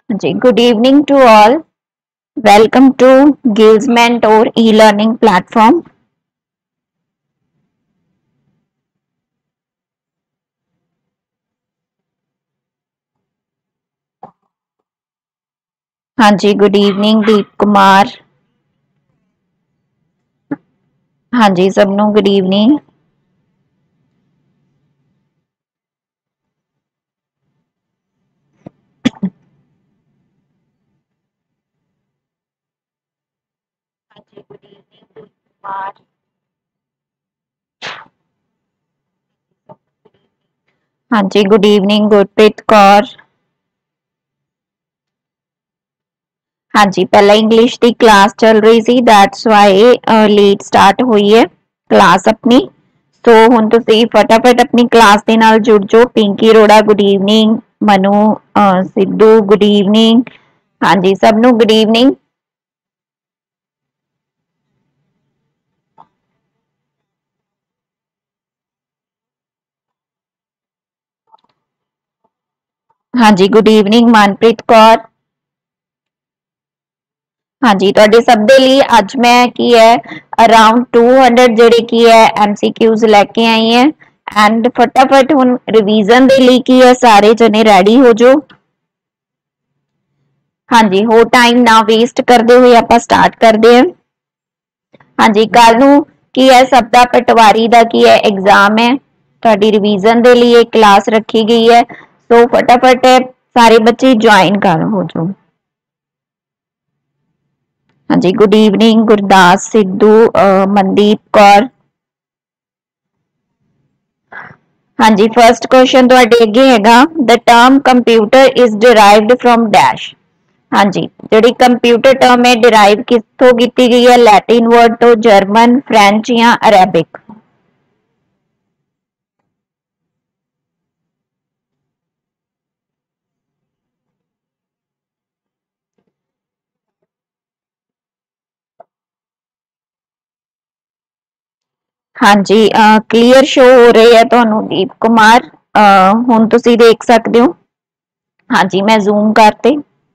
Ji, good evening to all. Welcome to Gills Mentor e-learning platform. हाँ जी, good evening Deep Kumar. हाँ जी, सबनों गुड इवनिंग। हाँ जी, गुड इवनिंग दीप कुमार। हाँ जी, गुड इवनिंग गुरप्रीत कौर। हाँ जी, पहला इंग्लिश की क्लास चल रही सी, दैट्स वाई लेट स्टार्ट हुई है क्लास अपनी। सो हुण तुसीं फटाफट अपनी क्लास दे नाल जुड़ जाओ। Pinky Arora good evening, Manu Sidhu good evening. हाँ जी, सबनों गुड इवनिंग। हाँ जी, गुड इवनिंग मनप्रीत कौर। हाँ जी, ਤੁਹਾਡੇ ਸਭ ਦੇ ਲਈ ਅੱਜ ਮੈਂ ਕੀ ਹੈ ਅਰਾਊਂਡ 200 ਜਿਹੜੇ ਕੀ ਹੈ ਐਮਸੀਕਿਊਜ਼ ਲੈ ਕੇ ਆਈ ਹੈ ਐਂਡ ਫਟਾਫਟ ਹੁਣ ਰਿਵੀਜ਼ਨ ਦੇ ਲਈ ਕੀ ਹੈ ਸਾਰੇ ਜਣੇ ਰੈਡੀ ਹੋ ਜਾਓ। ਹਾਂਜੀ, ਹੋਰ ਟਾਈਮ ਨਾ ਵੇਸਟ ਕਰਦੇ ਹੋਏ ਆਪਾਂ ਸਟਾਰਟ ਕਰਦੇ ਹਾਂ। ਹਾਂਜੀ, ਕੱਲ ਨੂੰ ਕੀ ਹੈ ਸਭ ਦਾ ਪਟਵਾਰੀ ਦਾ ਕੀ ਹੈ ਐਗਜ਼ਾਮ ਹੈ। ਤੁਹਾਡੀ ਰਿਵੀਜ਼ਨ ਦੇ ਲਈ ਇੱਕ ਕਲਾਸ ਰੱਖੀ ਗਈ ਹੈ, ਸੋ ਫਟਾਫਟ ਸਾਰੇ ਬੱਚੇ ਜੁਆਇਨ ਕਰ ਹੋ ਜਾਓ। ਹਾਂਜੀ, ਗੁੱਡ ਈਵਨਿੰਗ ਗੁਰਦਾਸ ਸਿੱਧੂ, ਮਨਦੀਪ ਕੌਰ। ਹਾਂਜੀ, ਫਰਸਟ ਕੁਐਸਚਨ ਤੁਹਾਡੇ ਅੱਗੇ ਹੈਗਾ the term computer is derived from dash. ਹਾਂਜੀ, ਜਿਹੜੀ ਕੰਪਿਊਟਰ ਟਰਮ ਹੈ ਡਿਰਾਈਵ ਕਿੱਥੋਂ ਕੀਤੀ ਗਈ ਹੈ? ਲੈਟਿਨ ਵਰਡ ਤੋਂ, ਜਰਮਨ, ਫ੍ਰੈਂਚ ਜਾਂ ਅਰੈਬਿਕ? ਹਾਂਜੀ, ਕਲੀਅਰ ਸ਼ੋ ਹੋ ਰਹੀ ਹੈ ਤੁਹਾਨੂੰ ਦੀਪ ਕੁਮਾਰ। ਹੁਣ ਤੁਸੀਂ ਦੇਖ ਸਕਦੇ ਹੋ। ਹਾਂਜੀ, ਮੈਂ ਜ਼ੂਮ ਕਰਤੇ।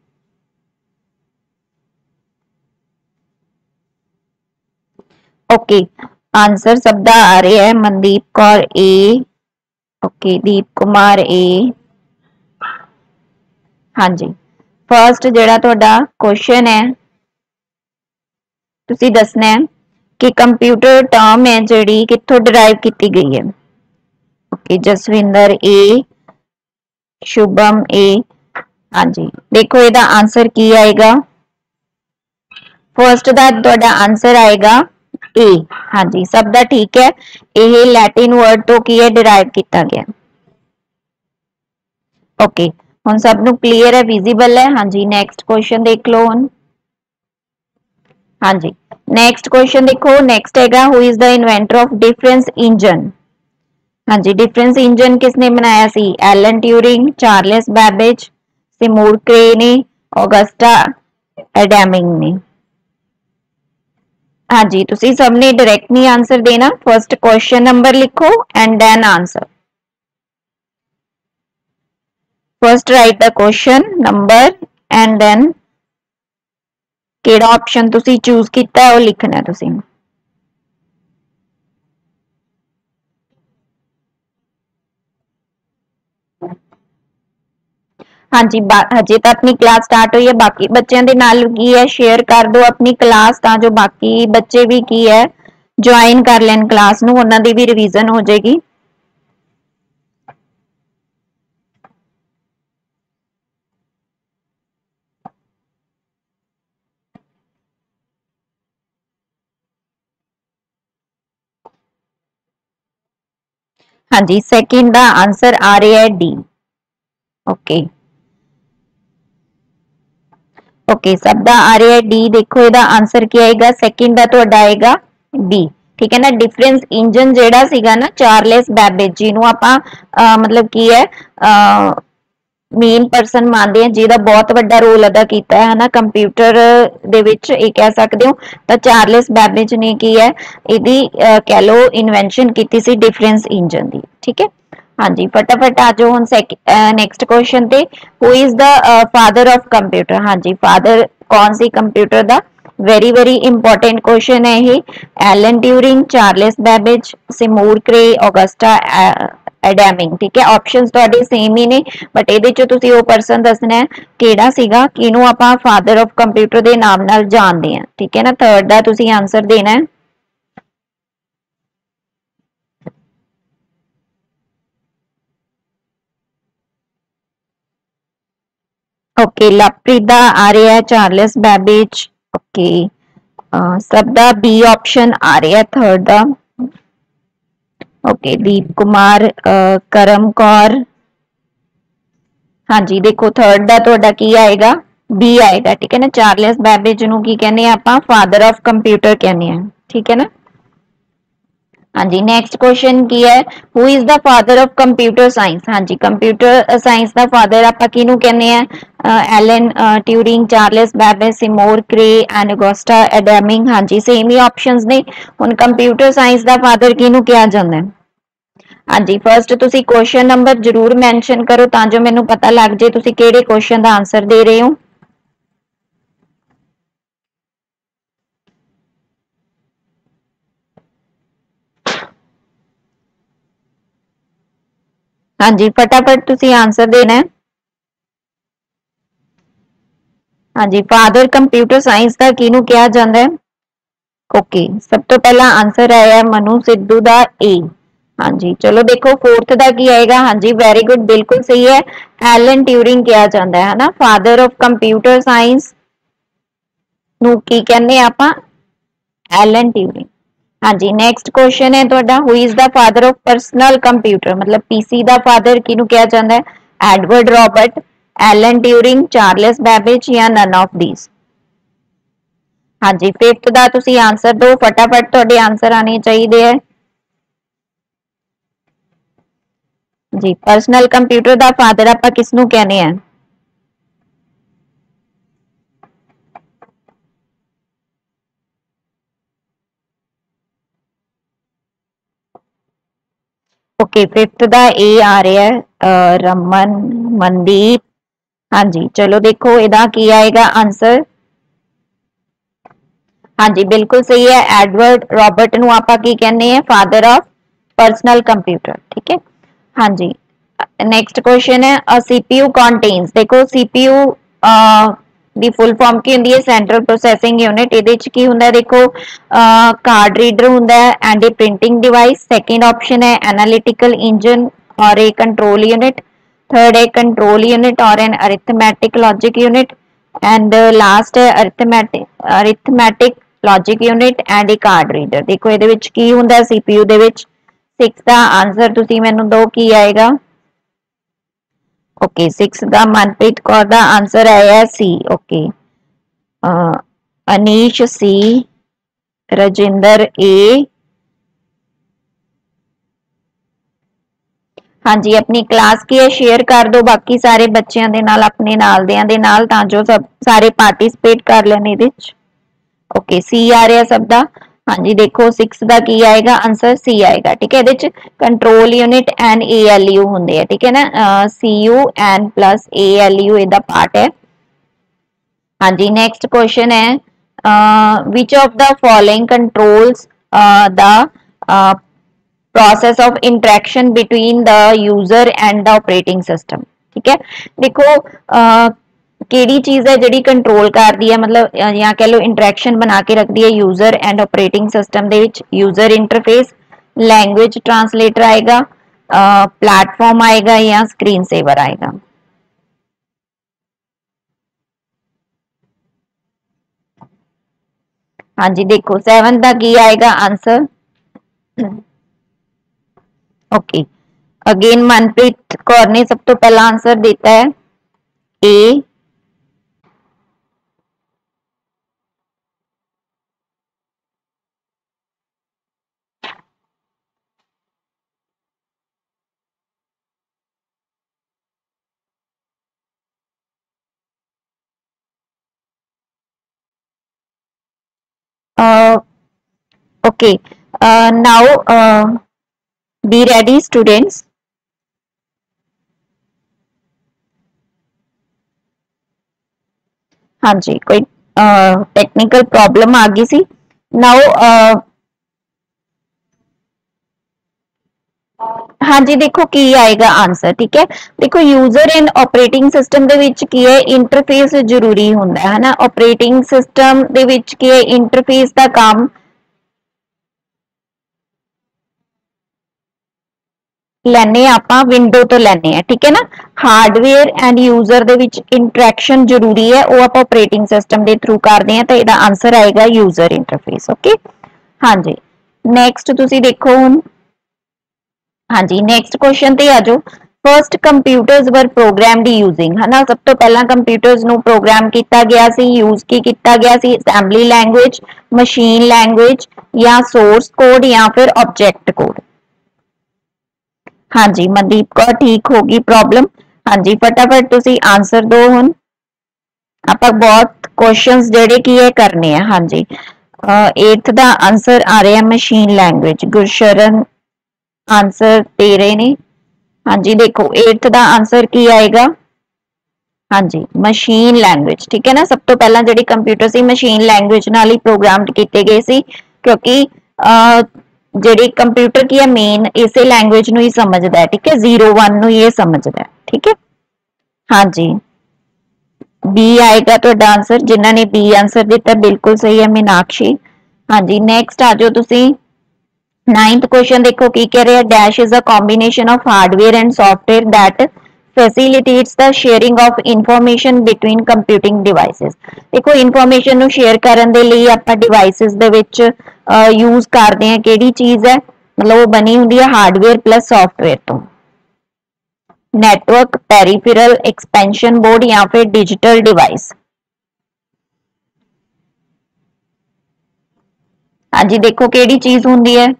ਓਕੇ, ਆंसर ਸਭ ਦਾ ਆ ਰਿਹਾ ਹੈ। Mandeep Kaur A, okay, Deep Kumar A. ਹਾਂਜੀ, ਫਰਸਟ ਜਿਹੜਾ ਤੁਹਾਡਾ ਕੁਐਸਚਨ ਹੈ ਤੁਸੀਂ ਦੱਸਣਾ ਹੈ ਕਿ ਕੰਪਿਊਟਰ ਟਰਮ ਹੈ ਜਿਹੜੀ ਕਿੱਥੋਂ ਡਿਰਾਈਵ ਕੀਤੀ ਗਈ ਹੈ। Okay, Jaswinder A, Shubham A. हाँ जी, देखो ਇਹਦਾ आंसर ਕੀ ਆਏਗਾ? ਫਰਸਟ ਦਾ ਤੁਹਾਡਾ ਆਨਸਰ ਆਏਗਾ ਏ। ਹਾਂਜੀ, ਸਭ ਦਾ ਠੀਕ ਹੈ। ਇਹ ਲੈਟਿਨ ਵਰਡ ਤੋਂ ਕੀ ਹੈ ਡਿਰਾਈਵ ਕੀਤਾ ਗਿਆ। ਓਕੇ, ਹੁਣ ਸਭ ਨੂੰ ਕਲੀਅਰ ਹੈ, ਵਿਜ਼ੀਬਲ ਹੈ। ਹਾਂਜੀ, ਨੈਕਸਟ ਕੁਐਸਚਨ ਦੇਖ ਲਓ ਹੁਣ। ਹਾਂਜੀ, ਨੈਕਸਟ ਕੁਐਸਚਨ ਦੇਖੋ। ਨੈਕਸਟ ਹੈਗਾ who is the inventor of difference engine. ਹਾਂਜੀ, डिफरेंस इंजन किसने बनाया सी? Alan Turing, Charles Babbage, Seymour Cray ने, ऑगस्टा एडेमिंग ने। हाँ जी, तुसी सबने डायरेक्ट नहीं आंसर देना। फर्स्ट क्वेश्चन नंबर लिखो and then answer. First write the question number and then केड़ा ऑप्शन तुसी चूज किया है वो लिखना है तुसी। हाँ जी, हजे तो अपनी क्लास स्टार्ट हुई है। बाकी बच्चों के नाल की है शेयर कर दो अपनी क्लास, ता जो बाकी बच्चे भी की है ज्वाइन कर लैन क्लास नूं, उन्हां दी भी रिवीजन हो जाएगी। हाँ जी, सेकंड दा आंसर आ रहा है डी। ओके ओके, सब दा आ रहा है डी। देखो ਇਹਦਾ ਆਨਸਰ ਕੀ ਆਏਗਾ? ਸੈਕਿੰਡ ਦਾ ਤੁਹਾਡਾ ਆਏਗਾ ਬੀ। ਠੀਕ ਹੈ ਨਾ। ਡਿਫਰੈਂਸ ਇੰਜਨ ਜਿਹੜਾ ਸੀਗਾ ਨਾ ਚਾਰਲਸ ਬੈਬੇਜ ਜੀ ਨੂੰ ਆਪਾਂ ਮਤਲਬ ਕੀ ਹੈ ਮੇਨ ਪਰਸਨ ਮੰਨਦੇ ਆ ਜਿਹਦਾ ਬਹੁਤ ਵੱਡਾ ਰੋਲ ਅਦਾ ਕੀਤਾ ਹੈ ਹਨਾ ਕੰਪਿਊਟਰ ਦੇ ਵਿੱਚ, ਇਹ ਕਹਿ ਸਕਦੇ ਹੋ। ਤਾਂ ਚਾਰਲਸ ਬੈਬੇਜ ਨੇ ਕੀ ਹੈ ਇਹਦੀ ਕਹਿ ਲੋ ਇਨਵੈਂਸ਼ਨ ਕੀਤੀ ਸੀ ਡਿਫਰੈਂਸ ਇੰਜਨ ਦੀ। ਠੀਕ ਹੈ। हाँ जी फटाफट आ जाओ हुन नेक्स्ट क्वेश्चन पे who is the father of computer. हाँ जी फादर कौन सी कंप्यूटर दा वेरी वेरी इंपॉर्टेंट क्वेश्चन है ये। Alan Turing, Charles Babbage, Seymour Cray, Augusta Ada King. ठीक है ऑप्शंस ਤੁਹਾਡੇ सेम ही ने बट ਇਹਦੇ ਚ ਤੁਸੀਂ ਉਹ ਪਰਸਨ ਦੱਸਣਾ ਹੈ ਕਿਹੜਾ ਸੀਗਾ ਕਿਹਨੂੰ ਆਪਾਂ ਫਾਦਰ ਆਫ ਕੰਪਿਊਟਰ ਦੇ ਨਾਮ ਨਾਲ ਜਾਣਦੇ ਹਾਂ। ਠੀਕ ਹੈ ਨਾ ਥਰਡ ਦਾ ਤੁਸੀਂ ਆਨਸਰ ਦੇਣਾ ਹੈ। ओके लवप्रीत दा आ रहा है चार्ल्स बैबेज। ओके सब दा बी ऑप्शन आ रहा है थर्ड दा। ओके दीप कुमार, करम कौर। हाँ जी देखो थर्ड दा ਤੁਹਾਡਾ ਕੀ ਆਏਗਾ बी आएगा। ठीक है ना चार्ल्स बैबेज ਨੂੰ ਕੀ ਕਹਿੰਦੇ ਆ ਆਪਾਂ फादर ऑफ कंप्यूटर ਕਹਿੰਦੇ ਆ। ठीक है ना हाँ जी नेक्स्ट क्वेश्चन की है who is the father of computer science. हाँ जी कंप्यूटर साइंस का फादर ਆਪਾਂ ਕਿਹਨੂੰ ਕਹਿੰਦੇ ਆ Alan Turing, Charles Babbage, Seymour Cray and ਅਗੋਸਟਾ ਐਡੈਮਿੰਗ। हाँ जी सेम ही ऑप्शंस ने ਹੁਣ कंप्यूटर साइंस ਦਾ फादर ਕਿਹਨੂੰ ਕਿਹਾ ਜਾਂਦਾ ਹੈ। हाँ जी फर्स्ट ਤੁਸੀਂ क्वेश्चन नंबर जरूर मेंशन करो ਤਾਂ ਜੋ ਮੈਨੂੰ ਪਤਾ ਲੱਗ ਜੇ ਤੁਸੀਂ ਕਿਹੜੇ क्वेश्चन ਦਾ आंसर ਦੇ ਰਹੇ ਹੋ। हाँ जी फटाफट ਤੁਸੀਂ आंसर देना है। हाँ जी फादर कंप्यूटर साइंस का किनू किया जाता है। ओके सब तो पहला आंसर आया मनु सिद्धू दा ए। हाँ जी चलो देखो फोर्थ दा की आएगा। हाँ जी वेरी गुड बिल्कुल सही है एलन ट्यूरिंग किया जाता है ना फादर ऑफ कंप्यूटर साइंस ਨੂੰ ਕੀ ਕਹਿੰਦੇ ਆਪਾਂ एलन ट्यूरिंग। हाँ जी नेक्स्ट क्वेश्चन है ਤੁਹਾਡਾ who is the father of personal computer मतलब पीसी ਦਾ फादर ਕਿਹਨੂੰ ਕਿਹਾ ਜਾਂਦਾ ਹੈ Edward Robert, Alan Turing, Charles Babbage या नन ऑफ दीज। हाँ जी फिफ्थ ਦਾ ਤੁਸੀਂ आंसर दो फटाफट ਤੁਹਾਡੇ आंसर आने चाहिए है। जी पर्सनल कंप्यूटर ਦਾ फादर ਆਪਾਂ ਕਿਸ ਨੂੰ ਕਹਿੰਦੇ ਆ। ओके फिफ्थ ਦਾ ए आ रहा है रमन मनदीप। हाँ जी चलो देखो ਇਹਦਾ ਕੀ ਆਏਗਾ आंसर। हाँ जी बिल्कुल सही है एडवर्ड रॉबर्ट ਨੂੰ ਆਪਾਂ ਕੀ ਕਹਿੰਦੇ ਆ फादर ऑफ पर्सनल कंप्यूटर। ठीक है हाँ जी नेक्स्ट क्वेश्चन है अ सीपीयू कंटेन्स देखो सीपीयू ਦੀ ਫੁੱਲ ਫਾਰਮ ਕੀ ਹੁੰਦੀ ਹੈ ਸੈਂਟਰਲ ਪ੍ਰੋਸੈਸਿੰਗ ਯੂਨਿਟ। ਇਹਦੇ ਚ ਕੀ ਹੁੰਦਾ ਦੇਖੋ ਕਾਰਡ ਰੀਡਰ ਹੁੰਦਾ ਹੈ and a printing device. Second option है एनालिटिकल इंजन और ए कंट्रोल यूनिट। थर्ड है कंट्रोल यूनिट और an arithmetic logic unit and last है arithmetic logic unit and a card reader. देखो ਇਹਦੇ ਵਿੱਚ ਕੀ ਹੁੰਦਾ ਸੀਪੀਯੂ ਦੇ ਵਿੱਚ। 6 ਦਾ ਆਨਸਰ ਤੁਸੀਂ ਮੈਨੂੰ ਦੋ ਕੀ ਆਏਗਾ। ओके 6 ਦਾ ਮਨਪ੍ਰੀਤ ਕੌਰ ਦਾ ਆਨਸਰ ਆਇਆ ਸੀ। Okay Anish C, Rajinder A. हाँ जी अपनी क्लास की है शेयर कर दो बाकी सारे बच्चों के नाल अपने नाल दियां दे नाल तां जो सब सारे पार्टिसिपेट कर लेने इहदे च। ओके सी आ रहा सब दा। हाँ जी देखो 6 का की आएगा आंसर सी आएगा। ठीक है ये कंट्रोल यूनिट एंड ALU होंगे है। ठीक है ना CU एन प्लस ALU इहदा पार्ट है। हाँ जी नेक्स्ट क्वेश्चन है which of the following controls the process of interaction between the user and the operating system. ठीक है देखो केड़ी चीज है ਜਿਹੜੀ कंट्रोल करती है मतलब या कह लो इंटरेक्शन बना के रखती है यूजर एंड ऑपरेटिंग सिस्टम ਦੇ ਵਿੱਚ यूजर इंटरफेस, लैंग्वेज ट्रांसलेटर आएगा, प्लेटफॉर्म आएगा या स्क्रीन सेवर आएगा। हाँ जी देखो 7 का की आएगा answer. Okay again Manpreet Kaur ने सब तो पहला आंसर देता है A. Okay now be ready students. हाँ जी, कोई टेक्निकल प्रॉब्लम आ गई सी। नाउ हाँ जी, देखो की आएगा आंसर, ठीक है। देखो यूजर एंड ऑपरेटिंग सिस्टम ਦੇ ਵਿੱਚ ਕੀ ਹੈ, ਇੰਟਰਫੇਸ ਜ਼ਰੂਰੀ ਹੁੰਦਾ ਹੈ ਨਾ। ਆਪਰੇਟਿੰਗ ਸਿਸਟਮ ਦੇ ਵਿੱਚ ਕੀ ਹੈ, ਇੰਟਰਫੇਸ ਦਾ ਕੰਮ ਲੈਣੇ ਆਪਾਂ ਵਿੰਡੋ ਤੋਂ ਲੈਣੇ ਆ, ਠੀਕ ਹੈ ਨਾ। ਹਾਰਡਵੇਅਰ ਐਂਡ ਯੂਜ਼ਰ ਦੇ ਵਿੱਚ ਇੰਟਰੈਕਸ਼ਨ ਜ਼ਰੂਰੀ ਹੈ, ਉਹ ਆਪਾਂ ਆਪਰੇਟਿੰਗ ਸਿਸਟਮ ਦੇ ਥਰੂ ਕਰਦੇ ਆ, ਤਾਂ ਇਹਦਾ ਆਨਸਰ ਆਏਗਾ ਯੂਜ਼ਰ ਇੰਟਰਫੇਸ। ਓਕੇ, ਹਾਂਜੀ। ਨੈਕਸਟ ਤੁਸੀਂ ਦੇਖੋ ਹੁਣ, ਹਾਂਜੀ ਨੈਕਸਟ ਕੁਐਸਚਨ ਤੇ ਆ ਜਾਓ। ਫਰਸਟ ਕੰਪਿਊਟਰਸ ਵਰ ਪ੍ਰੋਗਰਾਮਡ ਯੂਜ਼ਿੰਗ, ਹਨਾ, ਸਭ ਤੋਂ ਪਹਿਲਾਂ ਕੰਪਿਊਟਰਸ ਨੂੰ ਪ੍ਰੋਗਰਾਮ ਕੀਤਾ ਗਿਆ ਸੀ, ਯੂਜ਼ ਕੀ ਕੀਤਾ ਗਿਆ ਸੀ, ਅਸੈਂਬਲੀ ਲੈਂਗੁਏਜ, ਮਸ਼ੀਨ ਲੈਂਗੁਏਜ ਜਾਂ ਸੋਰਸ ਕੋਡ ਜਾਂ ਫਿਰ ਆਬਜੈਕਟ ਕੋਡ। ਹਾਂਜੀ ਮਨਦੀਪ ਕੌਰ, ਠੀਕ ਹੋ ਗਈ ਪ੍ਰੋਬਲਮ। ਹਾਂਜੀ ਫਟਾਫਟ ਤੁਸੀਂ ਆਨਸਰ ਦਿਓ ਹੁਣ, ਆਪਾਂ ਬਹੁਤ ਕੁਐਸਚਨਸ ਜਿਹੜੇ ਕੀ ਹੈ ਕਰਨੇ ਆ। ਹਾਂਜੀ 8th ਦਾ ਆਨਸਰ ਆ ਰਿਹਾ ਮਸ਼ੀਨ ਲੈਂਗੁਏਜ, ਗੁਰਸ਼ਰਨ ਆਨਸਰ ਦੇ ਰਹੇ ਨੇ। ਹਾਂਜੀ ਦੇਖੋ 8th ਦਾ ਆਨਸਰ ਕੀ ਆਏਗਾ, ਹਾਂਜੀ ਮਸ਼ੀਨ ਲੈਂਗੁਏਜ, ਠੀਕ ਹੈ ਨਾ। ਸਭ ਤੋਂ ਪਹਿਲਾਂ ਜਿਹੜੀ ਕੰਪਿਊਟਰ ਸੀ ਮਸ਼ੀਨ ਲੈਂਗੁਏਜ ਨਾਲ ਹੀ ਪ੍ਰੋਗਰਾਮਡ ਕੀਤੇ ਗਏ ਸੀ, ਕਿਉਂਕਿ ਜਿਹੜੀ ਕੰਪਿਊਟਰ ਕੀ ਹੈ ਮੇਨ ਇਸੇ ਲੈਂਗੁਏਜ ਨੂੰ ਹੀ ਸਮਝਦਾ ਹੈ, ਠੀਕ ਹੈ, 0 1 ਨੂੰ ਇਹ ਸਮਝਦਾ ਹੈ, ਠੀਕ ਹੈ। ਹਾਂਜੀ ਬੀ ਆਏਗਾ ਤੁਹਾਡਾ ਆਨਸਰ, ਜਿਨ੍ਹਾਂ ਨੇ ਬੀ ਆਨਸਰ ਦਿੱਤਾ ਬਿਲਕੁਲ ਸਹੀ ਹੈ ਮੀਨਾਕਸ਼ੀ। ਹਾਂਜੀ ਨੈਕਸਟ ਆ ਜਾਓ ਤੁਸੀਂ। 9th क्वेश्चन देखो की कह रहे हैं, dash is a combination of hardware and software that facilitates the sharing of information between computing devices. देखो इंफॉर्मेशन ਨੂੰ ਸ਼ੇਅਰ ਕਰਨ ਦੇ ਲਈ ਆਪਾਂ ਡਿਵਾਈसेस ਦੇ ਵਿੱਚ ਯੂਜ਼ ਕਰਦੇ ਹਾਂ ਕਿਹੜੀ ਚੀਜ਼ ਹੈ, ਮਤਲਬ ਉਹ ਬਣੀ ਹੁੰਦੀ ਹੈ ਹਾਰਡਵੇਅਰ ਪਲੱਸ ਸੌਫਟਵੇਅਰ ਤੋਂ। नेटवर्क, पेरिफेरल, एक्सपेंशन बोर्ड या फिर डिजिटल डिवाइस। हाँ जी देखो केड़ी चीज होंदी है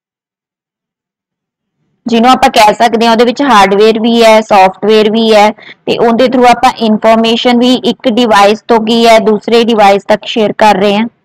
ਜਿਹਨੂੰ ਆਪਾਂ ਕਹਿ ਸਕਦੇ ਹਾਂ ਉਹਦੇ ਵਿੱਚ ਹਾਰਡਵੇਅਰ ਵੀ ਹੈ ਸੌਫਟਵੇਅਰ ਵੀ ਹੈ, ਤੇ ਉਹਦੇ ਥਰੂ ਆਪਾਂ ਇਨਫੋਰਮੇਸ਼ਨ ਵੀ ਇੱਕ ਡਿਵਾਈਸ ਤੋਂ ਕੀ ਹੈ ਦੂਸਰੇ ਡਿਵਾਈਸ ਤੱਕ ਸ਼ੇਅਰ ਕਰ ਰਹੇ ਹਾਂ।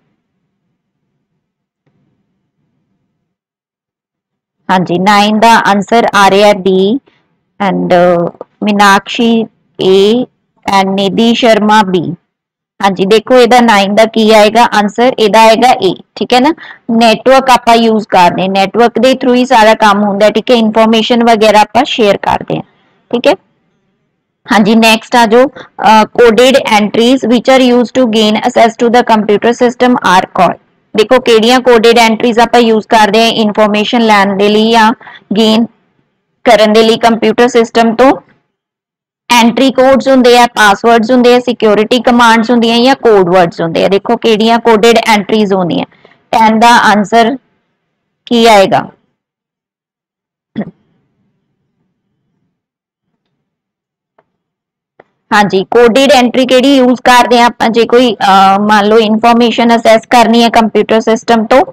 ਹਾਂਜੀ 9 ਦਾ ਆਨਸਰ ਆ ਰਿਹਾ B and Meenakshi A and Nidhi Sharma B. ਹਾਂਜੀ ਦੇਖੋ ਇਹਦਾ 9 ਦਾ ਕੀ ਆਏਗਾ ਆਨਸਰ, ਇਹਦਾ ਆਏਗਾ ਏ, ਠੀਕ ਹੈ ਨਾ। ਨੈਟਵਰਕ ਆਪਾਂ ਯੂਜ਼ ਕਰਦੇ ਹਾਂ, ਨੈਟਵਰਕ ਦੇ ਥਰੂ ਹੀ ਸਾਰਾ ਕੰਮ ਹੁੰਦਾ, ਠੀਕ ਹੈ, ਇਨਫੋਰਮੇਸ਼ਨ ਵਗੈਰਾ ਆਪਾਂ ਸ਼ੇਅਰ ਕਰਦੇ ਹਾਂ, ਠੀਕ ਹੈ। ਹਾਂਜੀ ਨੈਕਸਟ ਆ ਜੋ coded entries which are used to gain access to the computer system are called. ਦੇਖੋ ਕਿਹੜੀਆਂ ਕੋਡਡ ਐਂਟਰੀਜ਼ ਆਪਾਂ ਯੂਜ਼ ਕਰਦੇ ਹਾਂ ਇਨਫੋਰਮੇਸ਼ਨ ਲੈਣ ਦੇ ਲਈ ਜਾਂ ਗੇਨ ਕਰਨ ਦੇ ਲਈ ਕੰਪਿਊਟਰ ਸਿਸਟਮ ਤੋਂ। ਐਂਟਰੀ ਕੋਡਸ ਹੁੰਦੇ ਆ, ਪਾਸਵਰਡਸ ਹੁੰਦੇ ਆ, ਸਿਕਿਉਰਿਟੀ ਕਮਾਂਡਸ ਹੁੰਦੀਆਂ ਜਾਂ ਕੋਡ ਵਰਡਸ ਹੁੰਦੇ ਆ। ਦੇਖੋ ਕਿਹੜੀਆਂ ਕੋਡਡ ਐਂਟਰੀਜ਼ ਹੁੰਦੀਆਂ। 10 ਦਾ ਆਨਸਰ ਕੀ ਆਏਗਾ, ਹਾਂਜੀ ਕੋਡਡ ਐਂਟਰੀ ਕਿਹੜੀ ਯੂਜ਼ ਕਰਦੇ ਆ ਆਪਾਂ ਜੇ ਕੋਈ ਮੰਨ ਲਓ ਇਨਫੋਰਮੇਸ਼ਨ ਅਸੈਸ ਕਰਨੀ ਹੈ ਕੰਪਿਊਟਰ ਸਿਸਟਮ ਤੋਂ।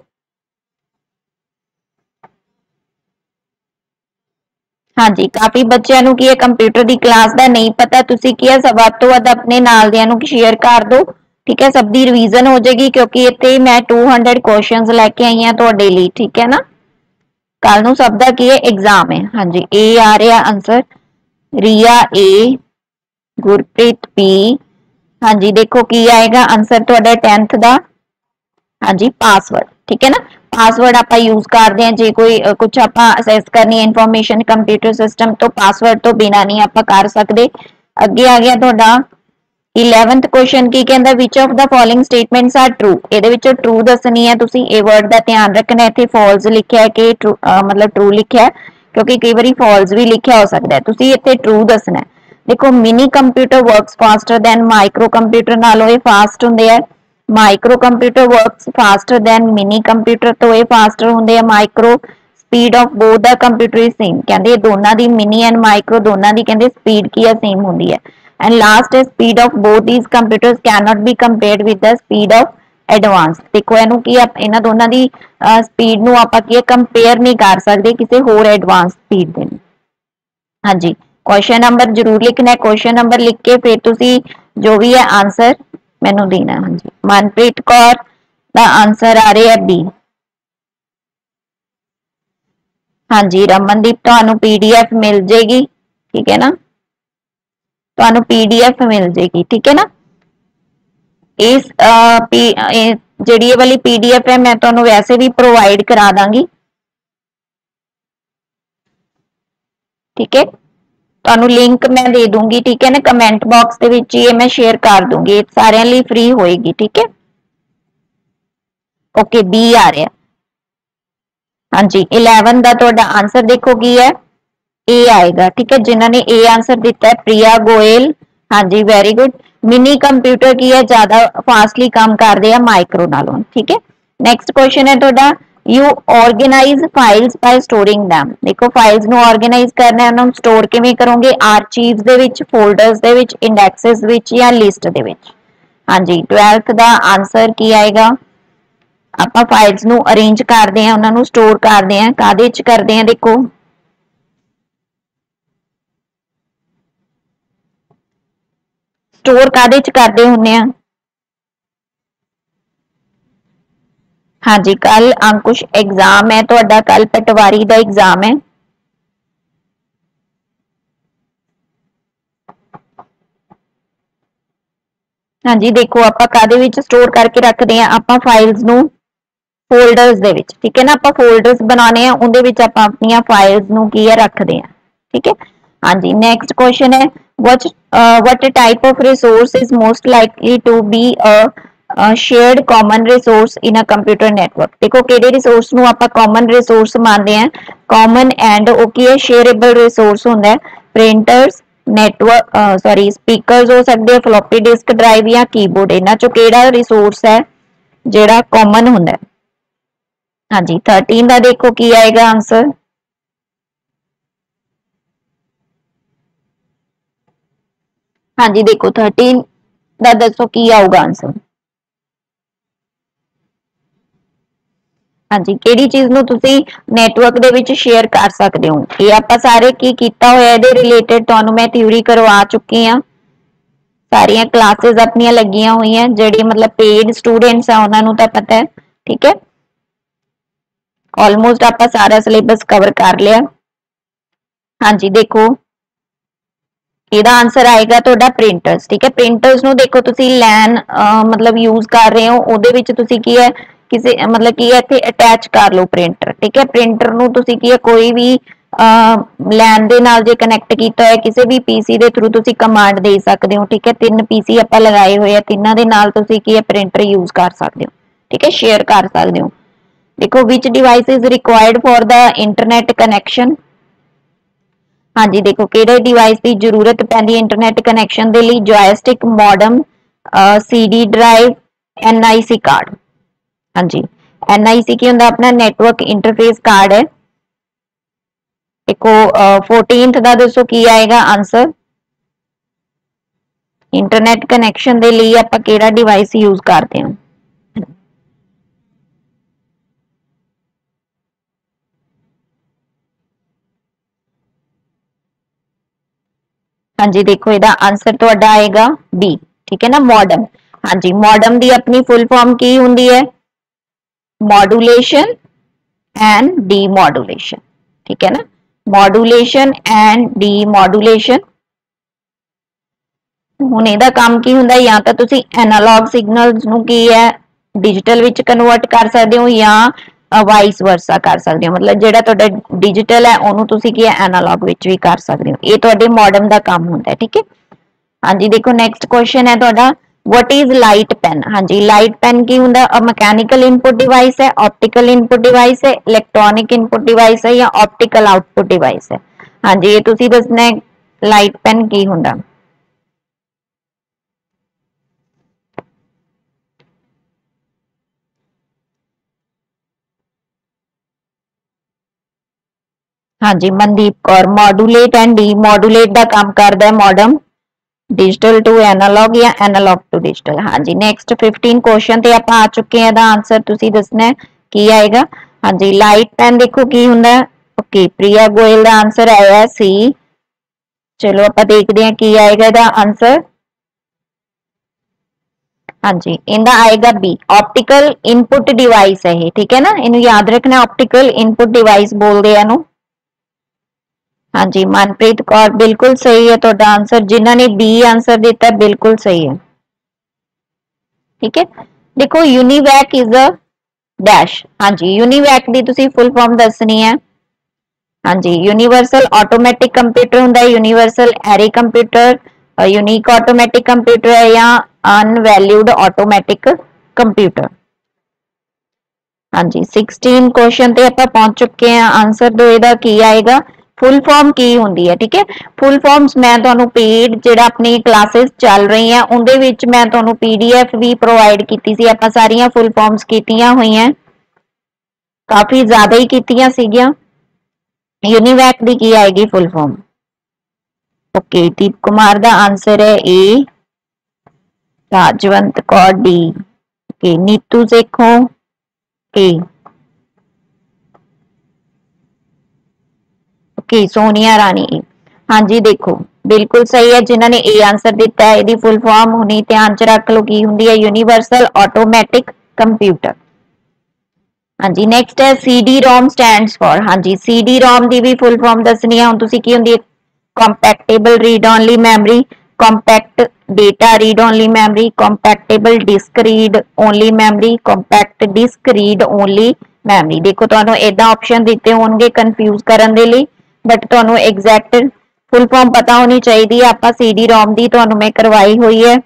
ਹਾਂਜੀ ਕਾਫੀ ਬੱਚਿਆਂ ਨੂੰ ਕੀ ਹੈ ਕੰਪਿਊਟਰ ਦੀ ਕਲਾਸ ਦਾ ਨਹੀਂ ਪਤਾ, ਤੁਸੀਂ ਕੀ ਹੈ ਵੱਧ ਤੋਂ ਵੱਧ ਆਪਣੇ ਨਾਲਦਿਆਂ ਨੂੰ ਸ਼ੇਅਰ ਕਰ ਦਿਓ, ਠੀਕ ਹੈ, ਸਭ ਦੀ ਰਿਵੀਜ਼ਨ ਹੋ ਜਾਏਗੀ, ਕਿਉਂਕਿ ਇੱਥੇ ਮੈਂ 200 ਕੁਐਸਚਨਸ ਲੈ ਕੇ ਆਈ ਹਾਂ ਤੁਹਾਡੇ ਲਈ, ਠੀਕ ਹੈ ਨਾ। ਕੱਲ ਨੂੰ ਸਭ ਦਾ ਕੀ ਹੈ ਐਗਜ਼ਾਮ ਹੈ। ਹਾਂਜੀ ਏ ਆ ਰਿਹਾ ਆਨਸਰ, ਰੀਆ ਏ, ਗੁਰਪ੍ਰੀਤ ਪੀ। ਹਾਂਜੀ ਦੇਖੋ ਕੀ ਆਏਗਾ ਆਨਸਰ ਤੁਹਾਡਾ 10th ਦਾ, ਹਾਂਜੀ ਪਾਸਵਰਡ, ਠੀਕ ਹੈ ਨਾ। ਪਾਸਵਰਡ ਆਪਾਂ ਯੂਜ਼ ਕਰਦੇ ਹਾਂ ਜੇ ਕੋਈ ਕੁਝ ਆਪਾਂ ਅਸੈਸ ਕਰਨੀ ਹੈ ਇਨਫੋਰਮੇਸ਼ਨ ਕੰਪਿਊਟਰ ਸਿਸਟਮ ਤੋਂ, ਪਾਸਵਰਡ ਤੋਂ ਬਿਨਾ ਨਹੀਂ ਆਪਾਂ ਕਰ ਸਕਦੇ। ਅੱਗੇ ਆ ਗਿਆ ਤੁਹਾਡਾ 11th ਕੁਐਸਚਨ ਕੀ ਕਹਿੰਦਾ, which of the following statements are true. ਇਹਦੇ ਵਿੱਚੋਂ ਟਰੂ ਦੱਸਣੀ ਹੈ ਤੁਸੀਂ, ਇਹ ਵਰਡ ਦਾ ਧਿਆਨ ਰੱਖਣਾ, ਇੱਥੇ ਫਾਲਸ ਲਿਖਿਆ ਹੈ ਕਿ ਮਤਲਬ ਟਰੂ ਲਿਖਿਆ ਹੈ, ਕਿਉਂਕਿ ਕਈ ਵਾਰੀ ਫਾਲਸ ਵੀ ਲਿਖਿਆ ਹੋ ਸਕਦਾ ਹੈ, ਤੁਸੀਂ ਇੱਥੇ ਟਰੂ ਦੱਸਣਾ। ਦੇਖੋ mini computer works faster than micro computer ਨਾਲੋਂ ਇਹ ਫਾਸਟ ਹੁੰਦੇ ਆ। Micro computer works faster than mini computer ਤੋਂ ਇਹ ਫਾਸਟਰ ਹੁੰਦੇ ਆ। Micro speed of both the computer is same, ਕਹਿੰਦੇ ਇਹ ਦੋਨਾਂ ਦੀ ਮਿਨੀ ਐਂਡ ਮਾਈਕਰੋ ਦੋਨਾਂ ਦੀ ਕਹਿੰਦੇ ਸਪੀਡ ਕੀ ਹੈ ਸੇਮ ਹੁੰਦੀ ਹੈ। ਐਂਡ ਲਾਸਟ ਹੈ speed of both these computers can not be compared with the speed of advance. ਦੇਖੋ ਇਹਨੂੰ ਕੀ ਇਹਨਾਂ ਦੋਨਾਂ ਦੀ ਸਪੀਡ ਨੂੰ ਆਪਾਂ ਕੀ ਕੰਪੇਅਰ ਨਹੀਂ ਕਰ ਸਕਦੇ ਕਿਸੇ ਹੋਰ ਐਡਵਾਂਸ ਸਪੀਡ ਦੇ। ਹਾਂਜੀ क्वेश्चन नंबर जरूर लिखना है, क्वेश्चन नंबर लिख के फिर तुसी जो भी है आंसर मैनू देना। हाँ जी मनप्रीत कौर दा आंसर आ रहा है बी। हाँ जी रमनदीप तुहानू पीडीएफ मिल जाएगी, ठीक है ना, तुहानू पीडीएफ मिल जाएगी, ठीक है ना। इस ਜਿਹੜੀ ਇਹ ਵਾਲੀ PDF है मैं ਤੁਹਾਨੂੰ वैसे भी प्रोवाइड करा दांगी, ठीक है। ਤੁਹਾਨੂੰ ਲਿੰਕ मैं दे दूंगी, ठीक है ना, कमेंट बॉक्स ਦੇ ਵਿੱਚ ਇਹ मैं शेयर कर दूंगी, ਸਾਰਿਆਂ ਲਈ फ्री होएगी, ठीक है। ओके बी आ रहा, हाँ जी 11 ਦਾ ਤੁਹਾਡਾ आंसर देखो की है, ए आएगा, ठीक है। जिन्होंने ए आंसर दिता है प्रिया गोयल, हाँ जी वेरी गुड। मिनी कंप्यूटर की है, ज्यादा फास्टली काम कर रहे हैं माइक्रो नालों, ठीक है। नेक्स्ट क्वेश्चन है ਤੁਹਾਡਾ, you organise files by storing them। देखो फाइल्स ਨੂੰ ऑर्गेनाइज करना है, उन्हें स्टोर किवें करोगे, आर्चीव्स ਦੇ ਵਿੱਚ, फोल्डर्स ਦੇ ਵਿੱਚ, इंडेक्सेस ਵਿੱਚ या लिस्ट ਦੇ ਵਿੱਚ। हाँ जी 12th ਦਾ आंसर की आएगा, ਆਪਾਂ फाइल्स ਨੂੰ अरेंज करते हैं, उन्होंने स्टोर करते हैं, कादे च करते हैं, देखो स्टोर कादे च करते हुन्ने आ। हाँ जी कल अंकुश एग्जाम है तुहाडा, कल पटवारी दा एग्जाम है। हाँ जी देखो आपां कादे विच स्टोर करके रखते हैं, आपां फाइल्स नू फोल्डर्स दे विच, ठीक है ना, आपां फोल्डर्स बनाने हैं, उहदे विच आपां अपनी फाइल्स नू की है रखते हैं, ठीक है। हाँ जी नेक्स्ट क्वेश्चन है, what type of resource is most likely to be a shared common resource in a computer network। देखो किहड़े रिसोर्स नू आपां कॉमन रिसोर्स मानते हैं, कॉमन एंड ओ की है शेयरेबल रिसोर्स हुंदा है, प्रिंटर्स, नेटवर्क सॉरी स्पीकर्स हो सकते हैं, फ्लॉपी डिस्क ड्राइव या कीबोर्ड, इन्हां चों किहड़ा रिसोर्स है जिहड़ा कॉमन हुंदा है। हाँ जी 13 का देखो की आएगा आंसर, हाँ जी देखो 13 का दसो की आऊगा आंसर। हाँ जी किहड़ी चीज नूं तुसीं नैटवर्क दे विच शेयर कर सकदे हो, ये आपां सारे की कीता होया, इहदे रिलेटेड तुहानूं मैं थ्योरी करवा चुकी हां, सारियां क्लासेस अपनियां लगियां होईयां, जिहड़े मतलब पेड स्टूडेंट्स आ उन्हां नूं तां पता है, ठीक है। ऑलमोस्ट आपां सारा सिलेबस कवर कर लिया। हाँ जी देखो ਇਹਦਾ आंसर आएगा ਤੁਹਾਡਾ ਪ੍ਰਿੰਟਰਸ, ठीक है। ਪ੍ਰਿੰਟਰਸ ਨੂੰ ਦੇਖੋ ਤੁਸੀਂ LAN मतलब यूज कर रहे हो, ਉਹਦੇ ਵਿੱਚ ਤੁਸੀਂ ਕੀ ਹੈ ਕਿਸੇ मतलब ਕੀ ਹੈ ਇੱਥੇ ਅਟੈਚ ਕਰ ਲਓ ਪ੍ਰਿੰਟਰ, ठीक है। ਪ੍ਰਿੰਟਰ ਨੂੰ ਤੁਸੀਂ ਕੀ ਹੈ ਕੋਈ ਵੀ LAN ਦੇ ਨਾਲ ਜੇ ਕਨੈਕਟ ਕੀਤਾ ਹੈ ਕਿਸੇ ਵੀ PC ਦੇ ਥਰੂ ਤੁਸੀਂ ਕਮਾਂਡ ਦੇ ਸਕਦੇ ਹੋ, ठीक है। 3 PC ਆਪਾਂ ਲਗਾਏ ਹੋਏ ਆ, ਤਿੰਨਾਂ ਦੇ ਨਾਲ ਤੁਸੀਂ ਕੀ ਹੈ ਪ੍ਰਿੰਟਰ ਯੂਜ਼ ਕਰ ਸਕਦੇ ਹੋ, ठीक है, ਸ਼ੇਅਰ ਕਰ ਸਕਦੇ ਹੋ। देखो which device is required for the internet connection। हाँ जी देखो किहड़े डिवाइस की जरूरत पैंदी है इंटरनेट कनैक्शन के लिए, joystick, modem, CD drive, NIC card. हाँ जी NIC की हुंदा अपना नेटवर्क इंटरफेस कार्ड है। देखो 14th का दसो की आएगा आंसर, इंटरनेट कनैक्शन के लिए आपां किहड़ा डिवाइस यूज करते हैं। हाँ जी देखो इहदा आंसर तुहाडा आएगा बी, ठीक है ना, मॉडम। हाँ जी मॉडम की अपनी फुल फॉर्म की हुंदी है, मॉड्यूलेशन एंड डीमॉड्यूलेशन, ठीक है ना, मॉड्यूलेशन एंड डीमॉड्यूलेशन। हुण इहदा काम की हुंदा, या तो तुसीं एनालॉग सिग्नल्स नूं की है डिजिटल विच कन्वर्ट कर सकदे हो या वाइस वर्सा कर सकते हो, मतलब जिहड़ा तुहाडा डिजिटल है उहनूं तुसीं की है एनालॉग विच भी कर सकते हो, ये तुहाडे मॉडम दा काम हुंदा है, ठीक है। हाँ जी देखो नेक्स्ट क्वेश्चन है तुहाडा, व्हाट इज लाइट पेन। हाँ जी लाइट पेन की हुंदा, मैकेनिकल इनपुट डिवाइस है, ऑप्टिकल इनपुट डिवाइस है, इलेक्ट्रॉनिक इनपुट डिवाइस है या ऑप्टिकल आउटपुट डिवाइस है। हाँ जी ये तुसीं दसना है लाइट पेन की हुंदा। हाँ जी Mandeep Kaur, modulate and demodulate का काम करता है मॉडम, डिजिटल टू एनालॉग या एनालॉग टू डिजिटल। हाँ जी नेक्स्ट 15 क्वेश्चन ते आप आ चुके हैं, आंसर तुसी दसना है की आएगा। हाँ जी लाइट पेन देखो की हुंदा है, ओके प्रिया गोयल का आंसर आया सी। चलो आप देखते हैं की आएगा इहदा आंसर। हाँ जी इनका आएगा बी, ऑप्टिकल इनपुट डिवाइस है ये, ठीक है ना, इन्हू याद रखना, ऑप्टिकल इनपुट डिवाइस बोलते हैं इनू। हाँ जी मनप्रीत कौर बिल्कुल सही है तुहाडा आंसर, जिन्होंने बी आंसर दिता बिल्कुल सही है। ठीक है। देखो यूनिवैक इज अ डैश। हाँ जी, यूनिवैक दी तुसी फुल फॉर्म दसनी है। हाँ जी, यूनिवर्सल ऑटोमैटिक कंप्यूटर हुंदा है, universal array computer, unique automatic computer है या अनवैल्यूड ऑटोमैटिक कंप्यूटर। हाँ जी, 16 क्वेश्चन ते ਆਪਾਂ पहुंच चुके हैं। आंसर दो ਇਹਦਾ ਕੀ ਆਏਗਾ, फुल फॉर्म की ਹੁੰਦੀ है। ठीक है, फुल फॉर्म्स मैं ਤੁਹਾਨੂੰ पेड ਜਿਹੜਾ अपनी क्लासेस चल रही हैं ਉਹਦੇ ਵਿੱਚ मैं ਤੁਹਾਨੂੰ PDF भी प्रोवाइड ਕੀਤੀ ਸੀ। ਆਪਾਂ ਸਾਰੀਆਂ फुल फॉर्म्स ਕੀਤੀਆਂ ਹੋਈਆਂ, काफी ਜ਼ਿਆਦਾ ਹੀ ਕੀਤੀਆਂ ਸੀਗੀਆਂ। यूनिवैक ਦੀ ਕੀ ਆएगी full form? Okay, Deep Kumar ਦਾ आंसर है A, Rajwant Kaur D, okay, Neetu Sekhon A, okay, Sonia Rani A. हाँ जी, देखो बिल्कुल सही है, जिन्होंने ए आंसर दिता है। यदि फुल फॉर्म हुनी ध्यान च रख लो की हुंदी है, यूनिवर्सल ऑटोमैटिक कंप्यूटर। हाँ जी, नेक्स्ट है CD-ROM स्टैंड्स फॉर। हाँ जी, CD-ROM दी भी फुल फॉर्म दसनी है। हुण तुसीं की हुंदी है, compactable read only memory, compact data read only memory, compactable disk read only memory, compact disc read only memory. देखो तुहानूं इदां ऑप्शन दिते होणगे कंफ्यूज करन दे लई, बट तुहानूं एग्जैक्ट फुल फॉर्म पता होनी चाहिए। आपां CD-ROM दी तुहानूं मैं करवाई हुई है।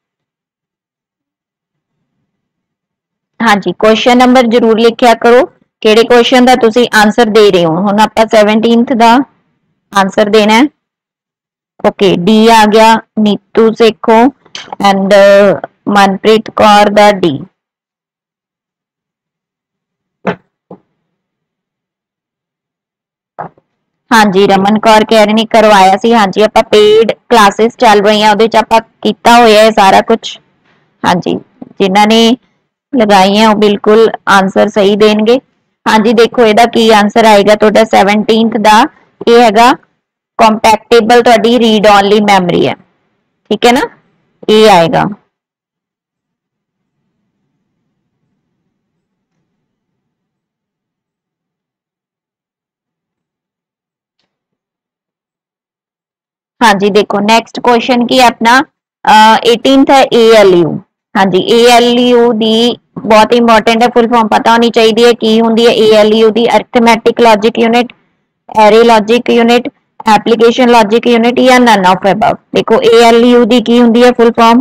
हाँ जी, क्वेश्चन नंबर जरूर लिखिया करो, किहड़े क्वेश्चन दा तुसीं आंसर दे रहे हो। हुण आपां 17th दा आंसर देना है। ओके, डी आ गया, नीतू सेखों एंड मनप्रीत कौर दा डी। हाँ जी, रमन कौर कह रही करवाया सी। हाँ जी, आपां पेड क्लासेस चल रही हैं, उहदे च आपां कीता होया है सारा कुछ। हाँ जी, जिन्हां ने लगाई है वो बिल्कुल आंसर सही देंगे। हाँ जी, देखो ਇਹਦਾ ਕੀ आंसर आएगा ਤੁਹਾਡਾ 17th ਦਾ। ਇਹ ਹੈਗਾ ਕੰਪੈਕਟੇबल ਤੁਹਾਡੀ रीड ओनली मेमोरी है। ठीक है ना, ये आएगा। हाँ जी, देखो नेक्स्ट क्वेश्चन की अपना 18th है ALU। हाँ जी, ALU दी बहुत इंपॉर्टेंट है, फुल फॉर्म पता होनी चाहिए की होंगी है ALU दी, arithmetic logic unit, array logic unit, application logic unit या नन ऑफ अबव। देखो ALU दी की होंगी है फुल फॉर्म?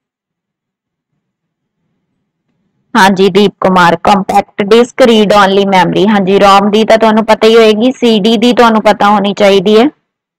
हाँ जी, Deep Kumar, compact disc read only memory. हाँ जी, रोम दी तो तुहानू पता ही होएगी, CD दी तुहानू पता होनी चाहिए है।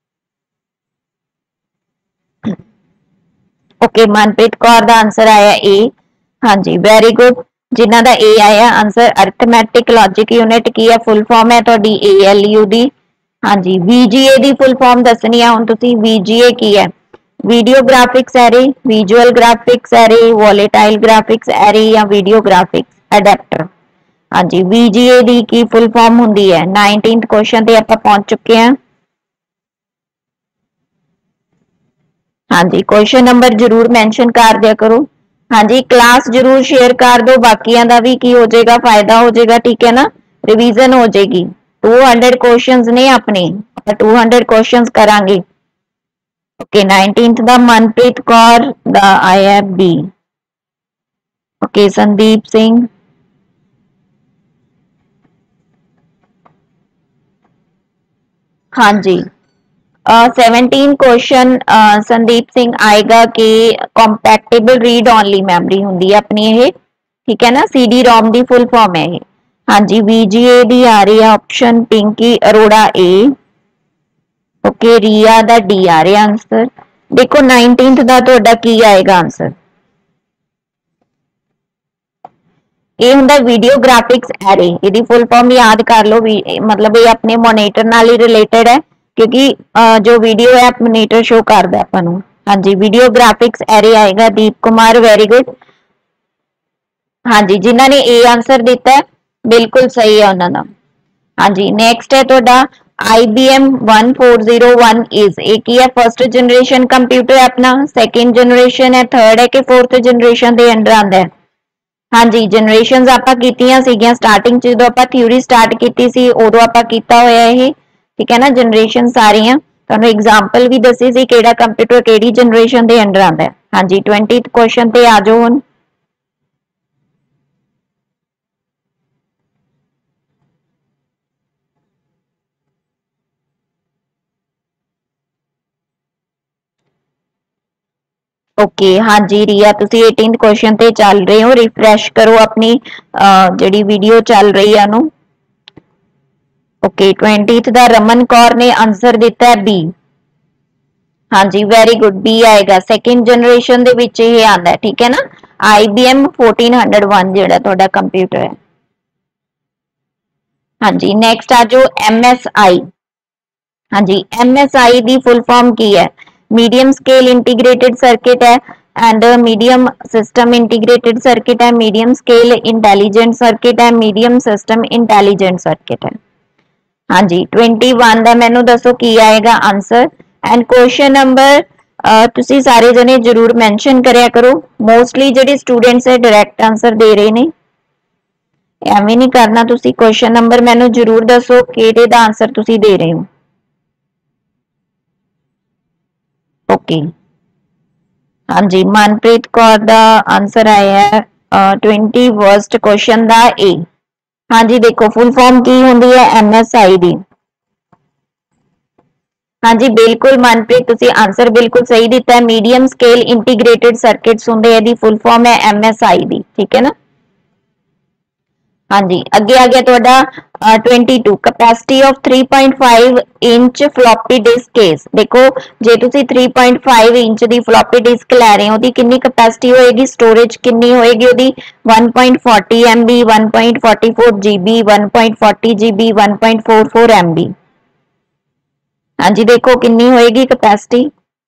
ओके, मनप्रीत कौर दा आंसर आया ए। हाँ जी, वेरी गुड, जिन्हां दा ए आया आंसर। अरिथमेटिक लॉजिक यूनिट की है फुल फॉर्म है तुहाडी ALU दी। हाँ जी, VGA दी फुल फॉर्म दसनी है हुण तुसीं। VGA की है? Video graphics array, visual graphics array, volatile graphics array या वीडियो ग्राफिक्स एडेप्टर। हाँ जी, VGA दी की फुल फॉर्म हुंदी है। 19th क्वेश्चन ते आपां पहुंच चुके हैं। हाँ जी, क्वेश्चन नंबर जरूर मेंशन कर दिया करो। हाँ जी, क्लास जरूर शेयर कर दो, बाकियां दा भी की हो जाएगा, फायदा हो जाएगा। ठीक है ना, रिवीजन हो जाएगी। 200 क्वेश्चंस ने अपने, 200 क्वेश्चंस करांगे। ओके, 19th दा मनप्रीत कौर दा आया बी। ओके, संदीप सिंह, हाँ जी, 17 क्वेश्चन संदीप सिंह आएगा कि कंपैक्टेबल रीड ओनली मेमोरी होंगी है अपनी ये। ठीक है ना, CD-ROM दी फुल फॉर्म है ये। हाँ जी, VGA दी आ रही है option, Pinky Arora A. Okay, Riya दा डी आ रहा आंसर। देखो 19th दा तुहाडा की आएगा आंसर? ये हुंदा वीडियो ग्राफिक्स एरे। इहदी फुल फॉर्म याद कर लो, मतलब ये अपने मॉनिटर नाल ही रिलेटेड है, क्योंकि जो वीडियो है मॉनिटर शो करदा है आपां नूं। हाँ जी, वीडियो ग्राफिक्स एरे आएगा। Deep Kumar, very good. हाँ जी, जिन्हां ने ए आंसर दिता है बिल्कुल सही है उन्हां दा। हाँ जी, नेक्स्ट है तुहाडा IBM 1401 इज। एक ही है फर्स्ट जनरेशन कंप्यूटर है अपना, सेकंड जनरेशन है, थर्ड है कि फोर्थ जनरेशन दे अंडर आंदा है? हाँ जी, जनरेशनस आपां कीतियां सीगियां स्टार्टिंग च, जदों आपां थ्योरी स्टार्ट कीती सी उदों आपां कीता होया है। ठीक है ना, जनरेशन सारियां तुहानूं एग्जांपल भी दसी सी किहड़ा कंप्यूटर किहड़ी जनरेशन दे अंडर आंदा है। हाँ जी, 20th क्वेश्चन ते आ जाओ हुण। ओके हाँ जी रिया तुसी 18th क्वेश्चन ते चल रहे हो रिफ्रेश करो अपनी जिहड़ी वीडियो चल रही है नु ओके 20th दा रमन कौर ने आंसर दिता है बी हाँ जी वेरी गुड बी आएगा सेकंड जनरेशन दे विच ये आंदा है ठीक है ना IBM 1401 जेड़ा तुहाडा कंप्यूटर है हाँ जी नेक्स्ट आ जो MSI हाँ जी MSI दी फुल फॉर्म की है मीडियम स्केल इंटीग्रेटेड सर्किट है and medium system integrated circuit है मीडियम स्केल इंटेलिजेंट सर्किट है मीडियम सिस्टम इंटेलिजेंट सर्किट है हाँ जी 21 ਦਾ ਮੈਨੂੰ ਦੱਸੋ ਕੀ ਆਏਗਾ ਆਨਸਰ ਐਂਡ ਕੁਐਸਚਨ ਨੰਬਰ ਤੁਸੀਂ ਸਾਰੇ ਜਣੇ ਜਰੂਰ ਮੈਂਸ਼ਨ ਕਰਿਆ ਕਰੋ ਮੋਸਟਲੀ ਜਿਹੜੇ ਸਟੂਡੈਂਟਸ ਹੈ ਡਾਇਰੈਕਟ ਆਨਸਰ ਦੇ ਰਹੇ ਨੇ ਐਵੇਂ ਨਹੀਂ ਕਰਨਾ ਤੁਸੀਂ ਕੁਐਸਚਨ ਨੰਬਰ ਮੈਨੂੰ ਜਰੂਰ ਦੱਸੋ ਕਿਹੜੇ ਦਾ ਆਨਸਰ ਤੁਸੀਂ ਦੇ ਰਹੇ ਹੋ ओके हाँ जी मनप्रीत कौर दा आंसर आया है 21st क्वेश्चन दा ए हाँ जी देखो फुल फॉर्म की होंदी है MSI दी हाँ जी बिल्कुल मनप्रीत तुसी आंसर बिल्कुल सही दिता है मीडियम स्केल इंटीग्रेटेड सर्किट्स होंदे है दी फुल फॉर्म है MSI दी ठीक है ना हाँ जी अगे आ गया तुहाडा 22 capacity of 3.5 inch floppy disk case देखो जे तुसी 3.5 इंच दी फ्लॉपी डिस्क ले रहे हो दी कितनी कैपेसिटी होएगी स्टोरेज कितनी होएगी ओदी 1.40 MB 1.44 GB 1.40 GB 1.44 MB हाँ जी देखो कितनी होएगी कैपेसिटी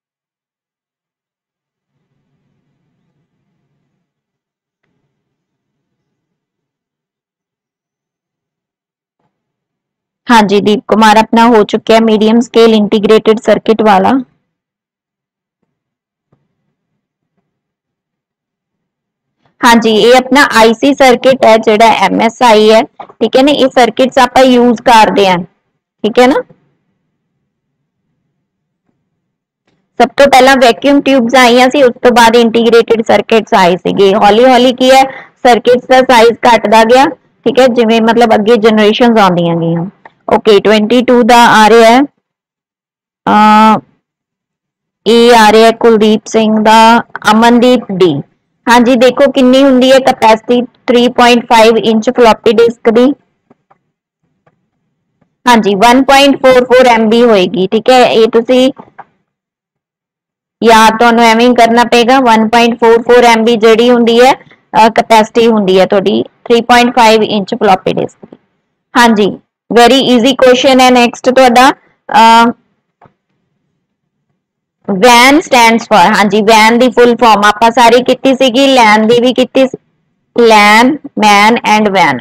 हाँ जी दीप कुमार अपना हो चुका है मीडियम स्केल इंटीग्रेटेड सर्किट वाला हाँ जी ये अपना आईसी सर्किट है जेड़ा MSI है ठीक है ना ये सर्किट्स आप यूज करते हैं ठीक है ना सब तो पहला वैक्यूम ट्यूब्स आईया सी उस तो बाद इंटीग्रेटेड सर्किट्स आए सीगे हौली हौली की है सर्किट्स का साइज घटदा गया ठीक है जिवें मतलब अगे जनरेशंस आउंदियां गईयां ओके 22 दा आ रहा है ए आ रहा है कुलदीप सिंह दा अमनदीप डी हाँ जी देखो कितनी हुंदी है कैपेसिटी 3.5 इंच फ्लॉपी डिस्क दी हाँ जी 1.44 MB होएगी ठीक है ये तुसी याद तुहानू एवें ही करना पेगा 1.44 MB जिहड़ी हुंदी है कैपेसिटी हुंदी है तुहाडी 3.5 इंच फ्लॉपी डिस्क दी हाँ जी वेरी इजी क्वेश्चन है नेक्स्ट तुहाडा वैन स्टैंड्स फॉर हाँ जी वैन दी फुल फॉर्म आपां सारी कीती सीगी लैन दी भी कीती लैन मैन एंड वैन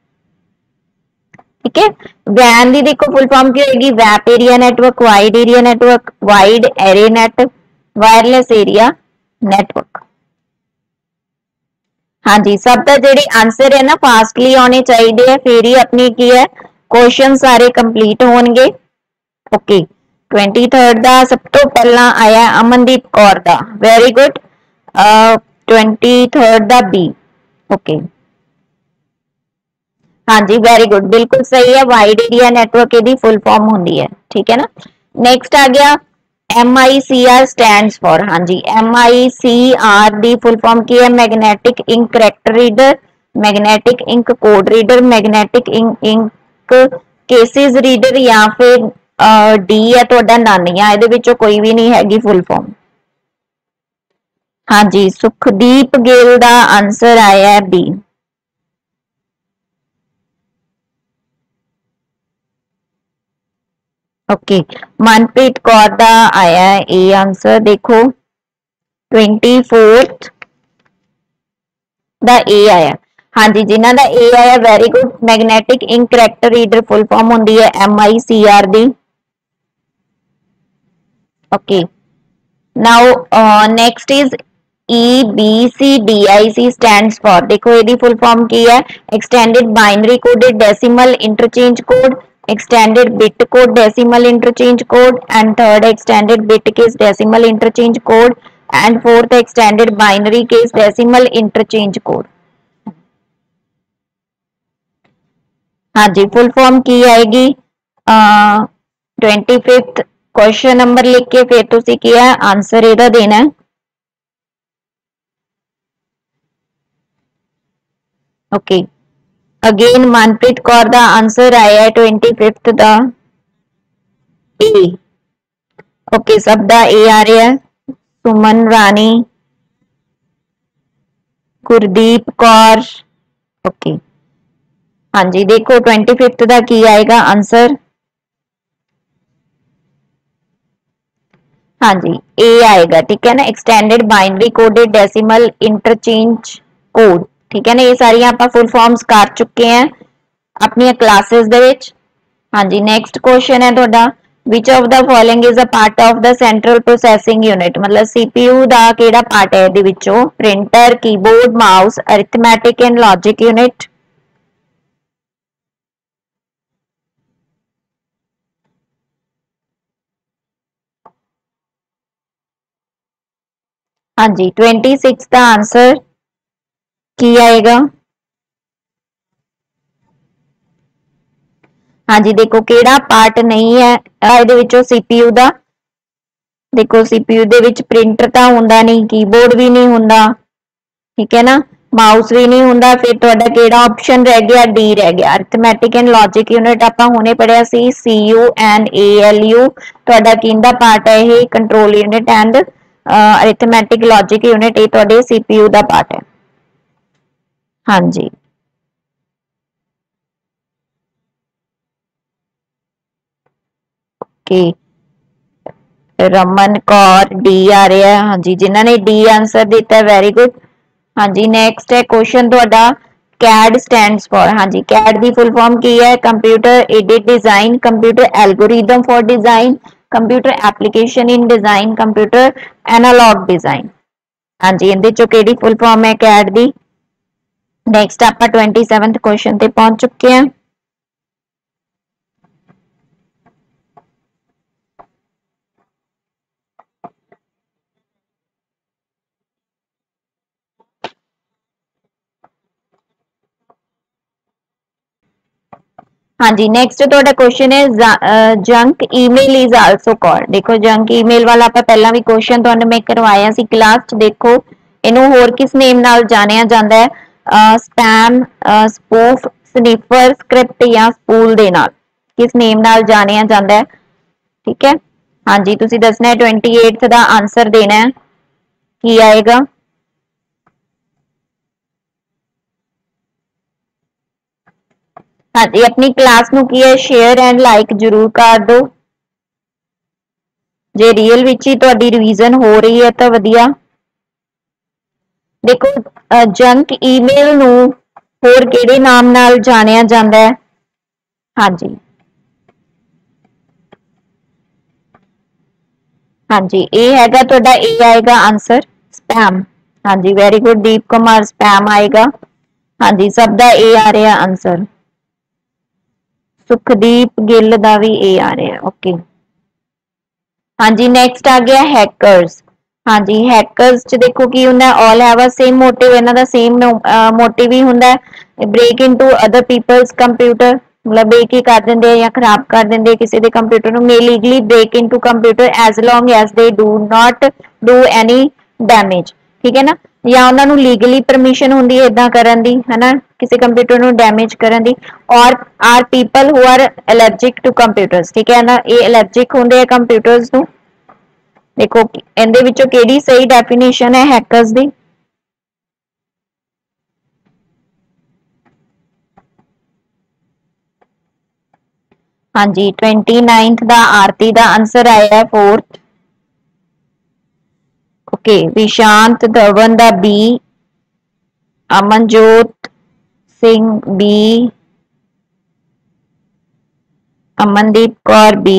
ठीक है वैन दी देखो फुल फॉर्म की होगी wide area network wide array net wireless area network हाँ जी सब दा जेडे आंसर है ना फास्टली आने चाहिए फिर ही अपनी की है क्वेश्चन सारे कंप्लीट होंगे ओके 23rd दा सब तो पहला आया अमनदीप कौर दा वेरी गुड 23rd दा बी ओके हाँ जी वेरी गुड बिल्कुल सही है वाइड एरिया नेटवर्क दी फुल फॉर्म होंदी है ठीक है ना नेक्स्ट आ गया MICR स्टैंड्स फॉर हाँ जी MICR दी फुल फॉर्म की है magnetic ink character reader magnetic ink code reader magnetic ink cases reader या फिर डी है तुहाडा नानिया इहदे विचों कोई भी नहीं हैगी फुल फॉर्म हाँ जी सुखदीप गिल दा आंसर आया है बी ओके मनप्रीत कौर दा आया है ए आंसर देखो 24th दा ए आया हाँ जी जिन्हां दा ए आया very good magnetic ink character reader full form होंदी है MICR दी okay now next is EBCDIC stands for देखो यदि फुल फॉर्म की है extended binary coded decimal interchange code extended bit code decimal interchange code and third extended bit case decimal interchange code and fourth extended binary case decimal interchange code हाँ जी full form की आएगी 25th question number लिख के फिर तुसी किया answer इहदा देना है ओके अगेन मनप्रीत कौर दा आंसर आया 25th दा ए। ओके सब दा ए आ रहा है। सुमन रानी, गुरदीप कौर। ओके हाँ जी देखो 25th दा की आएगा आंसर। हाँ जी ए आएगा ठीक है ना, extended binary coded decimal interchange code. ठीक है ना, ये सारियां आप फुल फॉर्म्स कर चुके हैं अपनी क्लासेस दे विच। हाँ जी नेक्स्ट क्वेश्चन है ਤੁਹਾਡਾ which of the following is a part of the central processing unit, मतलब CPU ਦਾ ਕਿਹੜਾ ਪਾਰਟ ਹੈ ਇਹਦੇ ਵਿੱਚੋਂ? Printer, keyboard, mouse, arithmetic and logic unit. हाँ जी 26 का आंसर की आएगा? हाँ जी देखो केड़ा पार्ट नहीं है ਇਹਦੇ ਵਿੱਚੋਂ CPU ਦਾ। देखो CPU ਦੇ ਵਿੱਚ ਪ੍ਰਿੰਟਰ ਤਾਂ ਹੁੰਦਾ ਨਹੀਂ, ਕੀਬੋਰਡ ਵੀ ਨਹੀਂ ਹੁੰਦਾ, ਠੀਕ ਹੈ ਨਾ, ਮਾਊਸ ਵੀ ਨਹੀਂ ਹੁੰਦਾ। ਫਿਰ ਤੁਹਾਡਾ ਕਿਹੜਾ ਆਪਸ਼ਨ ਰਹਿ ਗਿਆ? ਡੀ ਰਹਿ ਗਿਆ, ਅਰਿਥਮੈਟਿਕ ਐਂਡ ਲੌਜਿਕ ਯੂਨਿਟ। ਆਪਾਂ ਹੁਣੇ ਪੜਿਆ ਸੀ CU ਐਂਡ ALU ਤੁਹਾਡਾ ਕਿਹਦਾ ਪਾਰਟ ਹੈ? ਇਹ control unit and arithmetic logic unit ਇਹ ਤੁਹਾਡੇ CPU ਦਾ ਪਾਰਟ ਹੈ। हाँ जी ओके रमन कौर डी आ रहा है। हाँ जी जिन्होंने डी आंसर दिता है वेरी गुड। हाँ जी नेक्स्ट है क्वेश्चन ਤੁਹਾਡਾ CAD स्टैंड्स फॉर। हाँ जी CAD ਦੀ फुल फॉर्म की है? Computer aided design, computer algorithm for design, computer application in design, computer analogue design. हाँ जी ਇਹਦੇ ਚੋਂ ਕਿਹੜੀ फुल फॉर्म है CAD ਦੀ? नेक्स्ट आप 27th क्वेश्चन ਤੇ पहुंच चुके हैं। हाँ जी नेक्स्ट ਤੁਹਾਡਾ क्वेश्चन है junk email is also called. देखो जंक ईमेल वाला ਆਪਾਂ ਪਹਿਲਾਂ ਵੀ क्वेश्चन ਤੁਹਾਨੂੰ ਮੈਂ ਕਰਵਾਇਆ ਸੀ ਕਲਾਸ ਚ। देखो ਇਹਨੂੰ ਹੋਰ ਕਿਸ ਨੇਮ ਨਾਲ ਜਾਣਿਆ ਜਾਂਦਾ ਹੈ? स्पैम, स्पूफ, स्निफर, स्क्रिप्ट या स्पूल ਦੇ ਨਾਲ किस नेम ਨਾਲ ਜਾਣਿਆ ਜਾਂਦਾ है? ठीक है हाँ जी ਤੁਸੀਂ ਦੱਸਣਾ है 28th ਦਾ आंसर देना है ਕੀ आएगा? हाँ जी अपनी क्लास ਨੂੰ ਕੀ ਹੈ शेयर एंड लाइक जरूर कर दो जे रियल विच ही ਤੁਹਾਡੀ रिवीजन हो रही है तो ਵਧੀਆ। देखो जंक ईमेल ਨੂੰ ਹੋਰ ਕਿਹੜੇ ਨਾਮ ਨਾਲ ਜਾਣਿਆ ਜਾਂਦਾ ਹੈ? हाँ जी हाँ जी ये हैगा ਤੁਹਾਡਾ ए आएगा आंसर स्पैम। हाँ जी very good Deep Kumar spam आएगा। हाँ जी सब ਦਾ ए आ रहा आंसर। सुखदीप गिल ਦਾ ਵੀ ए आ रहा ओके। हाँ जी नेक्स्ट आ गया हैकर्स। हाँ जी हैकर्स च देखो की हुंदा all have a same motive, इन्हां दा सेम मोटिव ही हुंदा है break into other people's computer, मतलब ब्रेक ही कर देंगे या खराब कर देंगे किसी के कंप्यूटर में। Legally break into computer as long as they do not do any damage. ठीक है ना, या उन्होंने लीगली परमिशन होंगी है इदा करन दी, है ना, किसी कंप्यूटर ਨੂੰ डैमेज करन दी। और are people who are allergic to computers. ठीक है ना, ये एलर्जिक होंगे है कंप्यूटर्स ਨੂੰ। देखो ਇਹਦੇ ਵਿੱਚੋਂ ਕਿਹੜੀ सही डेफिनेशन है हैकर्स ਦੀ? हाँ जी 29th ਦਾ आरती ਦਾ आंसर आया है 4th। ओके विशांत धवन ਦਾ B, Amanjot Singh B, Amandeep Kaur B,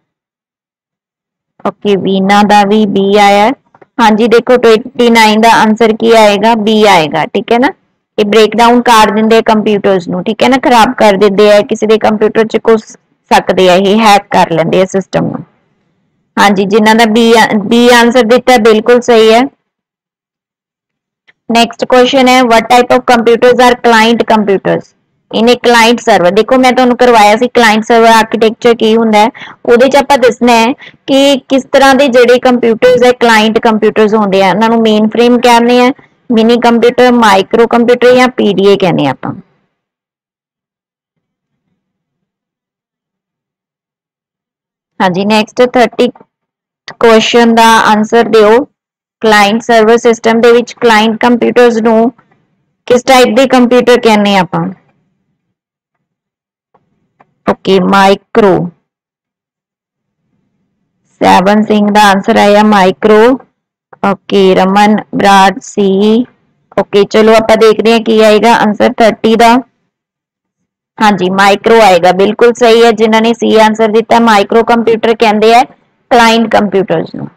okay Veena ਦਾ भी बी आया। हाँ जी देखो 29 ਦਾ आंसर की आएगा? बी आएगा। ठीक है ना, ये ब्रेक डाउन कर देंगे कंप्यूटर्स ਨੂੰ। ठीक है ना, खराब कर देते हैं किसी के कंप्यूटर च घुस सकते हैं, ये हैक कर लेंगे सिस्टम ਨੂੰ। हाँ जी जिन्हों ने बी आंसर दिता है बिल्कुल सही है। नेक्स्ट क्वेश्चन है what type of computers are client computers. इन्हें क्लाइंट सर्वर। देखो मैं तुहानू करवाया सी क्लाइंट सर्वर आर्कीटेक्चर की हुंदा है, उहदे च आपां दसना है कि किस तरह के जिहड़े कंप्यूटर्स है क्लाइंट कंप्यूटर्स होंदे आ, उन्हां नू मेन फ्रेम कहने हैं, मिनी कंप्यूटर, माइक्रो कंप्यूटर या पीडीए कहने आपां। हाँ जी, नैक्सट 30 क्वेश्चन का आंसर दिओ। क्लाइंट सर्वर सिस्टम दे विच क्लाइंट कंप्यूटर्स नूं किस टाइप दे कंप्यूटर कहने आपां? Okay, micro. सैवन सिंह का आंसर आया micro. Okay, Raman Brar C. Okay, चलो आप देखते हैं की आएगा आंसर 30 का। हाँ जी, माइक्रो आएगा, बिल्कुल सही है। जिन्होंने सी आंसर दिता, माइक्रो कंप्यूटर कहते हैं क्लाइंट कंप्यूटर्स नूं।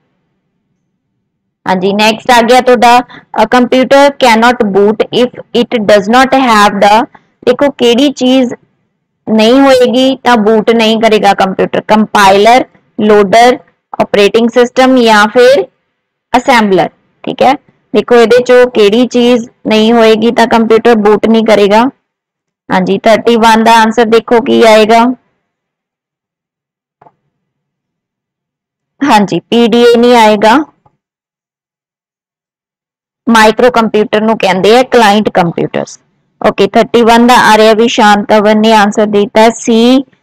हाँ जी, नैक्सट आ गया तो computer can not boot if it does not have the, देखो केड़ी चीज नहीं होएगी तो बूट नहीं करेगा computer? Compiler, loader, operating system या फिर असेंबलर। ठीक है, देखो ये चो केड़ी चीज नहीं होएगी तो कंप्यूटर बूट नहीं करेगा। हाँ जी, 31 का आंसर देखो की आएगा। हाँ जी, पीडीए नहीं आएगा। माइक्रो कंप्यूटर नु कहते हैं क्लाइंट कंप्यूटर्स। ओके, 31 का आ रहा भी शांतवन ने आंसर दिता है सी,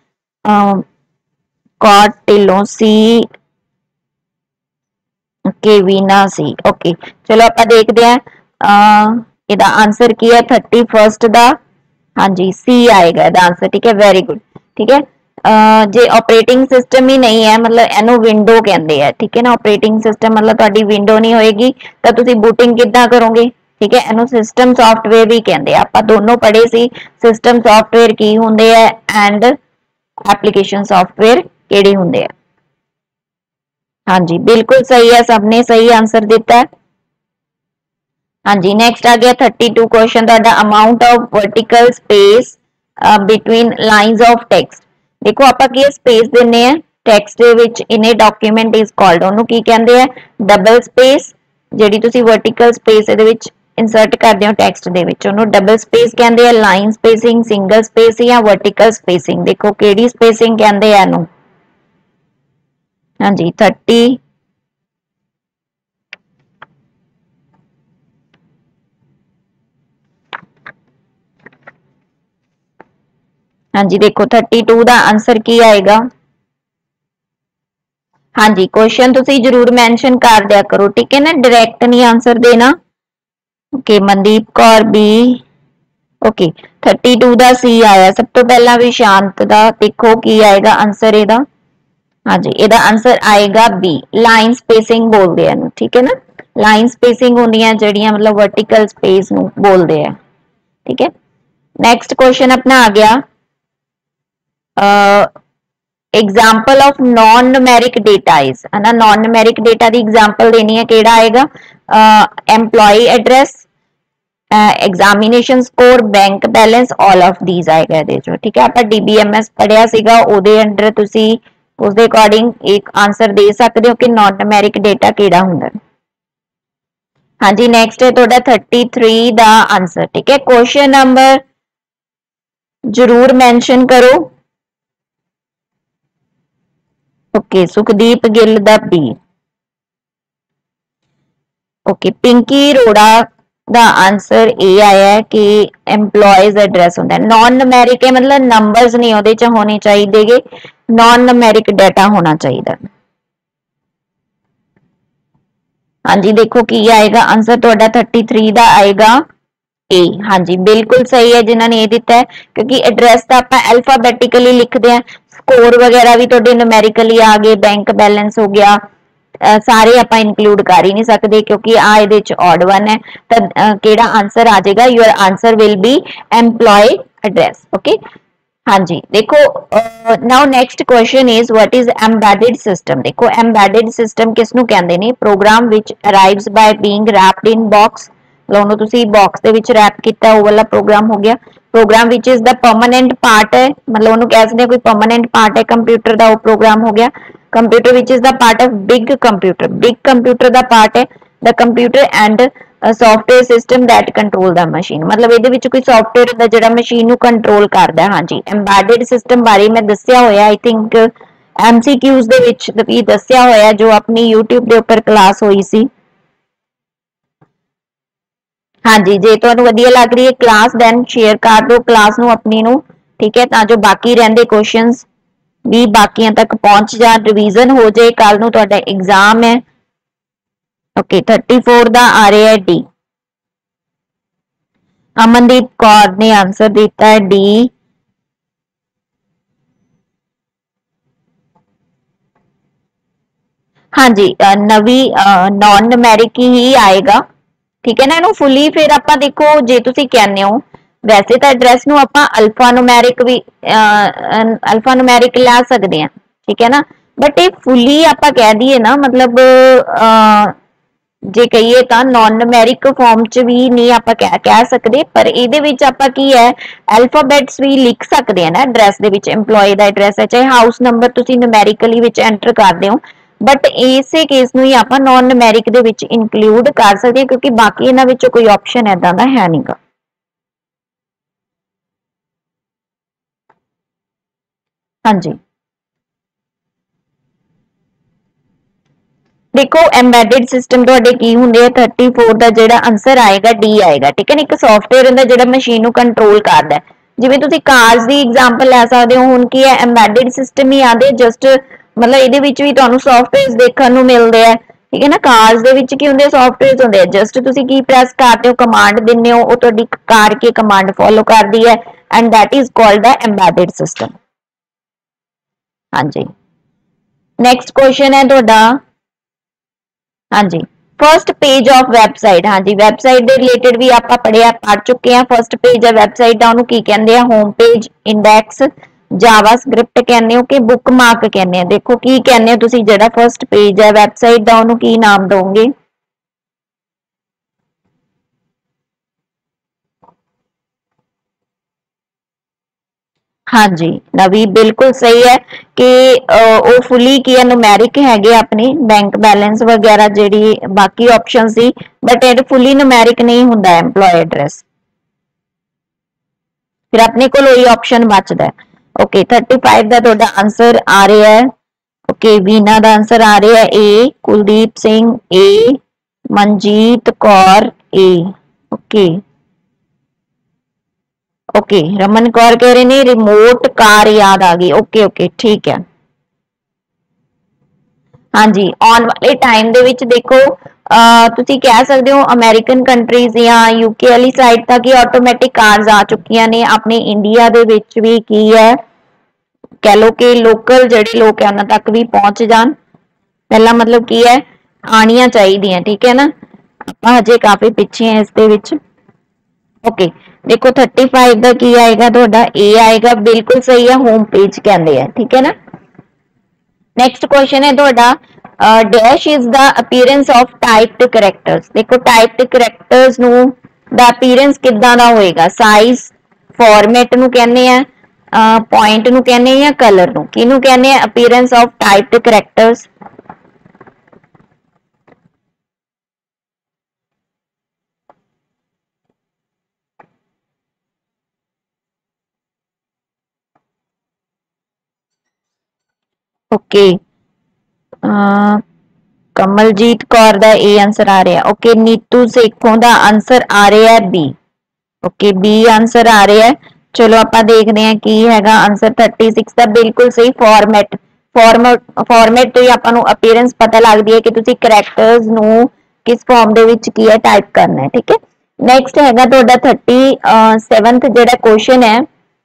कॉट ढिलों सी, केवीना सी। ओके, चलो आप देखते हैं इहदा आंसर की है 31 का। हाँ जी, सी आएगा इहदा आंसर। ठीक है, वेरी गुड। ठीक है, जे ऑपरेटिंग सिस्टम ही नहीं है, मतलब एनू विंडो कहते हैं। ठीक है ना, ऑपरेटिंग सिस्टम मतलब तुहाडी विंडो नहीं होएगी तो तुसी बूटिंग किद्दां करोगे? ठीक है, एनू सिस्टम सॉफ्टवेयर भी कहते हैं। आपां दोनों पढ़े सी सिस्टम सॉफ्टवेयर की हुंदे है एंड एप्लीकेशन सॉफ्टवेयर केड़े हुंदे है। हाँ जी, बिल्कुल सही है, सबने सही आंसर दिता है। हाँ जी, नेक्स्ट आ गया 32 क्वेश्चन तुहाडा, amount of vertical space between lines of text. देखो आपां की स्पेस दिन्ने आ टेक्स्ट दे विच in a document is called, ओनू की कहंदे आ? Double space. ਜਿਹੜੀ ਤੁਸੀਂ वर्टिकल स्पेस ਇਹਦੇ ਵਿੱਚ इंसर्ट करते हो टेक्स्ट ਦੇ ਵਿੱਚ ਉਹਨੂੰ डबल स्पेस कहंदे आ। लाइन स्पेसिंग, सिंगल स्पेस या वर्टिकल स्पेसिंग, देखो ਕਿਹੜੀ स्पेसिंग कहंदे आ ਇਹਨੂੰ? हाँ जी, 30। हाँ जी, देखो 32 का आंसर की आएगा? हाँ जी, क्वेश्चन तुसी जरूर मेंशन कर दिया करो। ठीक है ना, डायरेक्ट नहीं आंसर देना। Okay, Mandeep Kaur B. Okay, 32 का सी आया। सब तो पहला भी शांत का देखो की आएगा आंसर एदा? हाँ जी, एदा आंसर आएगा बी, लाइन स्पेसिंग बोलते हैं। ठीक है ना, लाइन स्पेसिंग होंदियां जड़ियां मतलब वर्टिकल स्पेस नू बोलते हैं। ठीक है, नेक्स्ट क्वेश्चन अपना आ गया example of non numeric data is, है ना। नॉन न्यूमेरिक डेटा की एग्जाम्पल देनी है, केड़ा आएगा? Employee address, examination score, bank balance, all of these आएगा ਇਹਦੇ ਚੋਂ। ठीक है, ਆਪਾਂ DBMS पढ़िया सीगा, ਉਹਦੇ अंडर ਤੁਸੀਂ ਉਸ ਦੇ ਅਕੋਰਡਿੰਗ ਇੱਕ ਆਨਸਰ ਦੇ ਸਕਦੇ ਹੋ ਕਿ ਨॉन न्यूमेरिक डेटा ਕਿਹੜਾ ਹੁੰਦਾ। हाँ जी, नेक्स्ट है ਤੁਹਾਡਾ 33 ਦਾ आंसर। ठीक है, क्वेश्चन नंबर जरूर मेंशन करो। ओके, सुखदीप गिल दा बी। ओके, पिंकी रोड़ा का आंसर ए आया है कि एम्प्लॉयज एड्रेस होता है। नॉन न्यूमेरिक है मतलब नंबर्स नहीं होते च होने चाहिए, नॉन न्यूमेरिक डाटा होना चाहिए। हाँ जी, देखो की आएगा आंसर ਤੁਹਾਡਾ 33 ਦਾ आएगा ए। हाँ जी, बिल्कुल सही है जिन्होंने ए दिता है, क्योंकि एड्रेस तो आप अल्फाबेटिकली लिखते हैं, स्कोर वगैरह भी थोड़े न्यूमेरिकली आ गए, बैंक बैलेंस हो गया, सारे आप इंक्लूड कर ही नहीं सकते क्योंकि आ ये ऑड वन है। तो केड़ा आंसर आ जाएगा? Your answer will be employee address. Okay, हाँ जी, देखो now next question is what is embedded system. देखो एम्बेडेड सिस्टम किसनू कहंदे ने? Program which arrives by being wrapped in box, ਉਹਨੂੰ ਤੁਸੀਂ ਬਾਕਸ ਦੇ ਵਿੱਚ ਰੈਪ ਕੀਤਾ, ਉਹ ਵਾਲਾ ਪ੍ਰੋਗਰਾਮ ਹੋ ਗਿਆ। Program which is the permanent part ਹੈ, ਮਤਲਬ ਉਹਨੂੰ ਕਹਿ ਸਕਦੇ ਕੋਈ ਪਰਮਾਨੈਂਟ ਪਾਰਟ ਹੈ ਕੰਪਿਊਟਰ ਦਾ, ਉਹ ਪ੍ਰੋਗਰਾਮ ਹੋ ਗਿਆ। Computer which is the part of big computer, big computer ਦਾ ਪਾਰਟ ਹੈ the computer and software system that control the machine, ਮਤਲਬ ਇਹਦੇ ਵਿੱਚ ਕੋਈ ਸੌਫਟਵੇਅਰ ਹੁੰਦਾ ਜਿਹੜਾ ਮਸ਼ੀਨ ਨੂੰ ਕੰਟਰੋਲ ਕਰਦਾ। ਹਾਂਜੀ, ਐम्बेडेड ਸਿਸਟਮ ਬਾਰੇ ਮੈਂ ਦੱਸਿਆ ਹੋਇਆ, ਆਈ ਥਿੰਕ MCQs ਦੇ ਵਿੱਚ ਵੀ ਦੱਸਿਆ ਹੋਇਆ ਜੋ ਆਪਣੀ YouTube ਦੇ ਉੱਪਰ ਕਲਾਸ ਹੋਈ ਸੀ। हाँ जी, जे तुहानू वधिया लग रही है क्लास दैन शेयर कर दो क्लास नू अपनी नू, ठीक है, ता जो बाकी रहिंदे क्वेश्चंस भी बाकियां तक पहुंच जा, रिवीजन हो जाए, कल नू तुहाडा एग्जाम है। ओके 34 दा आ रहा है डी। अमनदीप कौर ने आंसर दिता है डी। हाँ जी, नवी नॉन नमैरिक ही आएगा, ठीक है ना। इनू फुली फिर आप देखो जे तुसी कहने हो वैसे तो एड्रैस नू आप अल्फा नुमैरिक भी अल्फा नुमैरिक ला सकते हैं, ठीक है ना। बट ये फुली आप कह दिए ना मतलब जे कहिए तो नॉन नमैरिक फॉर्म च भी नहीं आप कह सकते, पर ये आप की है अल्फाबैट्स भी लिख सकते हैं ना एड्रैस दे विच। एम्पलॉय का एड्रैस है चाहे हाउस नंबर तुसी नुमैरिकली विच एंटर करते हो, बट इसे केस नू ही आप नॉन नमैरिक दे विच इंक्लूड कर सकते हैं, क्योंकि बाकी इन्हां विच कोई ऑप्शन इदां दा है नहीं गा। हाँ जी, देखो एम्बेडेड सिस्टम तुहाडे की हुंदे 34 दा जिहड़ा आंसर आएगा डी आएगा, ठीक है ना। एक सॉफ्टवेयर हुंदा जिहड़ा मशीन नू कंट्रोल करदा है, जिवें तुसीं कार्स दी एग्जांपल लै सकदे हो। हुण की है एम्बेडेड सिस्टम ही आंदे जस्ट मतलब इहदे विच भी तुहानू सॉफ्टवेयर देखण नू मिलदे आ, ठीक है ना। कार्स दे विच की हुंदे सॉफ्टवेयर हुंदे जस्ट तुसीं की प्रेस करदे हो कमांड दिंदे हो, ਉਹ ਤੁਹਾਡੀ कार की कमांड फॉलो करदी है and that is called the embedded system. हाँ जी, नेक्स्ट क्वेश्चन है तुहाडा। हाँ जी, फर्स्ट पेज ऑफ वैबसाइट। हाँ जी, वैबसाइट के रिलेटेड भी आप पढ़ चुके हैं। फर्स्ट पेज है वैबसाइट का, उन्होंने की कहते हैं home page, index, JavaScript कहने हो कि बुक मार्क कहने हैं। देखो की कहने हो तुसी जेड़ा फर्स्ट पेज है वैबसाइट का उन्होंने की नाम दोगे? हाँ जी, नवी बिल्कुल सही है कि वो फुली की है नुमैरिक है अपनी बैंक बैलेंस वगैरह जेडी बाकी ऑप्शन सी, बट ये फुली नुमैरिक नहीं हुंदा एम्प्लॉय एड्रैस, फिर अपने को वही ऑप्शन बचता है। ओके 35 का तुहाडा आंसर आ रहा है। ओके वीना का आंसर आ रहा है A, Kuldeep Singh A, Manjeet Kaur A. Okay okay Raman Kaur कह रहे ने रिमोट कार याद आ गई। ओके ओके ठीक है। हाँ जी, आने वाले टाइम दे विच देखो तुसी कह सकते हो अमेरिकन कंट्रीज या यूके वाली साइड तक ही ऑटोमैटिक कार्स आ चुकी ने। अपने इंडिया दे विच भी की है कह लो कि लोकल जेडे लोग है उन्हां तक भी पहुंच जान, पहला मतलब की है आनिया चाहिए, ठीक है ना। आप हजे काफी पिछे हैं इस दे विच। ओके देखो 35 का की आएगा तुहाडा ए आएगा, बिल्कुल सही है, होम पेज कहते हैं, ठीक है ना। नेक्स्ट क्वेश्चन है तुहाडा dash is the appearance of typed characters. देखो टाइप्ड करैक्टर्स नु दा अपीयरेंस किदां दा होएगा? साइज, फॉर्मेट नु कहने हैं, पॉइंट नु कहने हैं या कलर नु? किनु कहने हैं appearance of typed characters? Okay Kamaljeet Kaur दा ए आंसर आ रहा है। ओके नीतू सेखों दा आंसर आ रहा है बी। ओके बी आंसर आ रहा है। चलो आप देखते हैं की हैगा आंसर 36 का, बिल्कुल सही। फॉर्मेट फॉर्मेट तो ही आपको अपीयरेंस पता लगती है कि तुसी करैक्टर्स नु किस फॉर्म दे विच की है टाइप करना है, ठीक है। नेक्स्ट हैगा तुहाडा 37th जेड़ा क्वेश्चन है,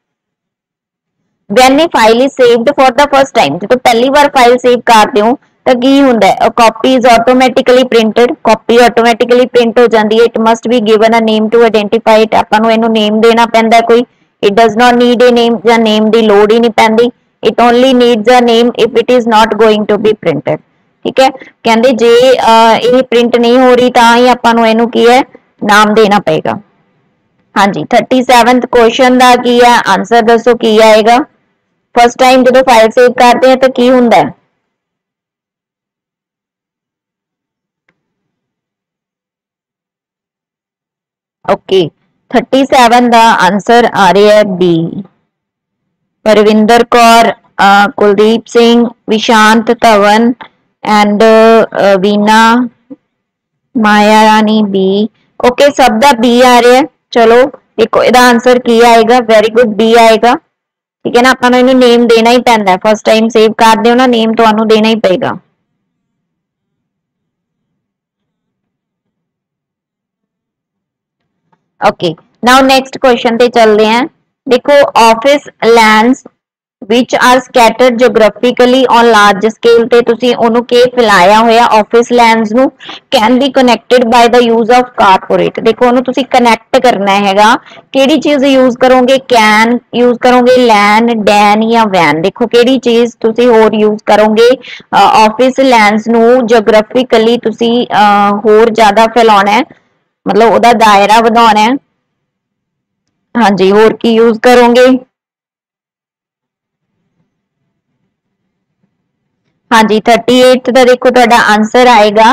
when a file is saved for the first time, जो पहली बार फाइल सेव करते हो तो की हुंदा है? Copy is automatically printed, copy automatically print हो जाती है। It must be given a name to identify it, आपां नूं इहनूं नेम देना पैंदा कोई। It does not need a name, या नेम दी लोड़ ही नहीं पैंदी। It only needs a name if it is not going to be printed, ठीक है। कहंदे जे ये प्रिंट नहीं हो रही तां ही आपां नूं इहनूं की है नाम देना पएगा। हाँ जी 37th क्वेश्चन का की है आंसर दसो की आएगा? फर्स्ट टाइम जो फाइल सेव करते हैं तो की हुंदा है? ओके 37 का आंसर आ रहा है B. Parvinder Kaur, Kuldeep Singh, Vishant Dhawan and Veena, Maya Rani B, okay सब दा बी आ रहा है। चलो देखो ਇਹਦਾ आंसर की आएगा, वेरी गुड बी आएगा। ठीक है ना, ਆਪਾਂ ਨੂੰ ਇਹਨੂੰ ਨੇਮ ਦੇਣਾ ਹੀ ਪੈਂਦਾ ਹੈ। फर्स्ट टाइम सेव ਕਰਦੇ ਹੋ ਨਾ, ਨੇਮ ਤੁਹਾਨੂੰ ਦੇਣਾ ਹੀ ਪਏਗਾ। ओके नाउ नेक्स्ट क्वेश्चन पे चलते हैं। देखो office lands which are scattered geographically on large scale ਤੇ ਤੁਸੀਂ ਉਹਨੂੰ ਕੀ ਫੈਲਾਇਆ ਹੋਇਆ ਆਫਿਸ ਲੈਂਡਸ ਨੂੰ can be connected by the use of corporate। ਦੇਖੋ ਉਹਨੂੰ ਤੁਸੀਂ ਕਨੈਕਟ ਕਰਨਾ ਹੈਗਾ, ਕਿਹੜੀ ਚੀਜ਼ ਯੂਜ਼ ਕਰੋਗੇ, can ਯੂਜ਼ ਕਰੋਗੇ, lan dan ਜਾਂ van। ਦੇਖੋ ਕਿਹੜੀ ਚੀਜ਼ ਤੁਸੀਂ ਹੋਰ ਯੂਜ਼ ਕਰੋਗੇ, ਆਫਿਸ ਲੈਂਡਸ ਨੂੰ ਜੀਓਗ੍ਰਾਫਿਕਲੀ ਤੁਸੀਂ ਹੋਰ ਜ਼ਿਆਦਾ ਫੈਲਾਉਣਾ ਹੈ, मतलब ਉਹਦਾ दायरा ਵਧਾਉਣਾ है। हाँ जी होर की यूज करोगे? हाँ जी 38 का देखो ਤੁਹਾਡਾ आंसर आएगा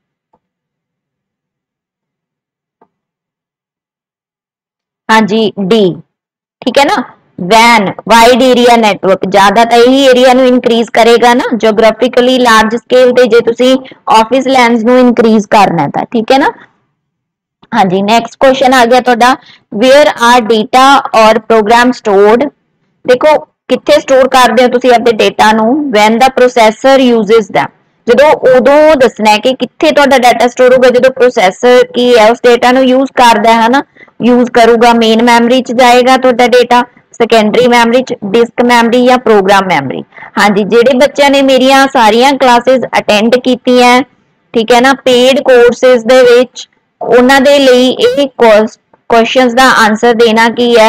हाँ जी डी। ठीक है ना, वैन वाइड एरिया नेटवर्क ज्यादा तो यही एरिया नु इंक्रीज करेगा ना जियोग्राफिकली लार्ज स्केल ते जे तुसी ऑफिस लैंड्स नु इंक्रीज करना था। ठीक है ना। हाँ जी नेक्स्ट क्वेश्चन आ गया ਤੁਹਾਡਾ वेयर आर डेटा और प्रोग्राम स्टोर्ड। देखो किथे स्टोर करते हो तुसी अपने डेटा नु when the processor uses them. ਜਦੋਂ ਉਦੋਂ ਦੱਸਣਾ ਹੈ ਕਿ ਕਿੱਥੇ ਤੁਹਾਡਾ ਡਾਟਾ ਸਟੋਰ ਹੋਊਗਾ ਜਦੋਂ ਪ੍ਰੋਸੈਸਰ ਕੀ ਹੈ ਉਸ ਡਾਟਾ ਨੂੰ ਯੂਜ਼ ਕਰਦਾ ਹੈ ਨਾ, ਯੂਜ਼ ਕਰੂਗਾ। ਮੇਨ ਮੈਮਰੀ ਚ ਜਾਏਗਾ ਤੁਹਾਡਾ ਡਾਟਾ, ਸੈਕੰਡਰੀ ਮੈਮਰੀ ਚ, ਡਿਸਕ ਮੈਮਰੀ ਜਾਂ ਪ੍ਰੋਗਰਾਮ ਮੈਮਰੀ। ਹਾਂਜੀ ਜਿਹੜੇ ਬੱਚਿਆਂ ਨੇ ਮੇਰੀਆਂ ਸਾਰੀਆਂ ਕਲਾਸਿਸ ਅਟੈਂਡ ਕੀਤੀਆਂ, ਠੀਕ ਹੈ ਨਾ, ਪੇਡ ਕੋਰਸਿਸ ਦੇ ਵਿੱਚ, ਉਹਨਾਂ ਦੇ ਲਈ ਇਹ ਕੁਐਸਚਨਸ ਦਾ ਆਨਸਰ ਦੇਣਾ ਕੀ ਹੈ,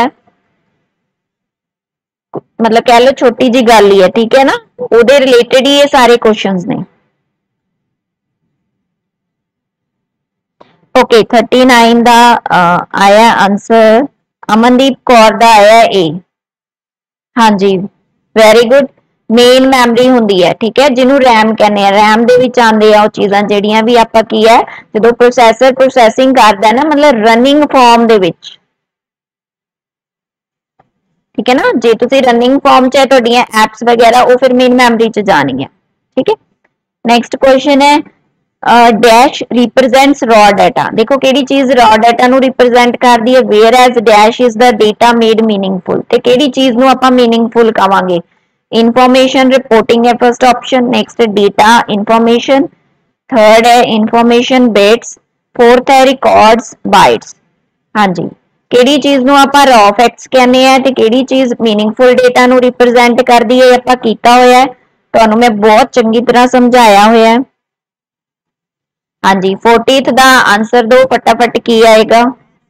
मतलब कह लो छोटी जी गल ही है। ठीक है ना, ਉਹਦੇ रिलेटेड ही ये सारे क्वेश्चंस ने। ओके 39 ਦਾ ਆਇਆ ਆਨਸਰ ਅਮਨਦੀਪ ਕੌਰ ਦਾ ਆਇਆ ਏ। ਹਾਂਜੀ ਵੈਰੀ ਗੁੱਡ। ਮੇਨ ਮੈਮਰੀ ਹੁੰਦੀ ਹੈ, ਠੀਕ ਹੈ, ਜਿਹਨੂੰ ਰੈਮ ਕਹਿੰਦੇ ਆ। ਰੈਮ ਦੇ ਵਿੱਚ ਆਉਂਦੇ ਆ ਉਹ ਚੀਜ਼ਾਂ ਜਿਹੜੀਆਂ ਵੀ ਆਪਾਂ ਕੀ ਹੈ ਜਦੋਂ ਪ੍ਰੋਸੈਸਰ ਪ੍ਰੋਸੈਸਿੰਗ ਕਰਦਾ ਨਾ, मतलब ਰਨਿੰਗ ਫਾਰਮ ਦੇ ਵਿੱਚ। ठीक है ना, जे तुसी रनिंग फॉर्म च है तुहाडियां एप्स वगैरह वो फिर मेन मैमरी च जाणगियां। ठीक है नेक्स्ट क्वेश्चन है डैश रिप्रेजेंट्स रॉ डाटा। देखो केड़ी चीज रॉ डाटा नु रिप्रेजेंट करदी है, whereas dash is the data made meaningful. ते केड़ी चीज नु आपां मीनिंगफुल कहांगे, इंफॉर्मेशन रिपोर्टिंग है first option, next data information, third है इंफॉर्मेशन बिट्स, फोर्थ है रिकॉर्ड्स बाइट्स। हाँ जी ਕਿਹੜੀ ਚੀਜ਼ ਨੂੰ ਆਪਾਂ ਰॉ ਫੈਕਟਸ ਕਹਿੰਦੇ ਆ ਤੇ ਕਿਹੜੀ ਚੀਜ਼ ਮੀਨਿੰਗਫੁਲ ਡਾਟਾ ਨੂੰ ਰਿਪਰੈਜ਼ੈਂਟ ਕਰਦੀ ਹੈ, ਆਪਾਂ ਕੀਤਾ ਹੋਇਆ ਹੈ, ਤੁਹਾਨੂੰ ਮੈਂ ਬਹੁਤ ਚੰਗੀ ਤਰ੍ਹਾਂ ਸਮਝਾਇਆ ਹੋਇਆ ਹੈ। ਹਾਂਜੀ 40th ਦਾ ਆਨਸਰ ਦੋ ਫਟਾਫਟ ਕੀ ਆਏਗਾ।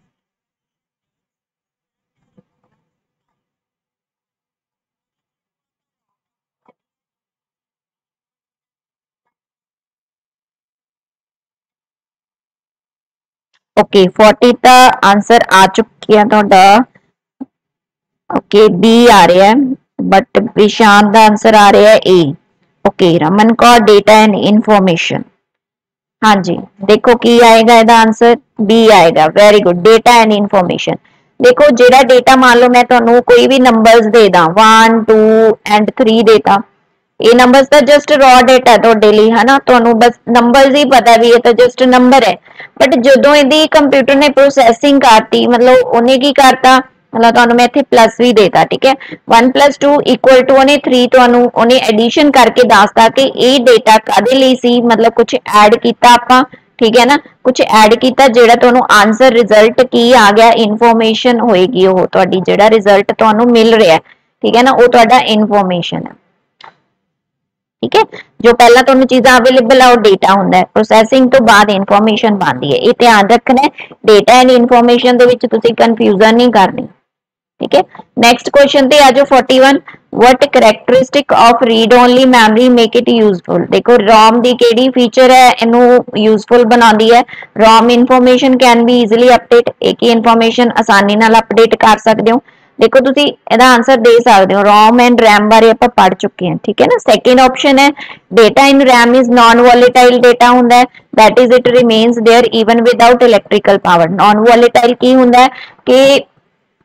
ओके 40 का आंसर आ चुकी है ਤੁਹਾਡਾ। ओके बी आ रहा है बट विशांत का आंसर आ रहा है A. Okay Raman Kaur data and information. हाँ जी देखो की आएगा ਇਹਦਾ आंसर बी आएगा। Very good data and information. देखो ਜਿਹੜਾ डेटा मान लो मैं ਤੁਹਾਨੂੰ कोई भी नंबर्स दे दा 1 2 एंड 3 देता, ਇਹ ਨੰਬਰਸ ਤਾਂ ਜਸਟ ਰॉ ਡਾਟਾ ਤੁਹਾਡੇ ਲਈ ਹੈ ਨਾ, ਤੁਹਾਨੂੰ ਬਸ ਨੰਬਰਸ ਹੀ ਪਤਾ ਵੀ ਇਹ ਤਾਂ ਜਸਟ ਨੰਬਰ ਹੈ। ਬਟ ਜਦੋਂ ਇਹਦੀ ਕੰਪਿਊਟਰ ਨੇ ਪ੍ਰੋਸੈਸਿੰਗ ਕਰਤੀ, ਮਤਲਬ ਉਹਨੇ ਕੀ ਕਰਤਾ, मतलब ਤੁਹਾਨੂੰ ਮੈਂ ਇੱਥੇ ਪਲੱਸ ਵੀ ਦੇਤਾ। ਠੀਕ ਹੈ 1 + 2 = ਉਹਨੇ 3 ਤੁਹਾਨੂੰ ਉਹਨੇ ਐਡੀਸ਼ਨ ਕਰਕੇ ਦੱਸਤਾ ਕਿ ਇਹ ਡਾਟਾ ਕਾਦੇ ਲਈ ਸੀ, मतलब ਕੁਝ ਐਡ ਕੀਤਾ ਆਪਾਂ। ਠੀਕ ਹੈ ਨਾ, ਕੁਝ ਐਡ ਕੀਤਾ ਜਿਹੜਾ ਤੁਹਾਨੂੰ ਆਨਸਰ ਰਿਜ਼ਲਟ ਕੀ ਆ ਗਿਆ, ਇਨਫੋਰਮੇਸ਼ਨ ਹੋਏਗੀ ਉਹ ਤੁਹਾਡੀ, ਜਿਹੜਾ ਰਿਜ਼ਲਟ ਤੁਹਾਨੂੰ ਮਿਲ ਰਿਹਾ। ਠੀਕ ਹੈ ਨਾ, ਉਹ ਤੁਹਾਡਾ ਇਨਫੋਰਮੇਸ਼ਨ ਹੈ। ठीक है जो पहला तुहानू चीज़ां अवेलेबल है वो डेटा हुंदा है, प्रोसैसिंग तो बाद इनफॉर्मेशन बनती है। ये ध्यान रखना है, डेटा एंड इनफॉर्मेशन दे विच तुसीं कंफ्यूजन नहीं करनी। ठीक है नैक्सट क्वेश्चन ते आ जाओ 41 what characteristic of read only memory make it useful. देखो रोम दी केड़ी फीचर है इनू यूजफुल बनाती है। ROM information can be easily update, एक ही इनफॉर्मेशन आसानी नाल अपडेट कर सकते हो। देखो तुसी ਇਹਦਾ आंसर दे सकते हो, रोम एंड रैम बारे ਆਪਾਂ पढ़ चुके हैं। ठीक है ना, सेकंड ऑप्शन है data in RAM is non volatile data ਹੁੰਦਾ है, that is it remains there even without electrical power. Non volatile की ਹੁੰਦਾ है कि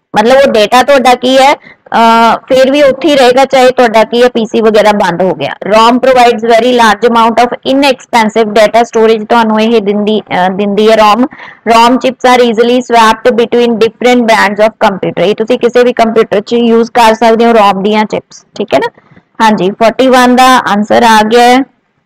मतलब वो डेटा ਤੁਹਾਡਾ ਕੀ ਹੈ फिर भी ਉੱਥੇ ही रहेगा चाहे ਤੁਹਾਡਾ ਕੀ ਹੈ पीसी वगैरह बंद हो गया। ROM provides very large amount of inexpensive data storage ਤੁਹਾਨੂੰ ਇਹ ਦਿੰਦੀ ਹੈ ROM chips are easily swapped between different brands of computer। ਇਹ ਤੁਸੀਂ ਕਿਸੇ ਵੀ ਕੰਪਿਊਟਰ 'ਚ ਯੂਜ਼ ਕਰ ਸਕਦੇ ਹੋ ROM ਦੀਆਂ chips, ਠੀਕ ਹੈ ਨਾ। ਹਾਂਜੀ 41 ਦਾ ਆਨਸਰ ਆ ਗਿਆ ਹੈ।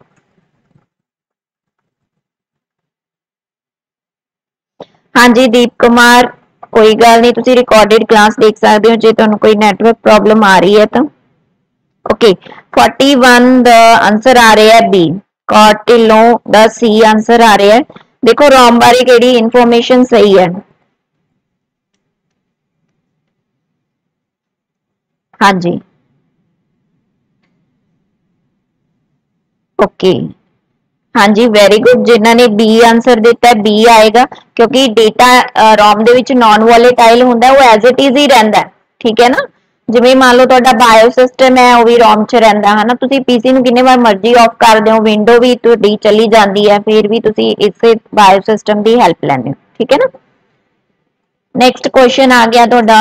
ਹਾਂਜੀ ਦੀਪ ਕੁਮਾਰ कोई गल नहीं, तुसी रिकॉर्डेड क्लास देख सकते हो जे तुहानू कोई नेटवर्क प्रॉब्लम आ रही है तो। ओके 41 दा आंसर आ रहा है बी, कॉट ढिल्लों दा सी आंसर आ रहा है। देखो रोम बारे केड़ी इंफॉर्मेशन सही है। हाँ जी ओके हाँ जी वेरी गुड, जिन्होंने बी आंसर दिता है बी आएगा क्योंकि डेटा रोम दे विच नॉन वॉलेटाइल हुंदा है, वो एज इट इज ही रहिंदा है, ठीक है ना। जिवें मान लो तुहाडा बायो सिस्टम है वो भी रोम च रहिंदा है ना, तुसीं पीसी नूं किन्ने बार मर्जी ऑफ कर दिओ, विंडो भी तुहाडी चली जांदी है, फिर भी तुसीं इसे बायो सिस्टम दी हेल्प लैंदे हो, ठीक है ना। नेक्स्ट क्वेश्चन आ गया तुहाडा।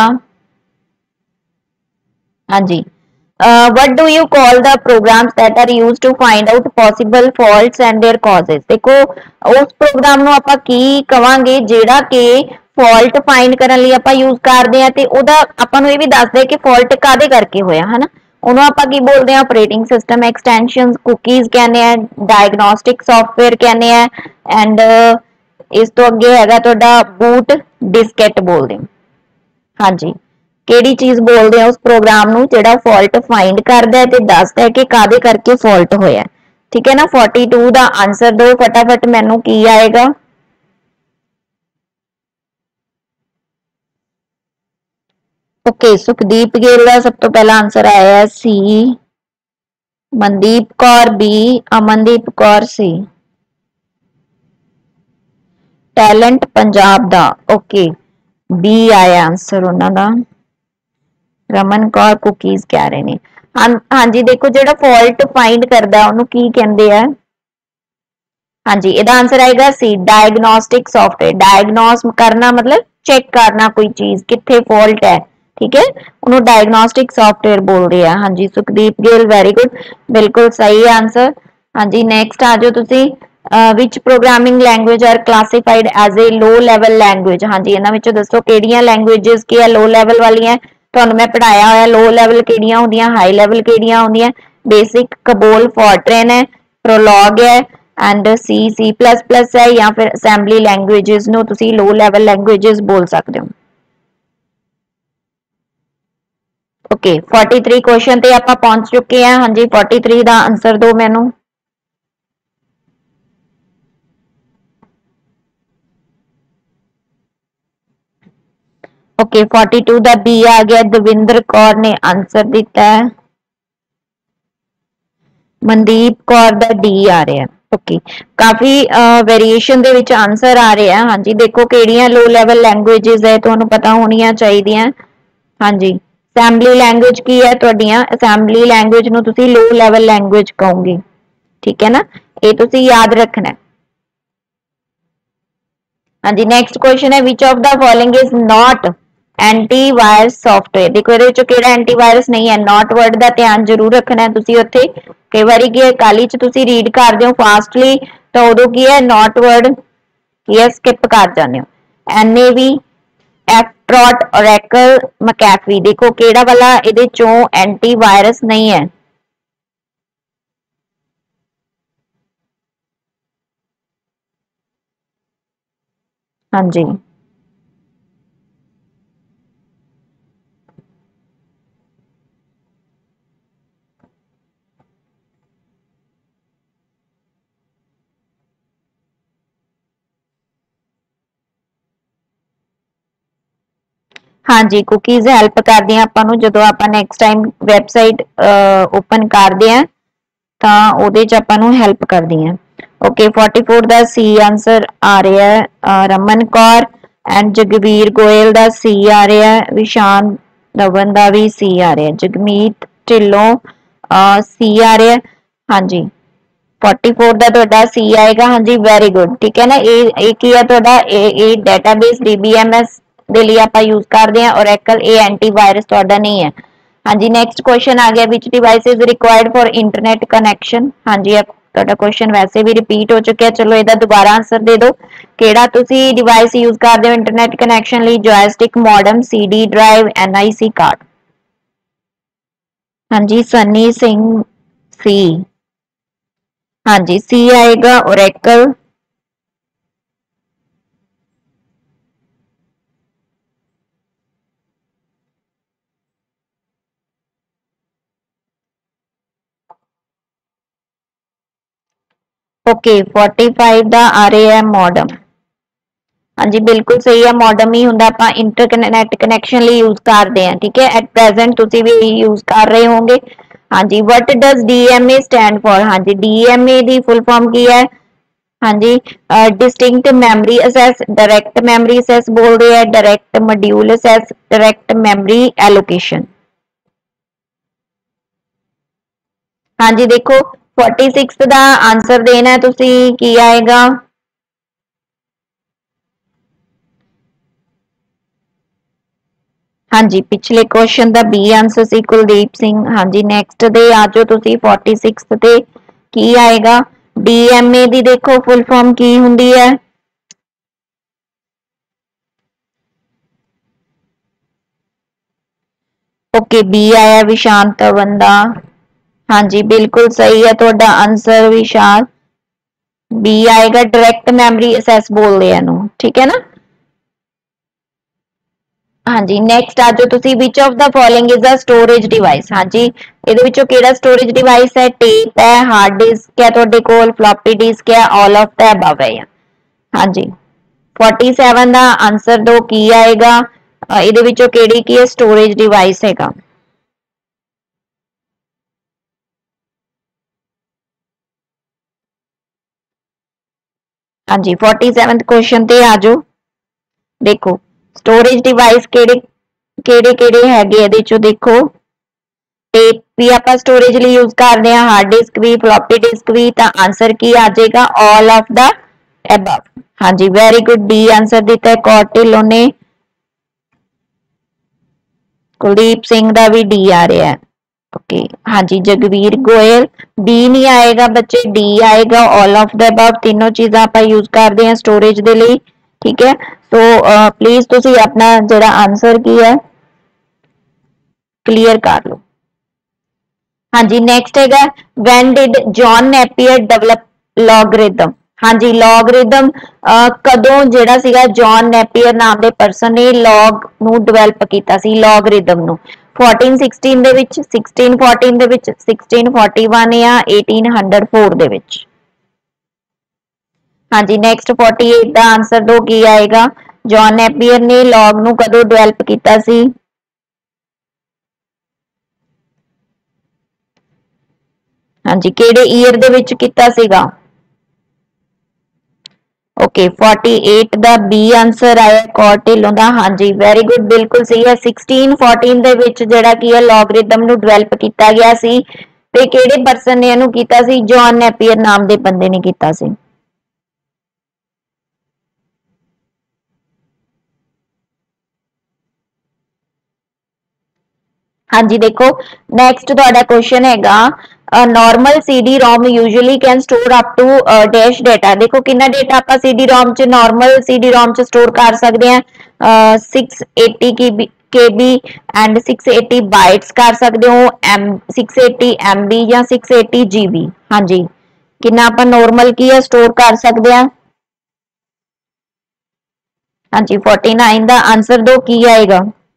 हाँ जी what do you call the programs that are used to find out possible faults and their causes। देखो उस प्रोग्राम ਨੂੰ ਆਪਾਂ ਕੀ ਕਵਾਂਗੇ ਜਿਹੜਾ ਕਿ ਫਾਲਟ ਫਾਈਂਡ ਕਰਨ ਲਈ ਆਪਾਂ ਯੂਜ਼ ਕਰਦੇ ਆ ਤੇ ਉਹਦਾ ਆਪਾਂ ਨੂੰ ਇਹ ਵੀ ਦੱਸਦਾ ਹੈ ਕਿ ਫਾਲਟ ਕਾਦੇ ਕਰਕੇ ਹੋਇਆ ਹਨਾ। ਉਹਨੂੰ ਆਪਾਂ ਕੀ ਬੋਲਦੇ ਆ ਆਪਰੇਟਿੰਗ ਸਿਸਟਮ ਐਕਸਟੈਂਸ਼ਨਸ, ਕੁਕੀਜ਼ ਕਹਿੰਦੇ ਆ, ਡਾਇਗਨੋਸਟਿਕ ਸੌਫਟਵੇਅਰ ਕਹਿੰਦੇ ਆ ਐਂਡ ਇਸ ਤੋਂ ਅੱਗੇ ਹੈਗਾ ਤੁਹਾਡਾ ਬੂਟ ਡਿਸਕਟ ਬੋਲਦੇ ਆ। ਹਾਂਜੀ ਕਿਹੜੀ ਚੀਜ਼ ਬੋਲਦੇ ਆ ਉਸ ਪ੍ਰੋਗਰਾਮ ਨੂੰ ਜਿਹੜਾ ਫਾਲਟ ਫਾਈਂਡ ਕਰਦਾ ਹੈ ਤੇ ਦੱਸਦਾ ਹੈ ਕਿ ਕਾਦੇ ਕਰਕੇ ਫਾਲਟ ਹੋਇਆ, ਠੀਕ ਹੈ ਨਾ। 42 ਦਾ ਆਨਸਰ ਦੋ ਫਟਾਫਟ ਮੈਨੂੰ ਕੀ ਆਏਗਾ। ਓਕੇ ਸੁਖਦੀਪ ਗਿੱਲ ਦਾ ਸਭ ਤੋਂ ਪਹਿਲਾ ਆਨਸਰ ਆਇਆ ਹੈ C, Mandeep Kaur B, Amandeep Kaur C. Talent Punjab ਦਾ ਓਕੇ ਬੀ ਆਇਆ ਆਨਸਰ ਉਹਨਾਂ ਦਾ। ਰਮਨ ਕੌਰ ਕੁਕੀਜ਼ ਕਹਿ ਰਹੇ ਨੇ। ਹਾਂਜੀ ਦੇਖੋ ਜਿਹੜਾ ਫਾਲਟ ਫਾਈਂਡ ਕਰਦਾ ਉਹਨੂੰ ਕੀ ਕਹਿੰਦੇ ਆ। ਹਾਂਜੀ ਇਹਦਾ ਆਨਸਰ ਆਏਗਾ ਸੀ डायग्नोस्टिक सॉफ्टवेयर। डायग्नोस करना मतलब चेक करना कोई चीज किथे फॉल्ट है, ठीक है, ਉਹਨੂੰ डायग्नोस्टिक सॉफ्टवेयर बोलते हैं। हाँ जी सुखदीप गिल वेरी गुड, बिल्कुल सही आंसर। हाँ जी नेक्स्ट आ जाओ तुसी which programming language are classified as a low level language. हाँ जी इन्हां विचों दसो किहड़ियां लैंग्वेजेस की है लो लैवल वालियां। ਤੁਹਾਨੂੰ मैं पढ़ाया होया लो लैवल ਕਿਹੜੀਆਂ ਹੁੰਦੀਆਂ, हाई लैवल ਕਿਹੜੀਆਂ ਹੁੰਦੀਆਂ। बेसिक कबोल फॉर्ट्रेन है, प्रोलॉग है एंड C++ है या फिर असेंबली लैंग्वेजेस ਨੂੰ ਤੁਸੀਂ लो लैवल लैंग्वेजेस बोल सकते हो। ओके 43 क्वेश्चन ਤੇ ਆਪਾਂ ਪਹੁੰਚ ਚੁੱਕੇ ਹਾਂ। ਹਾਂਜੀ 43 ਦਾ ਆਨਸਰ ਦਿਓ ਮੈਨੂੰ। ओके 42 ਦਾ बी आ गया। दविंदर कौर ने आंसर दिता है। मनदीप कौर ਦਾ डी आ रहा है। ओके काफी वेरिएशन ਦੇ ਵਿੱਚ ਆਨਸਰ ਆ ਰਿਹਾ। ਹਾਂਜੀ ਦੇਖੋ ਕਿਹੜੀਆਂ लो लेवल लैंग्वेजेस है ਤੁਹਾਨੂੰ ਪਤਾ ਹੋਣੀਆਂ ਚਾਹੀਦੀਆਂ। ਹਾਂਜੀ ਅਸੈਂਬਲੀ ਲੈਂਗੁਏਜ ਕੀ ਹੈ ਤੁਹਾਡੀਆਂ, ਅਸੈਂਬਲੀ ਲੈਂਗੁਏਜ ਨੂੰ ਤੁਸੀਂ लो लेवल लैंग्वेज ਕਹੋਗੇ, ठीक है ना, ਇਹ ਤੁਸੀਂ याद रखना है। हाँ जी नेक्स्ट क्वेश्चन है which of the following is not antivirus software. देखो ਇਹਦੇ ਵਿੱਚੋਂ ਕਿਹੜਾ ਐਂਟੀਵਾਇਰਸ ਨਹੀਂ ਹੈ। नॉट वर्ड ਦਾ ਧਿਆਨ ਜ਼ਰੂਰ ਰੱਖਣਾ ਹੈ ਤੁਸੀਂ ਉੱਥੇ। ਕਈ ਵਾਰੀ ਕੀ ਹੈ ਕਾਲੀ ਚ ਤੁਸੀਂ ਰੀਡ ਕਰਦੇ ਹੋ ਫਾਸਟਲੀ ਤਾਂ ਉਦੋਂ ਕੀ ਹੈ नॉट वर्ड ਕੀ ਹੈ ਸਕਿਪ ਕਰ ਜਾਂਦੇ ਹੋ। NAV एफट्रॉट ओरेकल मैकेफी देखो ਕਿਹੜਾ ਵਾਲਾ ਇਹਦੇ ਚੋਂ ਐਂਟੀਵਾਇਰਸ ਨਹੀਂ ਹੈ। हाँ जी हाँ जी कुकीज हेल्प करदी ਆਪਾਂ ਨੂੰ ਜਦੋਂ ਆਪਾਂ ਨੈਕਸਟ ਟਾਈਮ ਵੈਬਸਾਈਟ ਓਪਨ ਕਰਦੇ ਆ ਤਾਂ ਉਹਦੇ ਚ ਆਪਾਂ ਨੂੰ ਹੈਲਪ ਕਰਦੀਆਂ। ओके 44 ਦਾ ਸੀ ਆਨਸਰ ਆ ਰਿਹਾ ਹੈ। ਰਮਨ ਕੌਰ ਐਂਡ ਜਗਵੀਰ ਗੋਇਲ ਦਾ ਸੀ ਆ ਰਿਹਾ ਹੈ। ਵਿਸ਼ਾਨ ਦਵਨ ਦਾ ਵੀ ਸੀ ਆ ਰਿਹਾ ਹੈ। ਜਗਮੀਤ ਢਿੱਲੋਂ ਸੀ ਆ ਰਿਹਾ। ਹਾਂਜੀ 44 ਦਾ ਤੁਹਾਡਾ ਸੀ ਆਏਗਾ। ਹਾਂਜੀ ਵੈਰੀ ਗੁੱਡ, ਠੀਕ ਹੈ ਨਾ। ਇਹ ਕੀ ਹੈ ਤੁਹਾਡਾ ਇਹ ਡਾਟਾਬੇਸ DBMS ਦੇ ਲਈ ਆਪਾਂ यूज करते हैं ओरेकल ये एंटीवायरस तुहाडा नहीं है। हाँ जी नैक्सट क्वेश्चन आ गया which device is required for internet connection. हाँ जी ਤੁਹਾਡਾ क्वेश्चन वैसे भी रिपीट हो चुका है। चलो ਇਹਦਾ ਦੁਬਾਰਾ आंसर दे दो ਕਿਹੜਾ ਤੁਸੀਂ डिवाइस यूज ਕਰਦੇ हो इंटरनेट कनैक्शन ਲਈ joystick modem CD drive NIC card. हाँ जी सनी सिंह सी। हाँ जी सी आएगा ओरेकल। ओके 45 ਦਾ ਆ ਰਿਹਾ ਹੈ ਮੋਡਮ। ਹਾਂਜੀ ਬਿਲਕੁਲ ਸਹੀ ਹੈ ਮੋਡਮ ਹੀ ਹੁੰਦਾ ਆਪਾਂ ਇੰਟਰਨੈਟ ਕਨੈਕਸ਼ਨ ਲਈ ਯੂਜ਼ ਕਰਦੇ ਹਾਂ ਠੀਕ ਹੈ ਐਟ ਪ੍ਰੈਜ਼ੈਂਟ ਤੁਸੀਂ ਵੀ ਯੂਜ਼ ਕਰ ਰਹੇ ਹੋਵੋਗੇ। ਹਾਂਜੀ what does DMA stand for. ਹਾਂਜੀ DMA ਦੀ ਫੁੱਲ ਫਾਰਮ ਕੀ ਹੈ। ਹਾਂਜੀ distinct memory access direct memory access ਬੋਲਦੇ ਆ direct module access direct memory allocation. ਹਾਂਜੀ ਦੇਖੋ 46 ਦਾ ਆਨਸਰ ਦੇਣਾ ਤੁਸੀਂ ਕੀ ਆਏਗਾ। ਹਾਂਜੀ ਪਿਛਲੇ ਕੁਐਸਚਨ ਦਾ B ਆਨਸਰ ਸੀ ਕੁਲਦੀਪ ਸਿੰਘ। ਹਾਂਜੀ ਨੈਕਸਟ ਦੇ ਆ ਜਾਓ ਤੁਸੀਂ 46 ਤੇ ਕੀ ਆਏਗਾ। DMA ਦੀ ਦੇਖੋ ਫੁੱਲ ਫਾਰਮ ਕੀ ਹੁੰਦੀ ਹੈ। ओके B आया विशांत बंदा। हाँ जी बिल्कुल सही है ਤੁਹਾਡਾ आंसर विशाल B आएगा डायरेक्ट मैमरी असेस बोलते हैं ठीक है ना। हाँ जी नैक्सट आ जाओ तुसी which of the following is a storage device. हाँ जी ਇਹਦੇ ਵਿੱਚੋਂ ਕਿਹੜਾ स्टोरेज डिवाइस है टेप है हार्ड डिस्क है ਤੁਹਾਡੇ ਕੋਲ फ्लॉपी डिस्क है ऑल ऑफ द अबव है। हाँ जी 47 ਦਾ आंसर दो ਕੀ ਆਏਗਾ ਇਹਦੇ ਵਿੱਚੋਂ ਕਿਹੜੀ ਕੀ ਹੈ स्टोरेज डिवाइस हैगा। हाँ जी 47 क्वेश्चन ते आ जाओ देखो स्टोरेज डिवाइस केड़े केड़े केड़े हैगे ਇਹਦੇ ਚੋਂ देखो टेप भी ਆਪਾਂ स्टोरेज ਲਈ यूज करते हैं हार्ड डिस्क भी फ्लॉपी डिस्क भी ਤਾਂ आंसर ਕੀ आ जाएगा ऑल ऑफ द above। हाँ जी वेरी गुड डी आंसर दिता है कौर ढिल्लों ने। कुलदीप सिंह ਦਾ भी डी आ रहा है ओके। हाँ जी जगवीर गोयल डी नहीं आएगा बच्चे डी आएगा ऑल ऑफ द अबव तीनों चीज़ां ਆਪਾਂ यूज करते हैं स्टोरेज ਦੇ ਲਈ ठीक है। सो प्लीज ਤੁਸੀਂ अपना ਜਿਹੜਾ आंसर की है क्लीयर कर लो। हाँ जी नैक्सट हैगा when did John Napier develop logarithm. हाँ जी लॉगरिथम कदों ਜਿਹੜਾ ਸੀਗਾ जॉन नेपियर नाम ਦੇ पर्सन ने लॉग ਨੂੰ ਡਿਵੈਲਪ ਕੀਤਾ ਸੀ लॉगरिथम ਨੂੰ 1416 ਦੇ ਵਿੱਚ 1614 ਦੇ ਵਿੱਚ 1641 ਜਾਂ 1804 ਦੇ ਵਿੱਚ। हाँ जी नैक्सट 48 ਦਾ आंसर दो ਕੀ ਆਏਗਾ जॉन नेपियर ने लॉग ਨੂੰ ਕਦੋਂ ਡਿਵੈਲਪ ਕੀਤਾ ਸੀ। हाँ जी ਕਿਹੜੇ ईयर ਦੇ ਵਿੱਚ ਕੀਤਾ ਸੀਗਾ। ओके 48 ਦਾ बी आंसर आया कौर ढिल्लों ਦਾ। हाँ जी वेरी गुड बिल्कुल सही है 1614 ਦੇ ਵਿੱਚ ਜਿਹੜਾ ਕੀ ਹੈ ਲੌਗਰਿथम ਨੂੰ ਡਿਵੈਲਪ ਕੀਤਾ ਗਿਆ ਸੀ ਤੇ ਕਿਹੜੇ ਪਰਸਨ ਨੇ ਇਹਨੂੰ ਕੀਤਾ ਸੀ ਜੌਨ ਨੈਪੀਅਰ ਨਾਮ ਦੇ ਬੰਦੇ ਨੇ ਕੀਤਾ ਸੀ। हाँ जी देखो नैक्सट ਤੁਹਾਡਾ क्वेश्चन हैगा normal CD ROM usually can store up to dash data. देखो कितना डेटा आप CD ROM च नॉर्मल CD ROM च स्टोर कर सकते हैं 680 KB एंड 680 बाइट्स कर सकते हो 680 MB या 680 GB। हाँ जी कितना आप नॉर्मल की है स्टोर कर सकते हैं। हाँ जी 49 का आंसर दो की आएगा।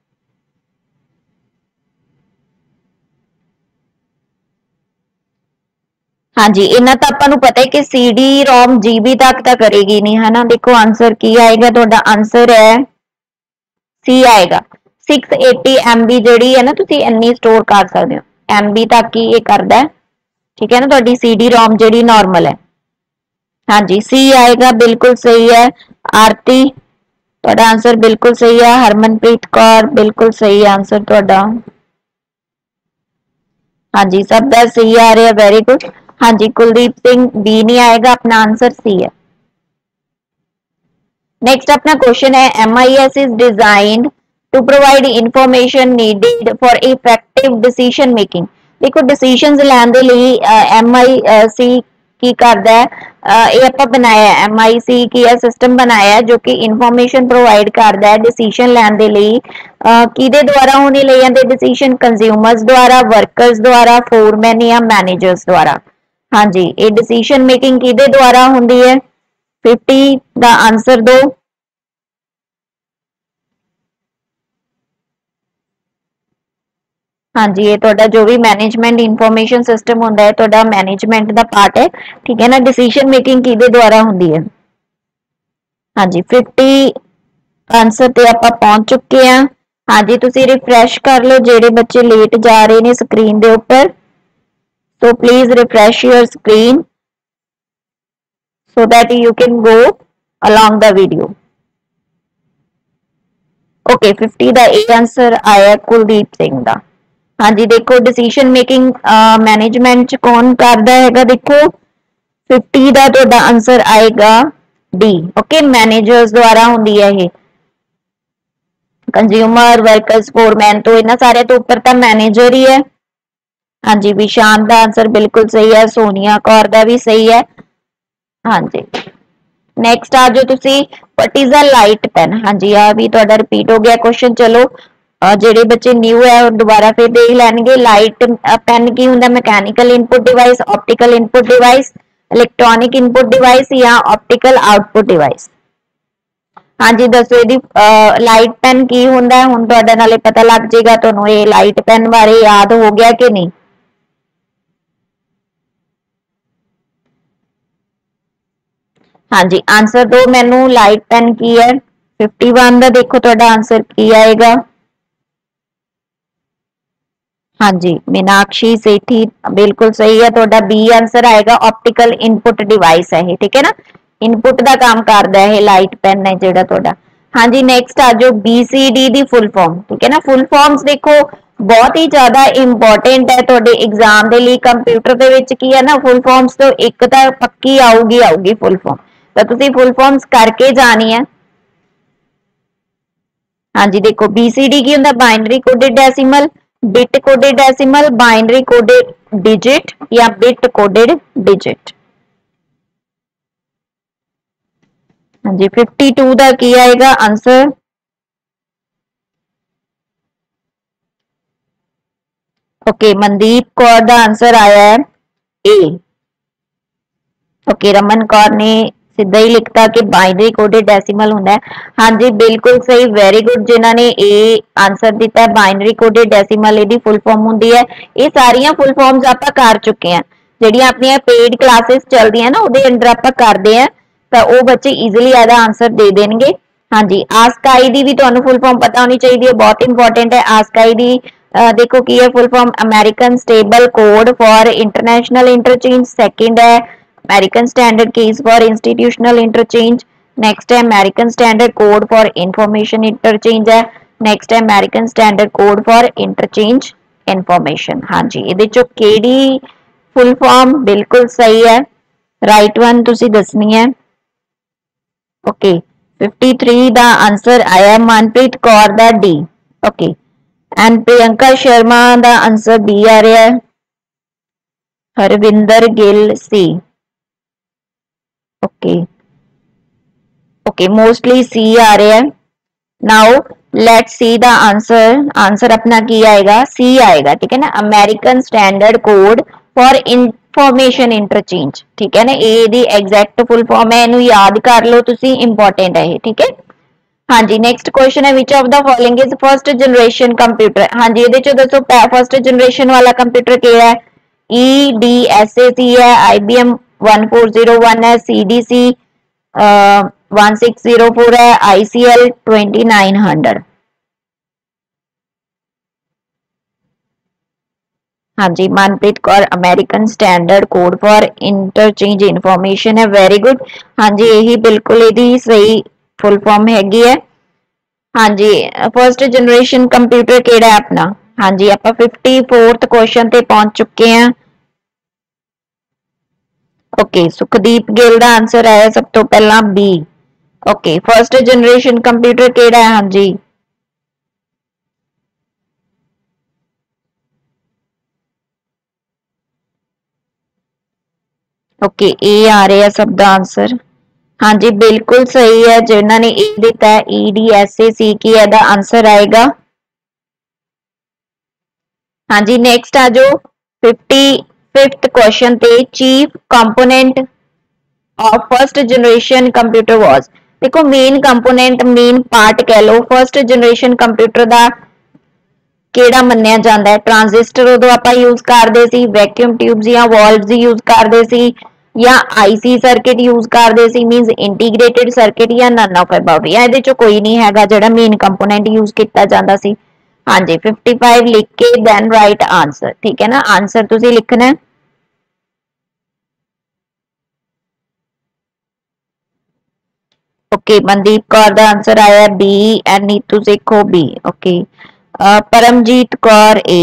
हाँ जी इन्ना तो आपको पता है कि CD ROM GB तक तो करेगी नहीं है ना। देखो आंसर की आएगा ਤੁਹਾਡਾ आंसर है C आएगा 680 MB ਜਿਹੜੀ है ना ਤੁਸੀਂ ਇੰਨੀ स्टोर कर सकते हो MB तक ही ये करता है ठीक है ना ਤੁਹਾਡੀ CD ROM ਜਿਹੜੀ नॉर्मल है। हाँ जी C आएगा बिल्कुल सही है। आरती ਤੁਹਾਡਾ आंसर बिल्कुल सही है। हरमनप्रीत कौर बिल्कुल सही आंसर ਤੁਹਾਡਾ। हाँ जी सब का सही आ रहा है वेरी गुड। हाँ जी कुलदीप सिंह बी नहीं आएगा अपना आंसर सी है। नेक्स्ट अपना क्वेश्चन है MIS is designed to provide information needed for effective decision making. देखो डिसीजंस लैन दे लई MIC की करदा है ये ਆਪਾਂ बनाया है MIC की यह सिस्टम बनाया है जो कि इंफॉर्मेशन प्रोवाइड करदा है डिसीजन लैन दे लई किदे द्वारा होने ले जांदे डिसीजन कंज्यूमर्स द्वारा वर्कर्स द्वारा फोरमैन या मैनेजर्स द्वारा। हाँ जी ये डिसीजन मेकिंग किदे द्वारा होंदी है 50 का आंसर दो। हाँ जी ये तो जो भी मैनेजमेंट इंफॉर्मेशन सिस्टम होता है तो मैनेजमेंट का पार्ट है ठीक है ना। डिसीजन मेकिंग किदे द्वारा होंदी है। हाँ जी 50 आंसर ते आप पहुंच चुके हैं। हाँ जी तुसी रिफ्रेश कर लो जेडे बच्चे लेट जा रहे ने स्क्रीन दे ऊपर। So please refresh your screen so that you can go along the video. Okay 50 ਦਾ ਇਹ ਆਨਸਰ ਆਇਆ ਕੁਲਦੀਪ ਸਿੰਘ ਦਾ। हाँ जी देखो डिसीजन मेकिंग मैनेजमेंट च कौन करदा हैगा देखो 50 ਦਾ ਤੁਹਾਡਾ ਆਨਸਰ ਆਏਗਾ डी। ओके मैनेजर्स द्वारा ਹੁੰਦੀ है ये कंज्यूमर वर्कर्स फोरमैन तो इन्हां सारे तो ऊपर तो मैनेजर ही है। हाँ जी विशांत का आंसर बिल्कुल सही है सोनिया कौर का भी सही है। हाँ जी नैक्सट आ जाओ तुसी what is a light pen. हाँ जी आ भी तुहाडा रिपीट हो गया क्वेश्चन। चलो जेडे बच्चे न्यू है और दोबारा फिर देख लैणगे। लाइट पेन की हुंदा mechanical input device optical input device electronic input device या ऑप्टिकल आउटपुट डिवाइस। हाँ जी दसो इहदी लाइट पेन की हुंदा है। हुण तुहाडे नाले पता लग जाएगा तुहानूं ये लाइट पेन बारे याद हो गया कि नहीं। हाँ जी आंसर दो मैनू लाइट पेन की है 51 का देखो तुहाडा आंसर की आएगा। हाँ जी मीनाक्षी सेठी बिल्कुल सही है तुहाडा बी आंसर आएगा ऑप्टिकल इनपुट डिवाइस है ये ठीक है ना। इनपुट का काम करदा है लाइट पेन है जेड़ा तुहाडा। हाँ जी नेक्स्ट आ जाओ BCD दी फुल फॉर्म ठीक है ना। फुल फॉर्म्स देखो बहुत ही ज्यादा इंपॉर्टेंट है तुहाडे एग्जाम दे लई। कंप्यूटर दे विच की है ना फुल फॉर्म्स तो एक तो पक्की आऊगी फुल फॉर्म तो तुसी फुल फॉर्म्स करके जानी है। हाँ जी देखो BCD की हुंदा binary coded decimal bit coded decimal binary coded digit या बिट कोडेड डिजिट। हाँ जी 52 का की आएगा आंसर। ओके मनदीप कौर का आंसर आया है ए। ओके रमन कौर ने सीधा ही लिखता कि बाइनरी कोडेड डेसिमल होता है। हाँ जी बिल्कुल सही वेरी गुड जिन्होंने ए आंसर दिता है बाइनरी कोडेड डेसिमल इहदी फुल फॉर्म होंदी है। ये सारियां फुल फॉर्म्स आपां कर चुके हैं ਜਿਹੜੀਆਂ ਆਪਣੀਆਂ पेड क्लासेस चलदियां ना ਉਹਦੇ ਅੰਦਰ ਆਪਾਂ ਕਰਦੇ ਆ ਤਾਂ ਉਹ ਬੱਚੇ ਈਜ਼ੀਲੀ ਇਹਦਾ ਆਨਸਰ ਦੇ ਦੇਣਗੇ। हाँ जी आस्काई दी भी ਤੁਹਾਨੂੰ फुल फॉर्म पता होनी चाहिए बहुत इंपॉर्टेंट है। आस्काई दी देखो की है full form American stable code for international interchange. Second है American standard keys for institutional interchange. Next है American standard code for information interchange है। नेक्स्ट है American standard code for interchange information. हाँ जी ये चो केड़ी फुल फॉर्म बिल्कुल सही है राइट वन तुसी दसनी है। ओके 53 का आंसर आया मनप्रीत कौर का D. Okay and Priyanka Sharma का आंसर बी आ रहा है। Harvinder Gill C. Okay okay mostly C आ रहा है। Now let see the answer. Answer अपना की आएगा सी आएगा ठीक है ना American standard code for information interchange ठीक है ना। ए दी एग्जैक्ट फुल फॉर्म है इनू याद कर लो तुसी इंपॉर्टेंट है ठीक है। हाँ जी नेक्स्ट क्वेश्चन है which of the following is first generation computer. हाँ जी ये दसो फर्स्ट जनरेशन वाला कंप्यूटर क्या है। EDSAC है IBM 1401 है CDC 1604 है ICL 2900। हाँ जी Manpreet Kaur American standard code for interchange information है वेरी गुड। हाँ जी यही बिल्कुल यही सही फुल फॉर्म हैगी है। हाँ जी फर्स्ट जनरेशन कंप्यूटर केड़ा है अपना। हाँ जी आप 54th क्वेश्चन ते पहुंच चुके हैं। ओके सुखदीप गिल का आंसर आया सब तो पहला B. Okay first generation computer केड़ा है? हाँ जी ओके ए आ रहा है सब दा आंसर। हाँ जी बिल्कुल सही है, जिन्होंने ए दिता है EDSAC की एदा आंसर आएगा। हाँ जी नेक्स्ट आ जाओ 55th क्वेश्चन ते chief component of first generation computer was. देखो मेन कंपोनेंट मेन पार्ट कह लो फर्स्ट जनरेशन कंप्यूटर दा केड़ा मन्निया जाता है? ट्रांजिस्टर उदों आपां यूज करते सी, वैक्यूम ट्यूब्स या वॉल्व्स यूज करते सी, या आईसी सर्किट यूज करते सी मींस इंटीग्रेटेड सर्किट, या नन ऑफ अबव, या इहदे चों कोई नहीं हैगा जिहड़ा मेन कंपोनेंट यूज किया जाता सी। हाँ जी 55 लिख के देन राइट आंसर, ठीक है ना। आंसर तुसीं लिखना है। ओके मनदीप कौर का आंसर आया B and Neetu Sekhon B. Okay Paramjeet Kaur A.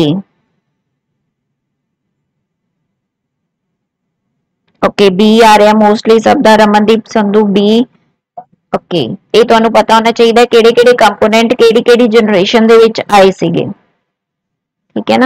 Okay B आ रहा मोस्टली सब दा। रमनदीप संधू बी। ओके ये तुहानू पता होना चाहिए किहड़े किहड़े कंपोनेंट किहड़ी किहड़ी जनरेशन दे विच आए सीगे, ठीक है ना।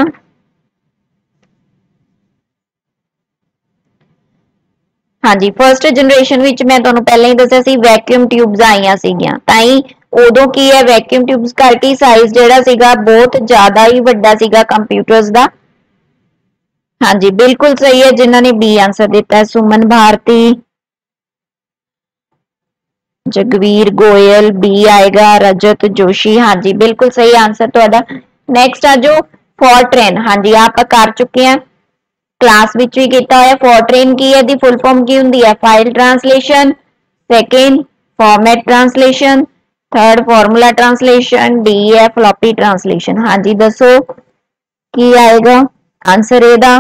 हाँ जी फर्स्ट जनरेशन विच मैं तुहानू पहले ही दस्सिया सी वैक्यूम ट्यूब्स आईयां सीगियां, ताई उदों की है वैक्यूम ट्यूब्स करके साइज जिहड़ा सीगा बहुत ज्यादा ही वड्डा सीगा कंप्यूटर्स दा। हाँ जी बिल्कुल सही है, जिन्होंने बी आंसर दिता है सुमन भारती, जगवीर गोयल बी आएगा, रजत जोशी। हाँ जी बिल्कुल सही आंसर तुहाडा। नेक्स्ट आ जो फोर्ट्रेन। हाँ जी आप कर चुके हैं क्लास विच भी किया है। फोर्ट्रेन की है दी फुल फॉर्म की हुंदी है? File translation, second format translation, third formula translation, D है फ्लॉपी ट्रांसलेशन। हाँ जी दसो की आएगा आंसर एदा?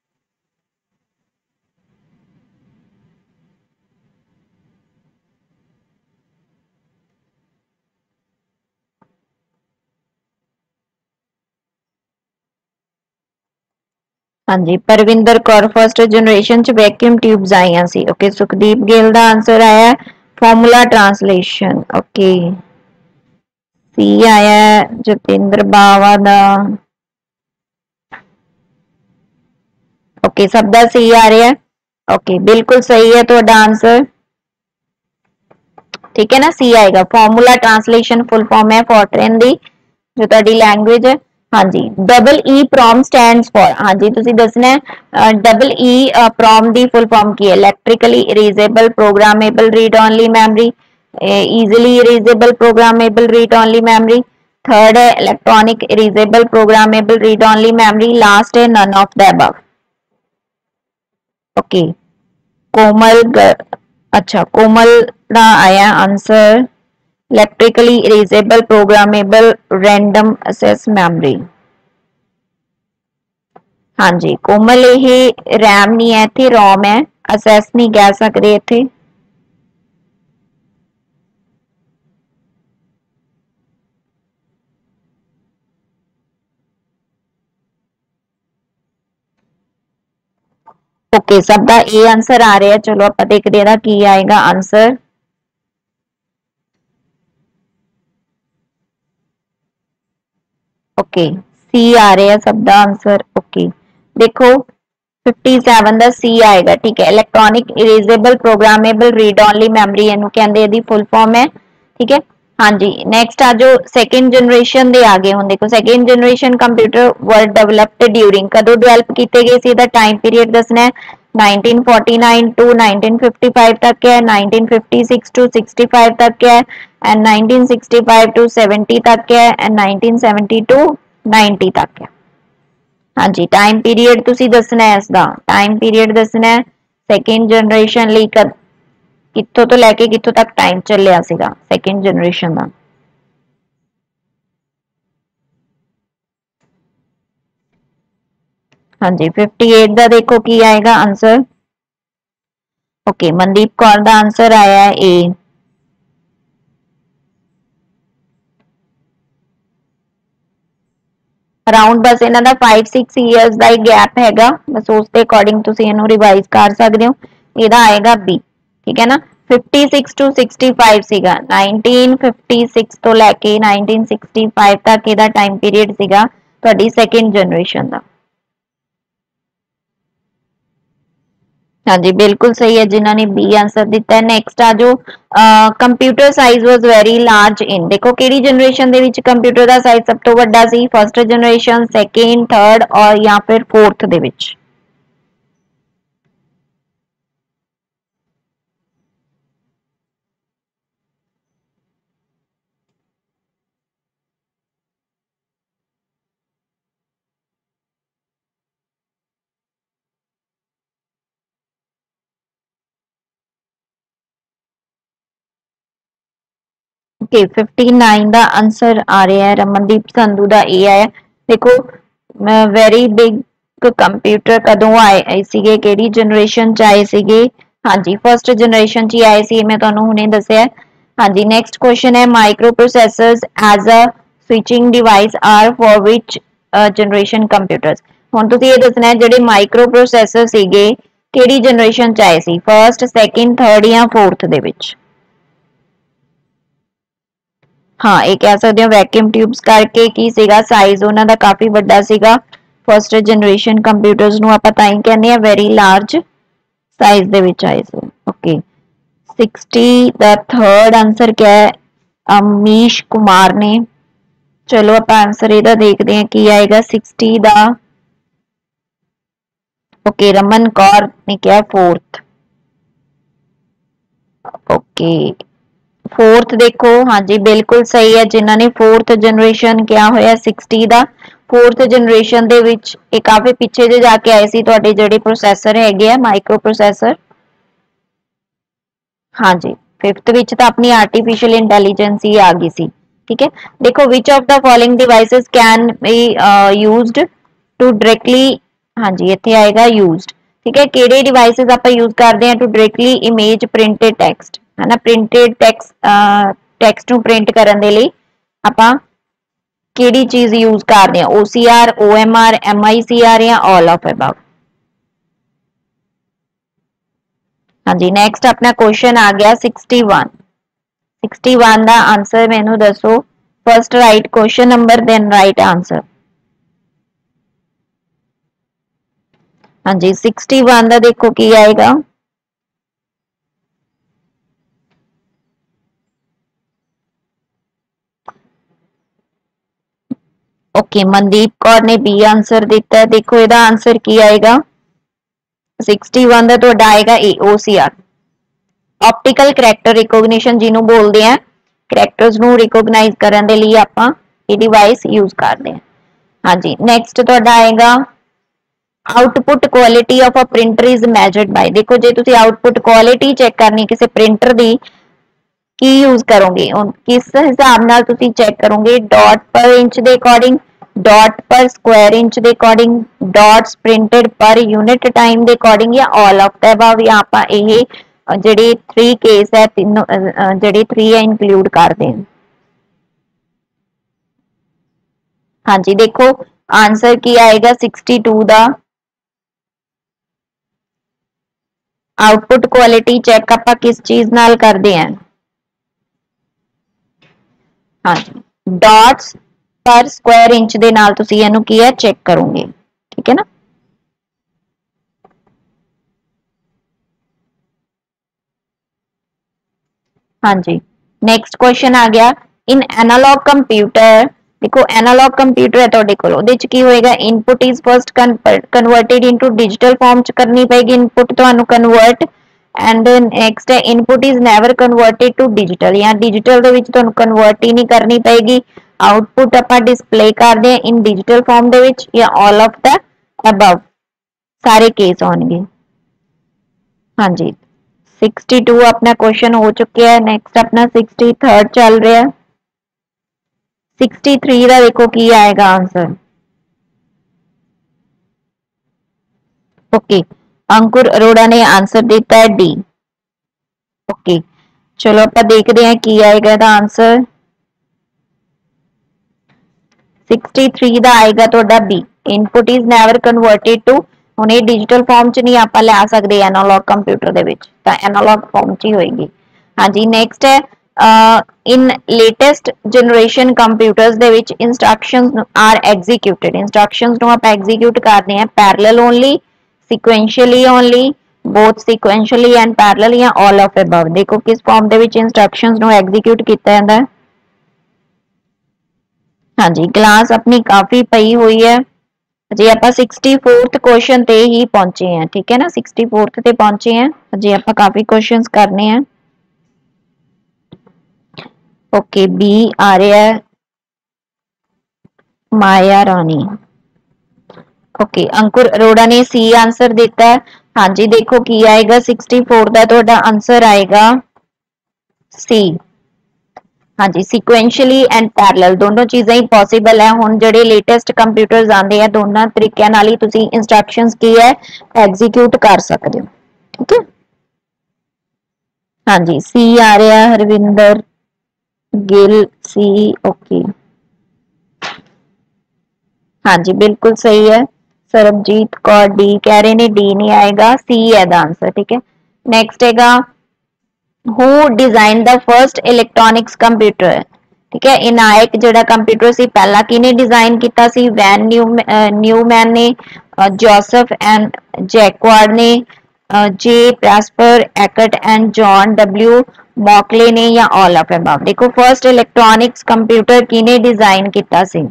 हाँ जी परविंदर कौर फर्स्ट जनरेशन च वैक्यूम ट्यूब्स आईयां सी। ओके सुखदीप गिल दा आंसर आया फॉर्मूला ट्रांसलेशन। ओके सी आया जतिंद्र बावा दा। ओके सब दा सी आ रहा है। ओके बिल्कुल सही है तो आंसर, ठीक है ना। सी आएगा फॉर्मूला ट्रांसलेशन फुल फॉर्म है फोर्ट्रेन दी जो ताड़ी लैंग्वेज है। हाँ जी double E PROM stands for. हाँ जी तुसी दसना है डबल ई प्रॉम दी फुल फॉर्म की है? Electrically erasable programmable read only memory, easily erasable programmable read only memory, third है electronic erasable programmable read only memory, last है none of the above. Okay Komal अच्छा कोमल ना आया answer electrically erasable programmable random access memory. हाँ जी कोमल ये RAM नहीं है इत्थे रोम है, एक्सेस नहीं कह सकते इत्थे। ओके सब दा ए आंसर आ रहा है। चलो आप देखते हैं की आएगा आंसर। ओके सी आ रहे हैं सब दा आंसर। ओके देखो 57 दा सी आएगा, ठीक है। Electronic erasable programmable read only memory इनू कहंदे दी फुल फॉर्म है, ठीक है। हाँ जी नेक्स्ट आ जो सेकंड जनरेशन दे आगे हुन देखो second generation computer were developed during कदों डेवलप किए गए सी दा टाइम पीरियड दसना है। 1949 टू 1955 तक है, 1956 टू 65 तक है, एंड 1965 टू 70 तक है, एंड 1970 टू 90 तक है। हाँ जी टाइम पीरियड तुसी दसना है, इसका टाइम पीरियड दसना है सेकंड जनरेशन ਲਈ कित्थों तो लैके कित्थों तक टाइम ਚੱਲਿਆ ਸੀਗਾ सेकंड जनरेशन ਦਾ। हाँ जी 58 ਦਾ देखो की आएगा आंसर। ओके मनदीप कौर ਦਾ आंसर आया है ए। ਅਰਾਊਂਡ ਬਸ ਇਹਨਾਂ ਦਾ 5-6 ਇਅਰਸ ਦਾ ਹੀ ਗੈਪ ਹੈਗਾ, ਬਸ ਉਸ ਦੇ ਅਕੋਰਡਿੰਗ ਤੁਸੀਂ ਇਹਨੂੰ ਰਿਵਾਈਜ਼ ਕਰ ਸਕਦੇ ਹੋ। ਇਹਦਾ ਆਏਗਾ ਬੀ, ਠੀਕ ਹੈ ਨਾ। 56 to 65 ਸੀਗਾ 1956 ਤੋਂ ਲੈ ਕੇ 1965 ਤੱਕ ਇਹਦਾ ਟਾਈਮ ਪੀਰੀਅਡ ਸੀਗਾ ਤੁਹਾਡੀ ਸੈਕਿੰਡ ਜਨਰੇਸ਼ਨ ਦਾ। हाँ जी बिल्कुल सही है जिन्होंने बी आंसर दिता है। नेक्स्ट आ जो computer size was very large in, देखो केड़ी जनरेशन दे विच कंप्यूटर दा साइज सब तो वड्डा सी, फर्स्ट जनरेशन, सेकंड, थर्ड और या फिर फोर्थ दे विच। ओके 59 ਦਾ ਆਨਸਰ ਆ ਰਿਹਾ ਹੈ ਰਮਨਦੀਪ ਸੰਧੂ ਦਾ ਇਹ ਆਇਆ। ਦੇਖੋ ਵੈਰੀ ਬਿਗ ਕੰਪਿਊਟਰ ਕਦੋਂ ਆਏ ਸੀਗੇ, ਕਿਹੜੀ ਜਨਰੇਸ਼ਨ ਚ ਆਏ ਸੀਗੇ? ਹਾਂਜੀ ਫਰਸਟ ਜਨਰੇਸ਼ਨ ਚ ਹੀ ਆਏ ਸੀ, ਮੈਂ ਤੁਹਾਨੂੰ ਹੁਣੇ ਦੱਸਿਆ। ਹਾਂਜੀ ਨੈਕਸਟ ਕੁਐਸਚਨ ਹੈ microprocessors as a switching device are for which generation computers. ਹੁਣ ਤੁਸੀਂ ਇਹ ਦੱਸਣਾ ਹੈ ਜਿਹੜੇ ਮਾਈਕਰੋ ਪ੍ਰੋਸੈਸਰ ਸੀਗੇ ਕਿਹੜੀ ਜਨਰੇਸ਼ਨ ਚ ਆਏ ਸੀ, ਫਰਸਟ, ਸੈਕਿੰਡ, ਥਰਡ ਜਾਂ ਫੋਰਥ ਦੇ ਵਿੱਚ? हाँ ये कह सकते हो वैक्यूम ट्यूब्स करके की सीगा साइज उन्हां दा काफी बड़ा सीगा। फर्स्ट जनरेशन कंप्यूटर्स नु आपां तां ही कहने आ वेरी लार्ज साइज दे विच आए सी। ओके 60 दा थर्ड आंसर क्या है? अमीश कुमार ने। चलो आपां आंसर इहदा देखदे हां की आएगा 60 दा। ओके रमन कौर ने क्या फोर्थ। ओके फोर्थ देखो हाँ जी बिल्कुल सही है जिन्होंने फोर्थ जनरेशन क्या होया 60 ਦਾ। फोर्थ जनरेशन ਦੇ ਵਿੱਚ ਇਹ ਕਾਫੀ ਪਿੱਛੇ ਜੇ ਜਾ ਕੇ ਆਏ ਸੀ ਤੁਹਾਡੇ ਜਿਹੜੇ ਪ੍ਰੋਸੈਸਰ ਹੈਗੇ ਆ ਮਾਈਕਰੋ ਪ੍ਰੋਸੈਸਰ। हाँ जी फिफ्थ ਵਿੱਚ ਤਾਂ ਆਪਣੀ ਆਰਟੀਫੀਸ਼ੀਅਲ ਇੰਟੈਲੀਜੈਂਸ ਹੀ ਆ ਗਈ ਸੀ। ठीक है देखो which of the following devices can be used to directly, हाँ जी ਇੱਥੇ ਆਏਗਾ used। ठीक है ਕਿਹੜੇ डिवाइसेस ਆਪਾਂ यूज ਕਰਦੇ ਆ to directly image printed text है ना, प्रिंटेड टैक्सट ਨੂੰ ਪ੍ਰਿੰਟ ਕਰਨ ਦੇ ਲਈ ਆਪਾਂ ਕਿਹੜੀ ਚੀਜ਼ ਯੂਜ਼ ਕਰਦੇ ਆ? OCR, OMR, MICR ਜਾਂ all of above? ਹਾਂਜੀ ਨੈਕਸਟ ਆਪਣਾ ਕੁਐਸਚਨ ਆ ਗਿਆ 61 ਦਾ ਆਨਸਰ ਮੈਨੂੰ ਦੱਸੋ। First right question number then right answer. ਹਾਂਜੀ 61 ਦਾ ਦੇਖੋ ਕੀ ਆਏਗਾ। ओके मनदीप कौर ने बी आंसर दिता है। देखो ਇਹਦਾ आंसर ਕੀ ਆਏਗਾ 61 ਦਾ ਤੁਹਾਡਾ ਆਏਗਾ A OCR optical character recognition ਜਿਹਨੂੰ ਬੋਲਦੇ ਆ ਕਰੈਕਟਰਸ ਨੂੰ ਰਿਕੋਗਨਾਈਜ਼ ਕਰਨ ਦੇ ਲਈ ਆਪਾਂ ਇਹ ਡਿਵਾਈਸ ਯੂਜ਼ ਕਰਦੇ ਆ। ਹਾਂਜੀ ਨੈਕਸਟ ਤੁਹਾਡਾ ਆਏਗਾ output quality of a printer is measured by. ਦੇਖੋ ਜੇ ਤੁਸੀਂ ਆਉਟਪੁੱਟ ਕੁਆਲਿਟੀ ਚੈੱਕ ਕਰਨੀ ਕਿਸੇ ਪ੍ਰਿੰਟਰ ਦੀ ਕੀ यूज करोगे, किस हिसाब नाल तुसी चेक करोगे? डॉट पर इंच के according, dot per square inch के according, dots printed per unit time के अकॉर्डिंग या ऑल ऑफ द अबव या आपां ये जेडी 3 केस है तीनों जेडी 3 है इंक्लूड करते हैं। हाँ जी देखो आंसर की आएगा 62 दा। आउटपुट क्वालिटी चेक आपां किस चीज नाल करते हैं? हाँ डॉट्स पर स्क्वायर इंच दे नाल तुसी इहनू की है चेक करोगे। ठीक है ना। हाँ जी नेक्स्ट क्वेश्चन आ गया इन एनालॉग कंप्यूटर। देखो एनालॉग कंप्यूटर है तुहाडे कोल ओहदे च की होएगा input is first converted into digital form च करनी पेगी इनपुट तुहानू कन्वर्ट एंड नेक्स्ट है input is never converted to digital या डिजिटल दे विच तुहानू कन्वर्ट ही नहीं करनी पेगी। आउटपुट आपां डिस्प्ले करदे हैं इन डिजिटल फॉर्म दे विच या ऑल ऑफ द अबव सारे केस होंगे। हाँ जी 62 अपना क्वेश्चन हो चुके हैं। नेक्स्ट अपना 63 चल रहा है। 63 का देखो की आएगा आंसर। ओके अंकुर अरोड़ा ने आंसर दिता है डी। ओके चलो आप देखते हैं की आएगा इसका आंसर। 63 का आएगा तो B input is never converted to ਹੁਣ ਇਹ ਡਿजिटल ਫਾਰਮ ਚ ਨਹੀਂ ਆਪਾਂ ਲੈ ਸਕਦੇ ਐਨਾਲੌਗ ਕੰਪਿਊਟਰ ਦੇ ਵਿੱਚ, ਤਾਂ ਐਨਾਲੌਗ ਫਾਰਮ ਚ ਹੀ ਹੋਏਗੀ। ਹਾਂਜੀ ਨੈਕਸਟ ਹੈ in latest generation computers ਦੇ ਵਿੱਚ instructions are executed, instructions ਨੂੰ ਆਪਾਂ execute ਕਰਦੇ ਹਾਂ parallel only, sequentially only, both sequentially and parallel ਜਾਂ all of above। ਦੇਖੋ ਕਿਸ ਫਾਰਮ ਦੇ ਵਿੱਚ instructions ਨੂੰ execute ਕੀਤਾ ਜਾਂਦਾ ਹੈ। ਹਾਂਜੀ ਕਲਾਸ ਆਪਣੀ ਕਾਫੀ ਪਈ ਹੋਈ ਹੈ, ਜੇ ਆਪਾਂ 64th क्वेश्चन ਤੇ ਹੀ ਪਹੁੰਚੇ ਹਾਂ, ਠੀਕ ਹੈ ਨਾ, 64th ਤੇ ਪਹੁੰਚੇ ਹਾਂ, ਜੇ ਆਪਾਂ ਕਾਫੀ क्वेश्चंस करने हैं। ओके बी आ रहा है माया रानी। ओके अंकुर अरोड़ा ने सी आंसर दिता है। हाँ जी देखो की आएगा 64 का तुहाडा आंसर आएगा सी। हाँ जी सिक्वेंशली एंड पैरेलल दोनों चीज़ें ही पॉसिबल है। हुण जिहड़े लेटेस्ट कंप्यूटर्स आंदे हैं दोनों तरीकों नाल ही तुसीं इंस्ट्रक्शंस की है एग्जीक्यूट कर सकते हो, ठीक है। हाँ जी सी आ रहा है हरविंदर गिल सी। ओके हाँ जी बिल्कुल सही है। सरबजीत कौर डी कह रहे ने, डी नहीं आएगा, सी है दा आंसर, ठीक है। नेक्स्ट हैगा who design the first electronics computer, ठीक है। इनायक जिहड़ा कंप्यूटर सी पहला किने डिजाइन किया सी, वैन न्यूमैन ने, जोसेफ एंड जैक्वार्ड ने, जे प्रैस्पर एकट एंड जॉन डब्ल्यू मॉकले ने, या ऑल ऑफ अबव। देखो फर्स्ट इलेक्ट्रॉनिक्स कंप्यूटर किने डिजाइन किया सी।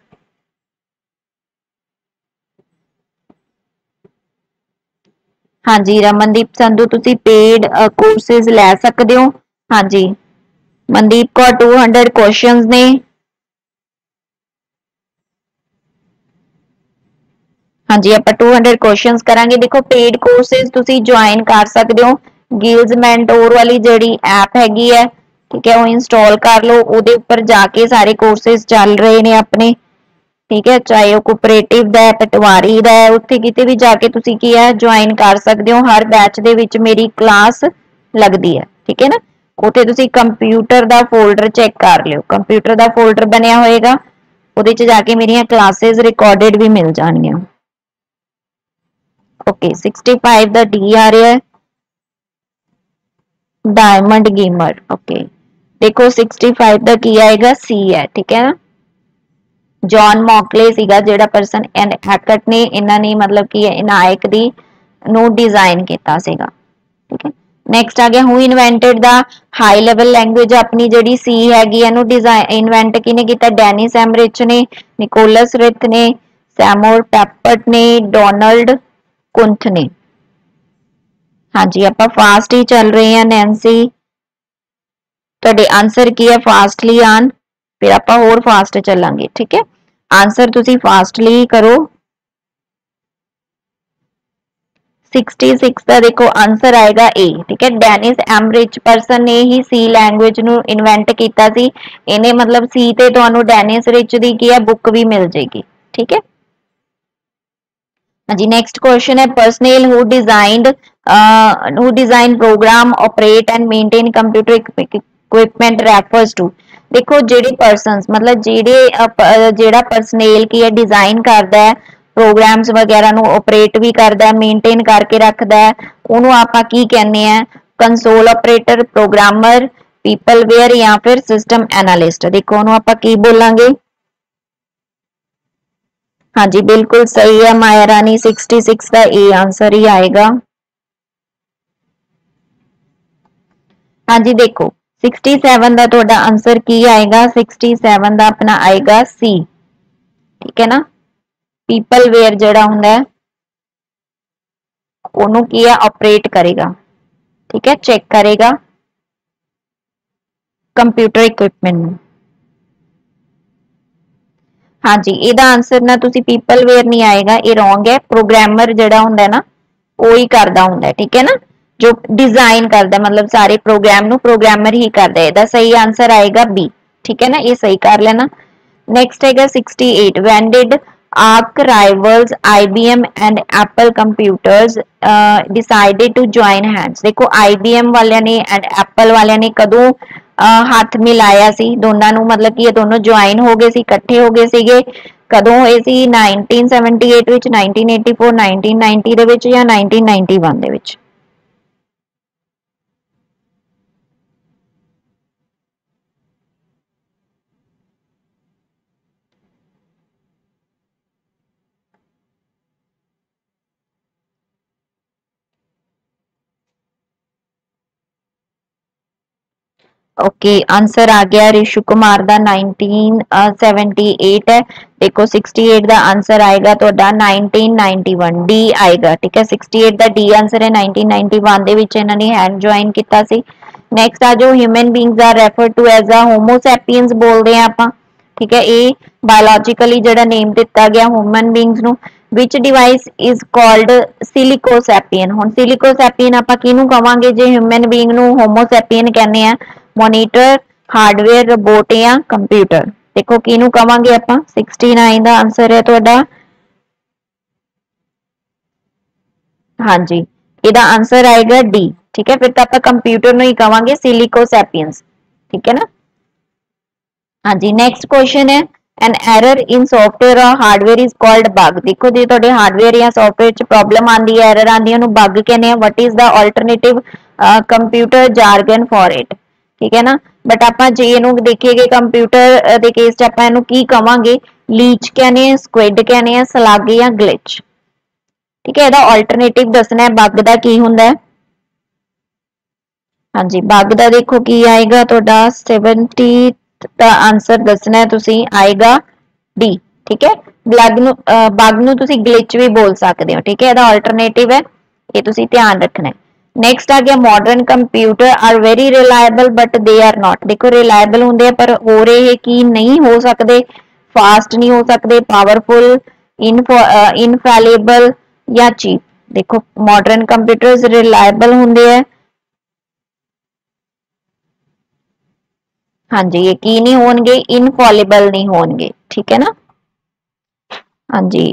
हाँ जी रमनदीप संधू तुसी पेड कोर्सेज लै सकते हो। हाँ जी मनदीप कौर 200 क्वेश्चंस ने। हाँ जी आप 200 क्वेश्चंस करांगे। देखो पेड कोर्सेज तुसी ज्वाइन कर सकते हो। गिल्स मेंटोर वाली जिहड़ी ऐप हैगी है, ठीक है, वो इंस्टॉल कर लो, उहदे उपर जाके सारे कोर्सेज चल रहे ने अपने, ठीक है, चाहे वो कोऑपरेटिव दा है, पटवारी दा है, उत्थे किते भी जाके तुसी की है ज्वाइन कर सकते हो। हर बैच दे विच मेरी क्लास लगदी है, ठीक है ना। उत्थे तुसी कंप्यूटर दा फोल्डर चेक कर लियो, कंप्यूटर दा फोल्डर बनया होएगा, उहदे च जाके मेरियां क्लासेस रिकॉर्डेड भी मिल जाणगियां। ओके 65 दा डी आ रहा है डायमंड गेमर। ओके देखो 65 दा की आएगा सी है, ठीक है ना। जॉन मॉकले सीगा जिहड़ा पर्सन एंड हैकट ने इन्हां ने मतलब कि इनायक दी नु डिजाइन किया सीगा, ठीक है। नेक्स्ट आ गया who invented the high level language, अपनी जिहड़ी सी हैगी इहनु डिजाइन इन्वेंट किने कीता, डेनिस एमरिच ने, निकोलस रिथ ने, सैमुअल पेपर्ट ने, डोनाल्ड कुंथ ने। हाँ जी आप फास्ट ही चल रहे हैं नैंसी, तुहाडे आंसर की है फास्टली आन, फिर आप होर फास्ट चलांगे, ठीक है। आंसर तुसी फास्टली करो। 66 का देखो आंसर आएगा ए, ठीक है। डेनिस एमरिच पर्सन ने ही सी लैंग्वेज नु इन्वेंट किया सी। इन्हें मतलब सी ते तुहानू डेनिस रिच दी की है बुक भी मिल जाएगी, ठीक है। जी नेक्स्ट क्वेश्चन है personnel who design program operate and maintain computer equipment refers to. देखो जेडे पर्सनस मतलब जेड़ा पर्सनल की है डिजाइन करता है, प्रोग्राम्स वगैरह नु ऑपरेट भी करता है, मेंटेन करके रखता है, उन्होंने आपां की कहने हैं कंसोल ऑपरेटर, प्रोग्रामर, पीपलवेयर या फिर सिस्टम एनालिस्ट। देखो उन्होंने आपां की बोलांगे। हाँ जी बिल्कुल सही है माया रानी, 66 का ए आंसर ही आएगा। हाँ जी देखो 67 का तुहाडा आंसर की आएगा, 67 का अपना आएगा सी, ठीक है ना। पीपलवेयर जिहड़ा हुंदा है ओनू की है ऑपरेट करेगा, ठीक है, चेक करेगा कंप्यूटर इक्विपमेंट। हाँ जी ਇਹਦਾ आंसर ना तुसी पीपलवेयर नहीं आएगा, ये रॉन्ग है। प्रोग्रामर जिहड़ा हुंदा है ना वो ही करदा हुंदा है, ठीक है ना, जो डिजाइन करदा मतलब सारे प्रोग्राम नु प्रोग्रामर ही करदा है। इसदा सही आंसर आएगा बी, ठीक है ना, ये सही कर लेना। नेक्स्ट हैगा 68 when did arch rivals IBM and Apple computers decided to join hands. देखो IBM वालियां ने एंड एप्पल वालियां ने कदों हाथ मिलाया सी दोनों नू, मतलब कि ये दोनों ज्वाइन हो गए सी, इकट्ठे हो गए सीगे ਕਦੋਂ ਹੋਏ ਸੀ 1978 ਵਿੱਚ 1984 1990 ਦੇ ਵਿੱਚ ਜਾਂ 1991 ਦੇ ਵਿੱਚ। ओके आंसर आ गया ऋषु कुमार दा 1978 है। देखो 68 दा आंसर आएगा ਤੁਹਾਡਾ 1991 डी आएगा। ठीक है 68 दा डी आंसर है। 1991 ਦੇ ਵਿੱਚ ਇਹਨਾਂ ਨੇ हैंड ज्वाइन ਕੀਤਾ ਸੀ। नेक्स्ट आ जो human beings are refer to as a homo sapiens बोलते हैं ਆਪਾਂ। ठीक है ये बायोलॉजिकली ਜਿਹੜਾ नेम ਦਿੱਤਾ ਗਿਆ ह्यूमन बीइंग्स ਨੂੰ। which device is called silicosapien। ਹੁਣ silicosapien ਆਪਾਂ ਕਿਹਨੂੰ ਕਵਾਂਗੇ ਜੇ ਹਿਊਮਨ ਬੀਇੰਗ ਨੂੰ ਹੋਮੋ ਸੈਪੀਅਨ ਕਹਿੰਦੇ ਆ। ਮੋਨੀਟਰ, ਹਾਰਡਵੇयर, रोबोट या कंप्यूटर। देखो किनू कवांगे ਆਪਾਂ 69 ਦਾ ਆਨਸਰ ਹੈ ਤੁਹਾਡਾ। हाँ जी ਇਹਦਾ ਆਨਸਰ ਆਏਗਾ डी। ठीक है फिर तो ਆਪਾਂ कंप्यूटर ਨੂੰ ਹੀ ਕਵਾਂਗੇ सिलिकोसैपियंस। ठीक है ना। हाँ जी नेक्स्ट क्वेश्चन है an error in software or hardware is called bug। देखो जे ਤੁਹਾਡੇ हार्डवेयर या सॉफ्टवेयर ਚ प्रॉब्लम ਆਂਦੀ ਹੈ एरर ਆਂਦੀ ਹੈ ਉਹਨੂੰ bug ਕਹਿੰਦੇ ਆ। what is the alternative computer jargon for it। ठीक है ना। बट ਆਪਾਂ ਜੇ ਇਹਨੂੰ ਦੇਖੀਏ ਕੰਪਿਊਟਰ ਦੇ ਕੇਸ ਚ ਆਪਾਂ ਇਹਨੂੰ ਕੀ ਕਵਾਂਗੇ ਲੀਚ ਕਹਿੰਦੇ ਆ, ਸਕੁਇਡ ਕਹਿੰਦੇ ਆ, ਸਲੱਗ ਜਾਂ ਗਲਿਚ। ठीक है ਇਹਦਾ ਆਲਟਰਨੇਟਿਵ ਦੱਸਣਾ ਹੈ ਬਗ ਦਾ ਕੀ ਹੁੰਦਾ ਹੈ। ਹਾਂਜੀ ਬਗ ਦਾ ਦੇਖੋ ਕੀ ਆਏਗਾ ਤੁਹਾਡਾ 70 ਦਾ ਆਨਸਰ ਦੱਸਣਾ ਹੈ ਤੁਸੀਂ ਆਏਗਾ डी। ठीक है बग ਨੂੰ ਤੁਸੀਂ ਗਲਿਚ ਵੀ ਬੋਲ ਸਕਦੇ ਹੋ। ठीक है ਇਹਦਾ ਆਲਟਰਨੇਟਿਵ ਹੈ ਇਹ ਤੁਸੀਂ ਧਿਆਨ ਰੱਖਣਾ ਹੈ। नेक्स्ट आ गया modern computer are very reliable but they are not. देखो रिलायबल होंगे पर हो रहे की नहीं हो सकते, फास्ट नहीं हो सकते, पावरफुल, इनफैलेबल या चीप। देखो मॉडर्न कंप्यूटर्स रिलायबल होंगे है। हाँ जी ये की नहीं होंगे इनफॉलेबल नहीं होंगे। ठीक है ना। हाँ जी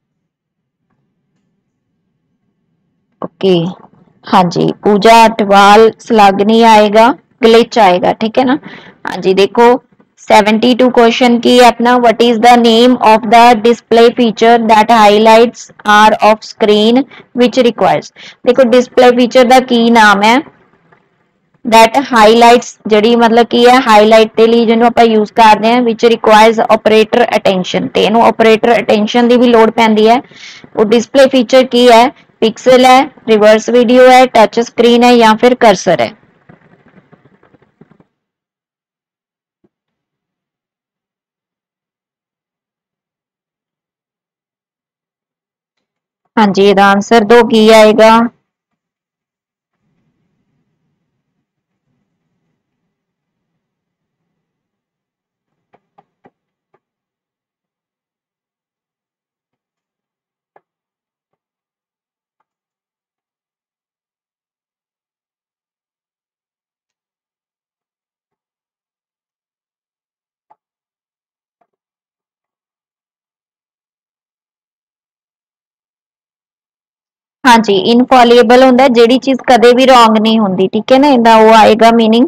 ओके हाँ जी पूजा अटवाल स्लग नहीं आएगा ग्लिच आएगा। ठीक है ना। हाँ जी देखो 72 क्वेश्चन की अपना what is the name of the display feature that highlights are of screen which requires. देखो डिस्प्ले फीचर का की नाम है दैट हाईलाइट्स जड़ी मतलब की है हाईलाइट के लिए जिन्होंने आप यूज करते हैं विच रिक्वायर्स ऑपरेटर अटेंशन। तो इनू ऑपरेटर अटेंशन की भी लोड़ पैंदी है। वो डिस्प्ले फीचर की है पिक्सल है, रिवर्स वीडियो है, टच स्क्रीन है या फिर कर्सर है। हाँ जी ਇਹਦਾ आंसर दो की आएगा हाँ जी इनफॉलेबल होंगे जिहड़ी चीज कदे भी रॉन्ग नहीं होंदी। ठीक है ना इहदा वो आएगा मीनिंग।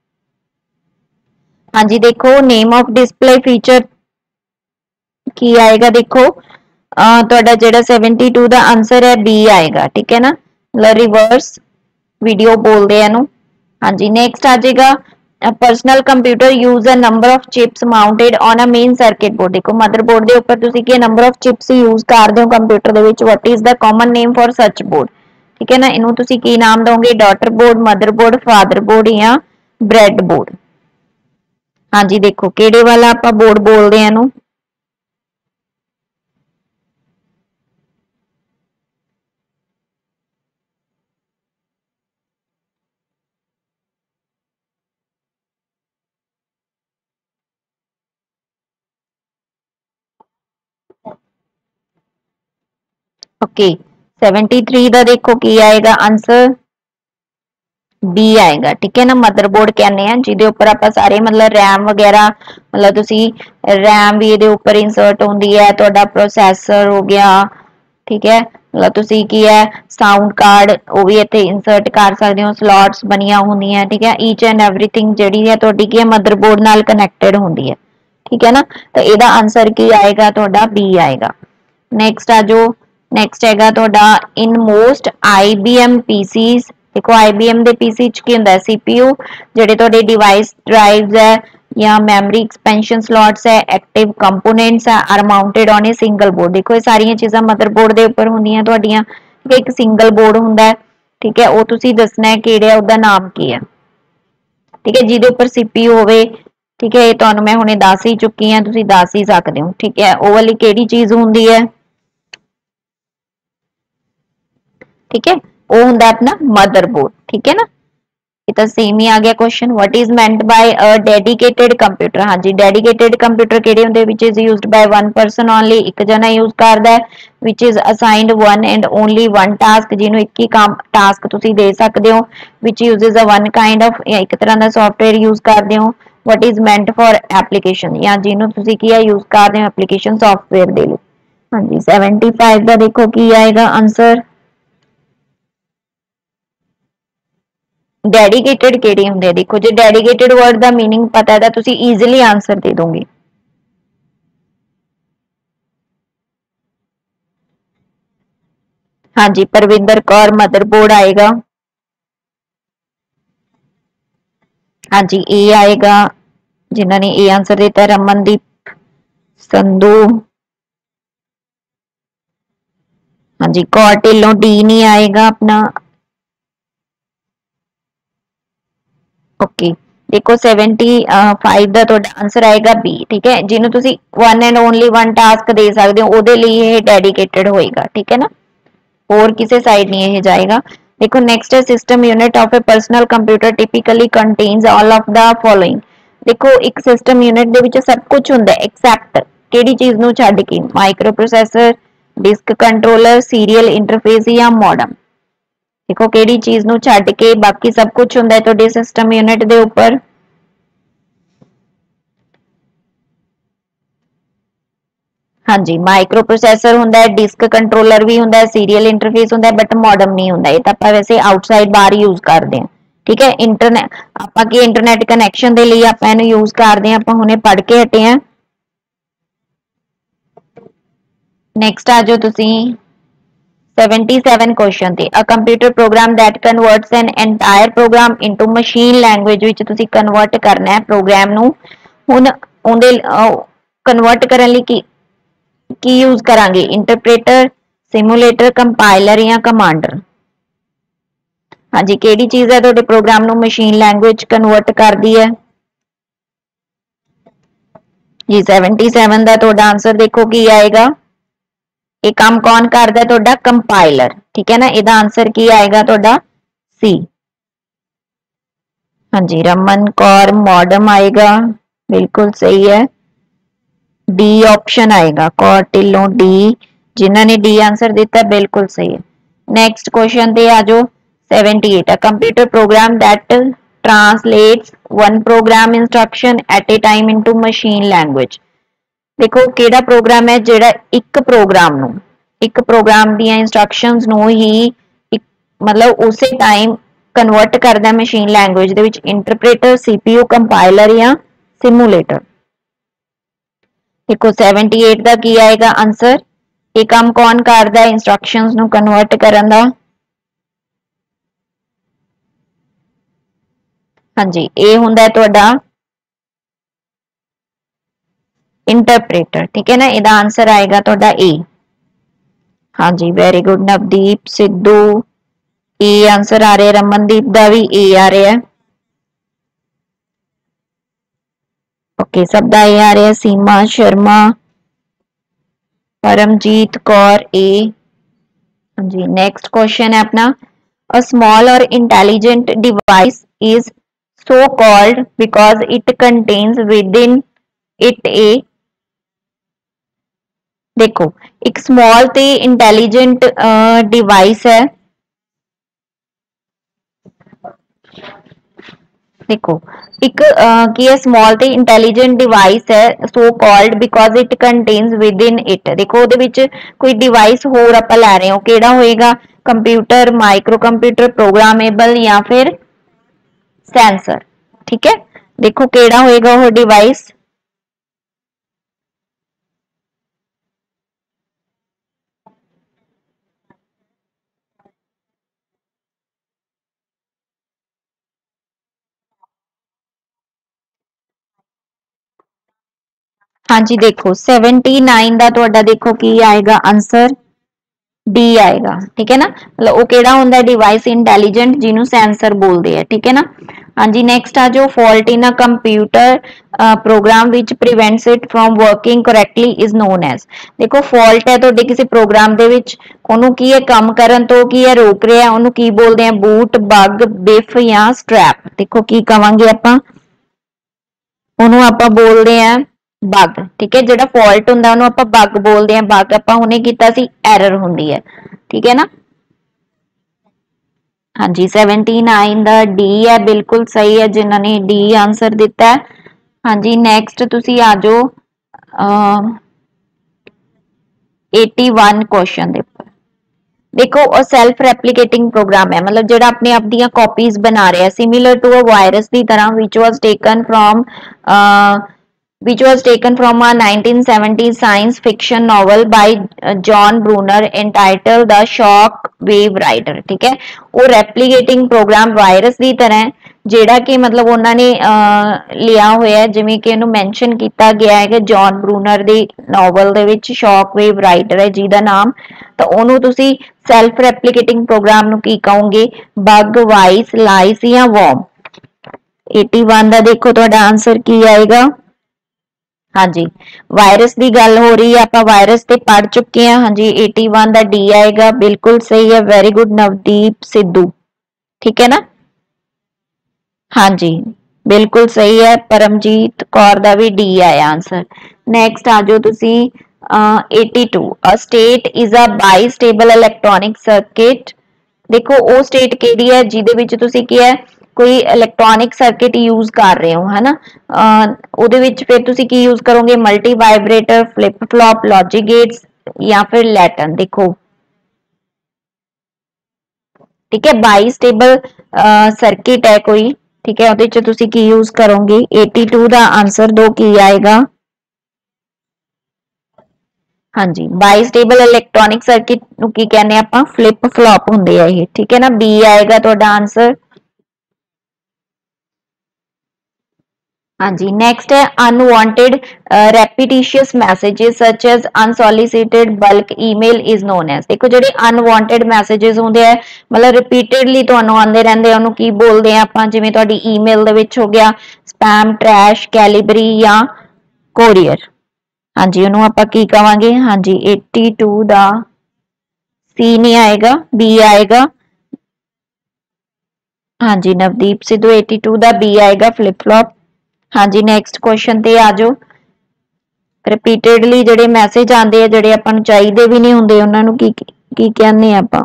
हाँ जी देखो नेम ऑफ डिस्प्ले फीचर की आएगा देखो ਤੁਹਾਡਾ ਜਿਹੜਾ 72 ਦਾ ਆਨਸਰ ਹੈ बी आएगा। ठीक है ना रिवर्स वीडियो बोलते हैं ਇਹਨੂੰ। हाँ जी नेक्स्ट आ जाएगा personal computer use a number of chips mounted on a main circuit board. देखो मदरबोर्ड के ऊपर तुसी की नंबर ऑफ चिप्स यूज करते हो कंप्यूटर दे विच what is the common name for such board. ठीक है ना इनू तुसी की नाम दोगे daughter board, motherboard, father board या ब्रेड बोर्ड। हाँ जी देखो केड़े वाला आप बोर्ड बोलते हैं इनू ओके 73 का देखो की आएगा आंसर बी आएगा। ठीक है ना मदरबोर्ड कहने हैं जिदे ऊपर आप सारे मतलब रैम वगैरह मतलब तुसी रैम भी ये ऊपर इंसर्ट होंदी है ਤੁਹਾਡਾ प्रोसैसर हो गया। ठीक है मतलब तुसी की है साउंड कार्ड वो भी इत्थे इंसर्ट कर सकते हो स्लॉट्स बनिया होंदियां। ठीक है ईच एंड एवरीथिंग जिहड़ी है ਤੁਹਾਡੀ की है मदरबोर्ड नाल कनैक्टेड होंदी है। ठीक है ना। तो ਇਹਦਾ आंसर की आएगा ਤੁਹਾਡਾ बी आएगा। नेक्स्ट आ जाओ, नेक्स्ट हैगा ਤੁਹਾਡਾ इन मोस्ट IBM PCs। देखो IBM ਦੇ PC ਚ ਕੀ ਹੁੰਦਾ, CPU ਜਿਹੜੇ ਤੁਹਾਡੇ डिवाइस ड्राइव्स है या मैमरी एक्सपेंशन स्लॉट्स है, एक्टिव कंपोनेंट्स है, are mounted on a single board. देखो ये सारियां चीज़ां मदरबोर्ड ਦੇ ਉੱਪਰ ਹੁੰਦੀਆਂ ਤੁਹਾਡੀਆਂ, ਠੀਕ ਹੈ। ਇੱਕ ਸਿੰਗਲ ਬੋਰਡ ਹੁੰਦਾ ਹੈ, ठीक है, ਉਹ ਤੁਸੀਂ ਦੱਸਣਾ ਹੈ ਕਿਹੜਾ ਹੈ, ਉਹਦਾ ਨਾਮ ਕੀ ਹੈ, ठीक है, ਜਿਹਦੇ ਉੱਪਰ CPU ਹੋਵੇ, ठीक है। ਇਹ ਤੁਹਾਨੂੰ ਮੈਂ ਹੁਣੇ ਦੱਸ ਹੀ ਚੁੱਕੀ ਹਾਂ, ਤੁਸੀਂ ਦੱਸ ਹੀ ਸਕਦੇ ਹੋ, ठीक है। ਉਹ ਵਾਲੀ ਕਿਹੜੀ ਚੀਜ਼ ਹੁੰਦੀ ਹੈ, ठीक है, वो होंगे अपना मदरबोर्ड, ठीक है ना। ये तो सेम ही आ गया question. What is meant by a dedicated computer. हाँ जी, डेडिकेटेड कंप्यूटर केड़े होंदे, which is used by one person only, एक जना यूज करदा है, which is assigned one and only one task, जिन्हों एक ही काम टास्क तुसी दे सकदे हो, which uses a one kind of, एक तरह दा सॉफ्टवेयर यूज करदे हो। What is meant for application, या जिन्हों तुसी की यूज करदे हो एप्लीकेशन सॉफ्टवेयर दे लई। हाँ जी, 75 दा देखो की आएगा आंसर। डेडिकेटेड केड़े होंदे, देखो जे डेडिकेटेड वर्ड दा मीनिंग पता है तो तुसी इजीली आंसर दे दोगे। हाँ जी, परविंदर कौर मदरबोर्ड आएगा। हाँ जी, ए आएगा, जिन्होंने ए आंसर दिता, रमनदीप संधू। हाँ जी, कौर ढिल्लों डी नहीं आएगा अपना। ओके, देखो 75 ਦਾ ਤੁਹਾਡਾ ਆਨਸਰ ਆਏਗਾ बी, ठीक है। ਜਿਹਨੂੰ ਤੁਸੀਂ one and only one task दे सकते हो ਉਹਦੇ ਲਈ ਇਹ ਡੈਡੀਕੇਟਡ ਹੋਏਗਾ, ठीक है ना, और किसी साइड नहीं ਇਹ जाएगा। देखो नेक्स्ट है system unit of a personal computer typically contains all of the following. देखो एक सिस्टम यूनिट ਦੇ ਵਿੱਚ सब कुछ ਹੁੰਦਾ एक्सेप्ट ਕਿਹੜੀ चीज ਨੂੰ ਛੱਡ ਕੇ, microprocessor, disk controller, serial interface या मॉडम। देखो केड़ी चीज नू छड्ड के बाकी सब कुछ हुंदा है तुहाडे सिस्टम यूनिट दे उपर। हाँ जी, माइक्रो प्रोसेसर हुंदा है, डिस्क कंट्रोलर भी हुंदा है, सीरियल इंटरफेस हुंदा है, बट मॉडम नहीं हुंदा। ये तां आपां वैसे आउटसाइड बाहर यूज करदे हैं, ठीक है। इंटरनेट आपां की इंटरनेट कनैक्शन दे लई आपां इहनूं यूज करदे हैं, आपां हुणे पढ़ के हटे हैं। नेक्स्ट आ जाओ तुसीं 77 क्वेश्चन थे। A computer program that converts an entire program into machine language विच तुसीं कन्वर्ट करना है प्रोग्राम नू। हुण उहदे कन्वर्ट करन लई की यूज करांगे, इंटरप्रेटर, सिमुलेटर, कंपाइलर या कमांडर। हाँ जी, केड़ी चीज है तुहाडे प्रोग्राम नू मशीन लैंग्वेज कन्वर्ट करदी है जी। 77 दा तुहाडा आंसर देखो की आएगा, ये काम कौन करता है तुहाडा कंपाइलर, ठीक है ना। इसका आंसर की आएगा तुहाडा सी। हाँ जी, रमन कौर मॉडम आएगा, बिल्कुल सही है। डी ऑप्शन आएगा, कौर ढिल्लों डी, जिन्होंने डी आंसर दिता बिल्कुल सही है। नेक्स्ट क्वेश्चन पे आ जाओ 78। A computer program that translates one program instruction at a time into machine language. देखो केड़ा प्रोग्राम है जेड़ा एक प्रोग्राम नू, एक प्रोग्राम दी इंस्ट्रक्शंस नू ही मतलब उसे टाइम कन्वर्ट करदा मशीन लैंग्वेज दे विच, इंटरप्रेटर, सीपीयू, कंपाइलर या सिमुलेटर। देखो 78 दा की आएगा आंसर, ये काम कौन करदा है इंस्ट्रक्शंस नू कन्वर्ट करन दा। हाँ जी, ये हुंदा है तुहाडा इंटरप्रेटर, ठीक है ना। इसका आंसर आएगा तुहाडा ए। हाँ जी, very good Navdeep Sidhu, A answer आ रहा है। रमनदीप का भी ए आ रहा है। ओके, सब का ए आ रहा है। सीमा शर्मा, परमजीत कौर ए। हाँ जी, नेक्स्ट क्वेश्चन है अपना, अ स्मॉल और intelligent device is so called because it contains with in it a. देखो एक स्मॉल ते इंटेलिजेंट डिवाइस है, देखो एक की है स्मॉल ते इंटेलिजेंट डिवाइस है, so called because it contains with in it. देखो ਉਹਦੇ ਵਿੱਚ कोई डिवाइस होर ਆਪਾਂ ਲੈ ਰਹੇ ਹਾਂ, ਕਿਹੜਾ ਹੋਏਗਾ, कंप्यूटर, माइक्रो कंप्यूटर, प्रोग्रामेबल या फिर सेंसर, ठीक है। देखो केड़ा होएगा वो डिवाइस, हाँ जी देखो 79 ਦਾ ਤੁਹਾਡਾ ਦੇਖੋ ਕੀ ਆਏਗਾ ਆਨਸਰ डी आएगा ठीक है ना मतलब वो केड़ा होंदा है डिवाइस इंटेलिजेंट जिन्हों सेंसर बोलते हैं ठीक है ना हाँ जी नेक्स्ट आ जो fault in a computer program which prevents it from working correctly is known as देखो फॉल्ट है ਤੁਹਾਡੇ ਕਿਸੇ प्रोग्राम ਦੇ ਵਿੱਚ ਉਹਨੂੰ ਕੀ ਹੈ ਕੰਮ ਕਰਨ ਤੋਂ ਕੀ ਹੈ ਰੋਕ ਰਿਹਾ ਉਹਨੂੰ ਕੀ ਬੋਲਦੇ ਆ ਬੂਟ ਬਗ ਬਿਫ ਜਾਂ ਸਟ੍ਰੈਪ ਦੇਖੋ ਕੀ ਕਵਾਂਗੇ ਆਪਾਂ ਉਹਨੂੰ ਆਪਾਂ ਬੋਲਦੇ ਆ ਬਗ ਠੀਕ ਹੈ ਜਿਹੜਾ ਫਾਲਟ ਹੁੰਦਾ ਉਹਨੂੰ ਆਪਾਂ ਬਗ ਬੋਲਦੇ ਆ ਬਗ ਆਪਾਂ ਹੁਣੇ ਕੀਤਾ ਸੀ ਐਰਰ ਹੁੰਦੀ ਹੈ ਠੀਕ ਹੈ ਨਾ ਹਾਂਜੀ 79 ਦਾ ਡੀ ਹੈ ਬਿਲਕੁਲ ਸਹੀ ਹੈ ਜਿਨ੍ਹਾਂ ਨੇ ਡੀ ਆਨਸਰ ਦਿੱਤਾ ਹੈ ਹਾਂਜੀ ਨੈਕਸਟ ਤੁਸੀਂ ਆ ਜਾਓ 81 क्वेश्चन ਦੇ ਉੱਪਰ देखो और सेल्फ रेप्लिकेटिंग प्रोग्राम है मतलब जेड़ा अपने आप दियां कॉपीज बना रहा है सिमिलर टू अ वायरस की तरह which was taken from a 1970 science fiction novel by John Brunner entitled The Shock Wave Rider ठीक है वो replicating program वायरस की तरह ਜਿਹੜਾ ਕਿ ਮਤਲਬ ਉਹਨਾਂ ਨੇ ਲਿਆ ਹੋਇਆ ਹੈ ਜਿਵੇਂ ਕਿ ਇਹਨੂੰ ਮੈਂਸ਼ਨ ਕੀਤਾ ਗਿਆ ਹੈ ਕਿ ਜੌਨ ਬਰੂਨਰ ਦੀ ਨੋਵਲ ਦੇ ਵਿੱਚ ਸ਼ੌਕ ਵੇਵ ਰਾਈਟਰ ਹੈ ਜਿਹਦਾ ਨਾਮ ਤਾਂ ਉਹਨੂੰ ਤੁਸੀਂ ਸੈਲਫ ਰੈਪਲੀਕੇਟਿੰਗ ਪ੍ਰੋਗਰਾਮ ਨੂੰ ਕੀ ਕਹੋਗੇ ਬਗ ਵਾਈਸ ਲਾਈਸ ਜਾਂ ਵਰਮ 81 ਦਾ ਦੇਖੋ ਤੁਹਾਡਾ ਆਨਸਰ ਕੀ ਆਏਗਾ ਹਾਂਜੀ ਵਾਇਰਸ ਦੀ ਗੱਲ ਹੋ ਰਹੀ ਹੈ ਆਪਾਂ ਵਾਇਰਸ ਤੇ ਪੜ ਚੁੱਕੇ ਹਾਂ ਹਾਂਜੀ 81 ਦਾ ਡੀ ਆਏਗਾ ਬਿਲਕੁਲ ਸਹੀ ਹੈ ਵੈਰੀ ਗੁੱਡ ਨਵਦੀਪ ਸਿੱਧੂ ਠੀਕ ਹੈ ਨਾ ਹਾਂਜੀ ਬਿਲਕੁਲ ਸਹੀ ਹੈ ਪਰਮਜੀਤ ਕੌਰ ਦਾ ਵੀ ਡੀ ਆਇਆ ਆਨਸਰ ਨੈਕਸਟ ਆ ਜਾਓ ਤੁਸੀਂ 82 a state is a bistable electronic circuit ਦੇਖੋ ਉਹ ਸਟੇਟ ਕਿਹੜੀ ਹੈ ਜਿਹਦੇ ਵਿੱਚ ਤੁਸੀਂ ਕੀ ਹੈ ਕੋਈ ਇਲੈਕਟ੍ਰੋਨਿਕ ਸਰਕਟ ਯੂਜ਼ ਕਰ ਰਹੇ ਹੋ ਹਨਾ ਉਹਦੇ ਵਿੱਚ ਫਿਰ ਤੁਸੀਂ ਕੀ ਯੂਜ਼ ਕਰੋਗੇ multivibrator flip flop logic gates ਜਾਂ ਫਿਰ ਲੈਟਨ ਦੇਖੋ ठीक है बाईस्टेबल सर्किट है कोई ठीक है ਉਹਦੇ ਚ ਤੁਸੀਂ ਕੀ ਯੂਜ਼ ਕਰੋਗੇ 82 ਦਾ ਆਨਸਰ ਦੋ ਕੀ ਆਏਗਾ ਹਾਂਜੀ ਬਾਈਸਟੇਬਲ ਇਲੈਕਟ੍ਰੋਨਿਕ ਸਰਕਿਟ ਨੂੰ ਕੀ ਕਹਿੰਦੇ ਆਪਾਂ ਫਲਿਪ ਫਲॉप ਹੁੰਦੇ ਆ ਇਹ ਠੀਕ ਹੈ ਨਾ ਬੀ ਆਏਗਾ ਤੁਹਾਡਾ ਆਨਸਰ ਹਾਂਜੀ ਨੈਕਸਟ ਹੈ unwanted repetitious messages such as unsolicited bulk email is known as ਦੇਖੋ ਜਿਹੜੇ ਅਨਵਾਂਟਡ ਮੈਸੇजेस ਹੁੰਦੇ ਆ ਮਤਲਬ ਰਿਪੀਟਡਲੀ ਤੁਹਾਨੂੰ ਆਉਂਦੇ ਰਹਿੰਦੇ ਆ ਉਹਨੂੰ ਕੀ ਬੋਲਦੇ ਆ ਆਪਾਂ ਜਿਵੇਂ ਤੁਹਾਡੀ ਈਮੇਲ ਦੇ ਵਿੱਚ ਹੋ ਗਿਆ ਸਪੈਮ ਟ੍ਰੈਸ਼ ਕੈਲੀਬਰੀ ਜਾਂ ਕੋਰੀਅਰ ਹਾਂਜੀ ਉਹਨੂੰ ਆਪਾਂ ਕੀ ਕਵਾਂਗੇ ਹਾਂਜੀ 82 ਦਾ ਸੀ ਨਹੀਂ ਆਏਗਾ ਬੀ ਆਏਗਾ ਹਾਂਜੀ ਨਵਦੀਪ ਸਿੱਧੂ 82 ਦਾ ਬੀ ਆਏਗਾ ਫਲਿਪ ਫਲॉप ਹਾਂਜੀ ਨੈਕਸਟ ਕੁਐਸਚਨ ਤੇ ਆ ਜਾਓ ਰਿਪੀਟਡਲੀ ਜਿਹੜੇ ਮੈਸੇਜ ਆਉਂਦੇ ਆ ਜਿਹੜੇ ਆਪਾਂ ਨੂੰ ਚਾਹੀਦੇ ਵੀ ਨਹੀਂ ਹੁੰਦੇ ਉਹਨਾਂ ਨੂੰ ਕੀ ਕੀ ਕਹਿੰਦੇ ਆ ਆਪਾਂ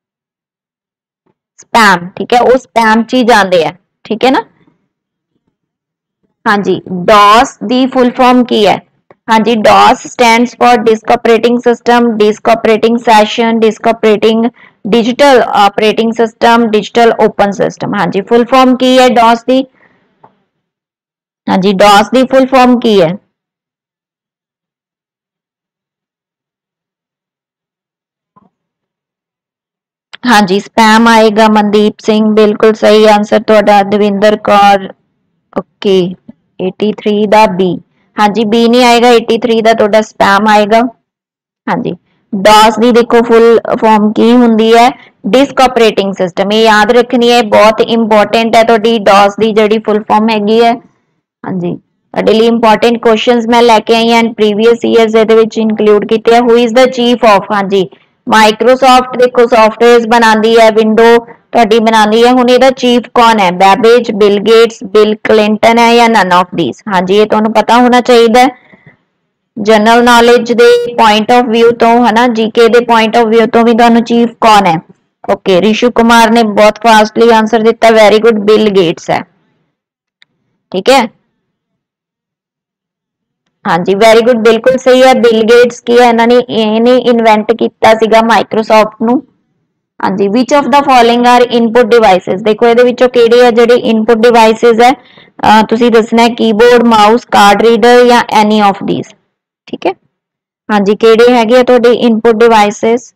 ਸਪੈਮ ਠੀਕ ਹੈ ਉਹ ਸਪੈਮ ਚ ਹੀ ਜਾਂਦੇ ਆ ਠੀਕ ਹੈ ਨਾ ਹਾਂਜੀ DOS ਦੀ ਫੁੱਲ ਫਾਰਮ ਕੀ ਹੈ ਹਾਂਜੀ DOS stands for disk operating system disk operating session disk operating digital operating system digital open system ਹਾਂਜੀ ਫੁੱਲ ਫਾਰਮ ਕੀ ਹੈ DOS ਦੀ ਹਾਂਜੀ DOS ਦੀ ਫੁੱਲ ਫਾਰਮ ਕੀ ਹੈ ਹਾਂਜੀ ਸਪੈਮ ਆਏਗਾ ਮਨਦੀਪ ਸਿੰਘ ਬਿਲਕੁਲ ਸਹੀ ਆਨਸਰ ਤੁਹਾਡਾ ਦਵਿੰਦਰ ਕੌਰ ਓਕੇ 83 ਦਾ ਬੀ ਹਾਂਜੀ ਬੀ ਨਹੀਂ ਆਏਗਾ 83 ਦਾ ਤੁਹਾਡਾ ਸਪੈਮ ਆਏਗਾ ਹਾਂਜੀ DOS ਦੀ ਦੇਖੋ ਫੁੱਲ ਫਾਰਮ ਕੀ ਹੁੰਦੀ ਹੈ ਡਿਸਕ ਆਪਰੇਟਿੰਗ ਸਿਸਟਮ ਇਹ ਯਾਦ ਰੱਖਣੀ ਹੈ ਬਹੁਤ ਇੰਪੋਰਟੈਂਟ ਹੈ ਤੁਹਾਡੀ DOS ਦੀ ਜਿਹੜੀ ਫੁੱਲ ਫਾਰਮ ਹੈਗੀ ਹੈ ਹਾਂਜੀ ਤੁਹਾਡੇ ਲਈ ਇੰਪੋਰਟੈਂਟ ਕੁਐਸਚਨਸ ਮੈਂ ਲੈ ਕੇ ਆਈ ਹਾਂ ਪ੍ਰੀਵੀਅਸ ਇਅਰਸ ਇਹਦੇ ਵਿੱਚ ਇਨਕਲੂਡ ਕੀਤੇ ਆ who is the chief of ਹਾਂਜੀ ਮਾਈਕਰੋਸਾਫਟ ਦੇਖੋ ਸੌਫਟਵੇਅਰਸ ਬਣਾਉਂਦੀ ਹੈ ਵਿੰਡੋ ਤੁਹਾਡੀ ਬਣਾਉਂਦੀ ਹੈ ਹੁਣ ਇਹਦਾ ਚੀਫ ਕੌਣ ਹੈ Babbage Bill Gates Bill Clinton ਹੈ ਜਾਂ ਨਨ ਆਫ ਥੀਸ ਹਾਂਜੀ ਇਹ ਤੁਹਾਨੂੰ ਪਤਾ ਹੋਣਾ ਚਾਹੀਦਾ ਜਨਰਲ ਨੌਲੇਜ ਦੇ ਪੁਆਇੰਟ ਆਫ View ਤੋਂ ਹਨਾ ਜੀਕੇ ਦੇ ਪੁਆਇੰਟ ਆਫ View ਤੋਂ ਵੀ ਤੁਹਾਨੂੰ ਚੀਫ ਕੌਣ ਹੈ ਓਕੇ ਰਿਸ਼ੂ ਕੁਮਾਰ ਨੇ ਬਹੁਤ ਫਾਸਟਲੀ ਆਨਸਰ ਦਿੱਤਾ ਵੈਰੀ ਗੁੱਡ ਬਿਲ ਗੇਟਸ ਹੈ ਠੀਕ ਹੈ ਹਾਂਜੀ ਵੈਰੀ ਗੁੱਡ ਬਿਲਕੁਲ ਸਹੀ ਹੈ ਬਿਲ ਗੇਟਸ ਕੀ ਹੈ ਇਹਨਾਂ ਨੇ ਇਹਨੇ ਇਨਵੈਂਟ ਕੀਤਾ ਸੀਗਾ ਮਾਈਕਰੋਸਾਫਟ ਨੂੰ ਹਾਂਜੀ which of the following are input devices ਦੇਖੋ ਇਹਦੇ ਵਿੱਚੋਂ ਕਿਹੜੇ ਆ ਜਿਹੜੇ ਇਨਪੁਟ ਡਿਵਾਈਸਸ ਹੈ ਤੁਸੀਂ ਦੱਸਣਾ ਹੈ ਕੀਬੋਰਡ ਮਾਊਸ ਕਾਰਡ ਰੀਡਰ ਜਾਂ ਐਨੀ ਆਫ ਥੀਸ ਠੀਕ ਹੈ ਹਾਂਜੀ ਕਿਹੜੇ ਹੈਗੇ ਆ ਤੁਹਾਡੇ ਇਨਪੁਟ ਡਿਵਾਈਸਸ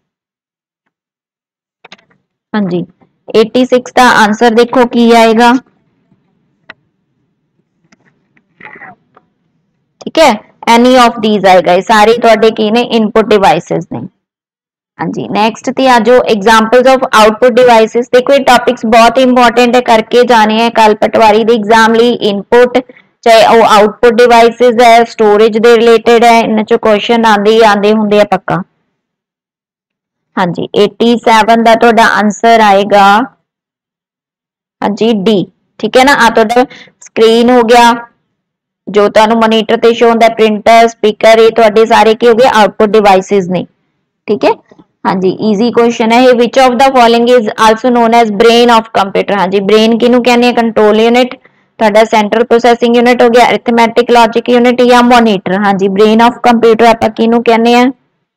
ਹਾਂਜੀ 86 ਦਾ ਆਨਸਰ ਦੇਖੋ ਕੀ ਆਏਗਾ ਠੀਕ ਹੈ एनी ऑफ दीज आएगा, ये सारे तुहाडे की ने इनपुट डिवाइसेस ने। हाँ जी, नेक्स्ट ते आ जो एग्जांपल्स ऑफ आउटपुट डिवाइसेस। देखो ये टॉपिक्स बहुत इंपॉर्टेंट है, करके जाने हैं कल पटवारी दे एग्जाम ਲਈ। इनपुट चाहे वो आउटपुट डिवाइसेस है, स्टोरेज दे रिलेटेड है, इन चो क्वेश्चन आंदे ही आंदे हुंदे आ पक्का। हाँ जी, 87 दा तुहाडा आंसर आएगा हाँ जी डी। ठीक है ना, आ तुहाडा स्क्रीन हो गया, जो तुहानू मॉनिटर ते शो होंदा, प्रिंटर, स्पीकर, ये तुहाडे सारे की हो गए आउटपुट डिवाइसेस ने। ठीक है, हाँ जी इजी क्वेश्चन है। Which of the following is also known as brain of computer. हाँ जी, ब्रेन किनू कहने हैं? कंट्रोल यूनिट, तुहाडा सेंट्रल प्रोसेसिंग यूनिट हो गया, अरिथमेटिक लॉजिक यूनिट या मॉनिटर। हाँ जी, ब्रेन ऑफ कंप्यूटर आपां किनू कहने हैं?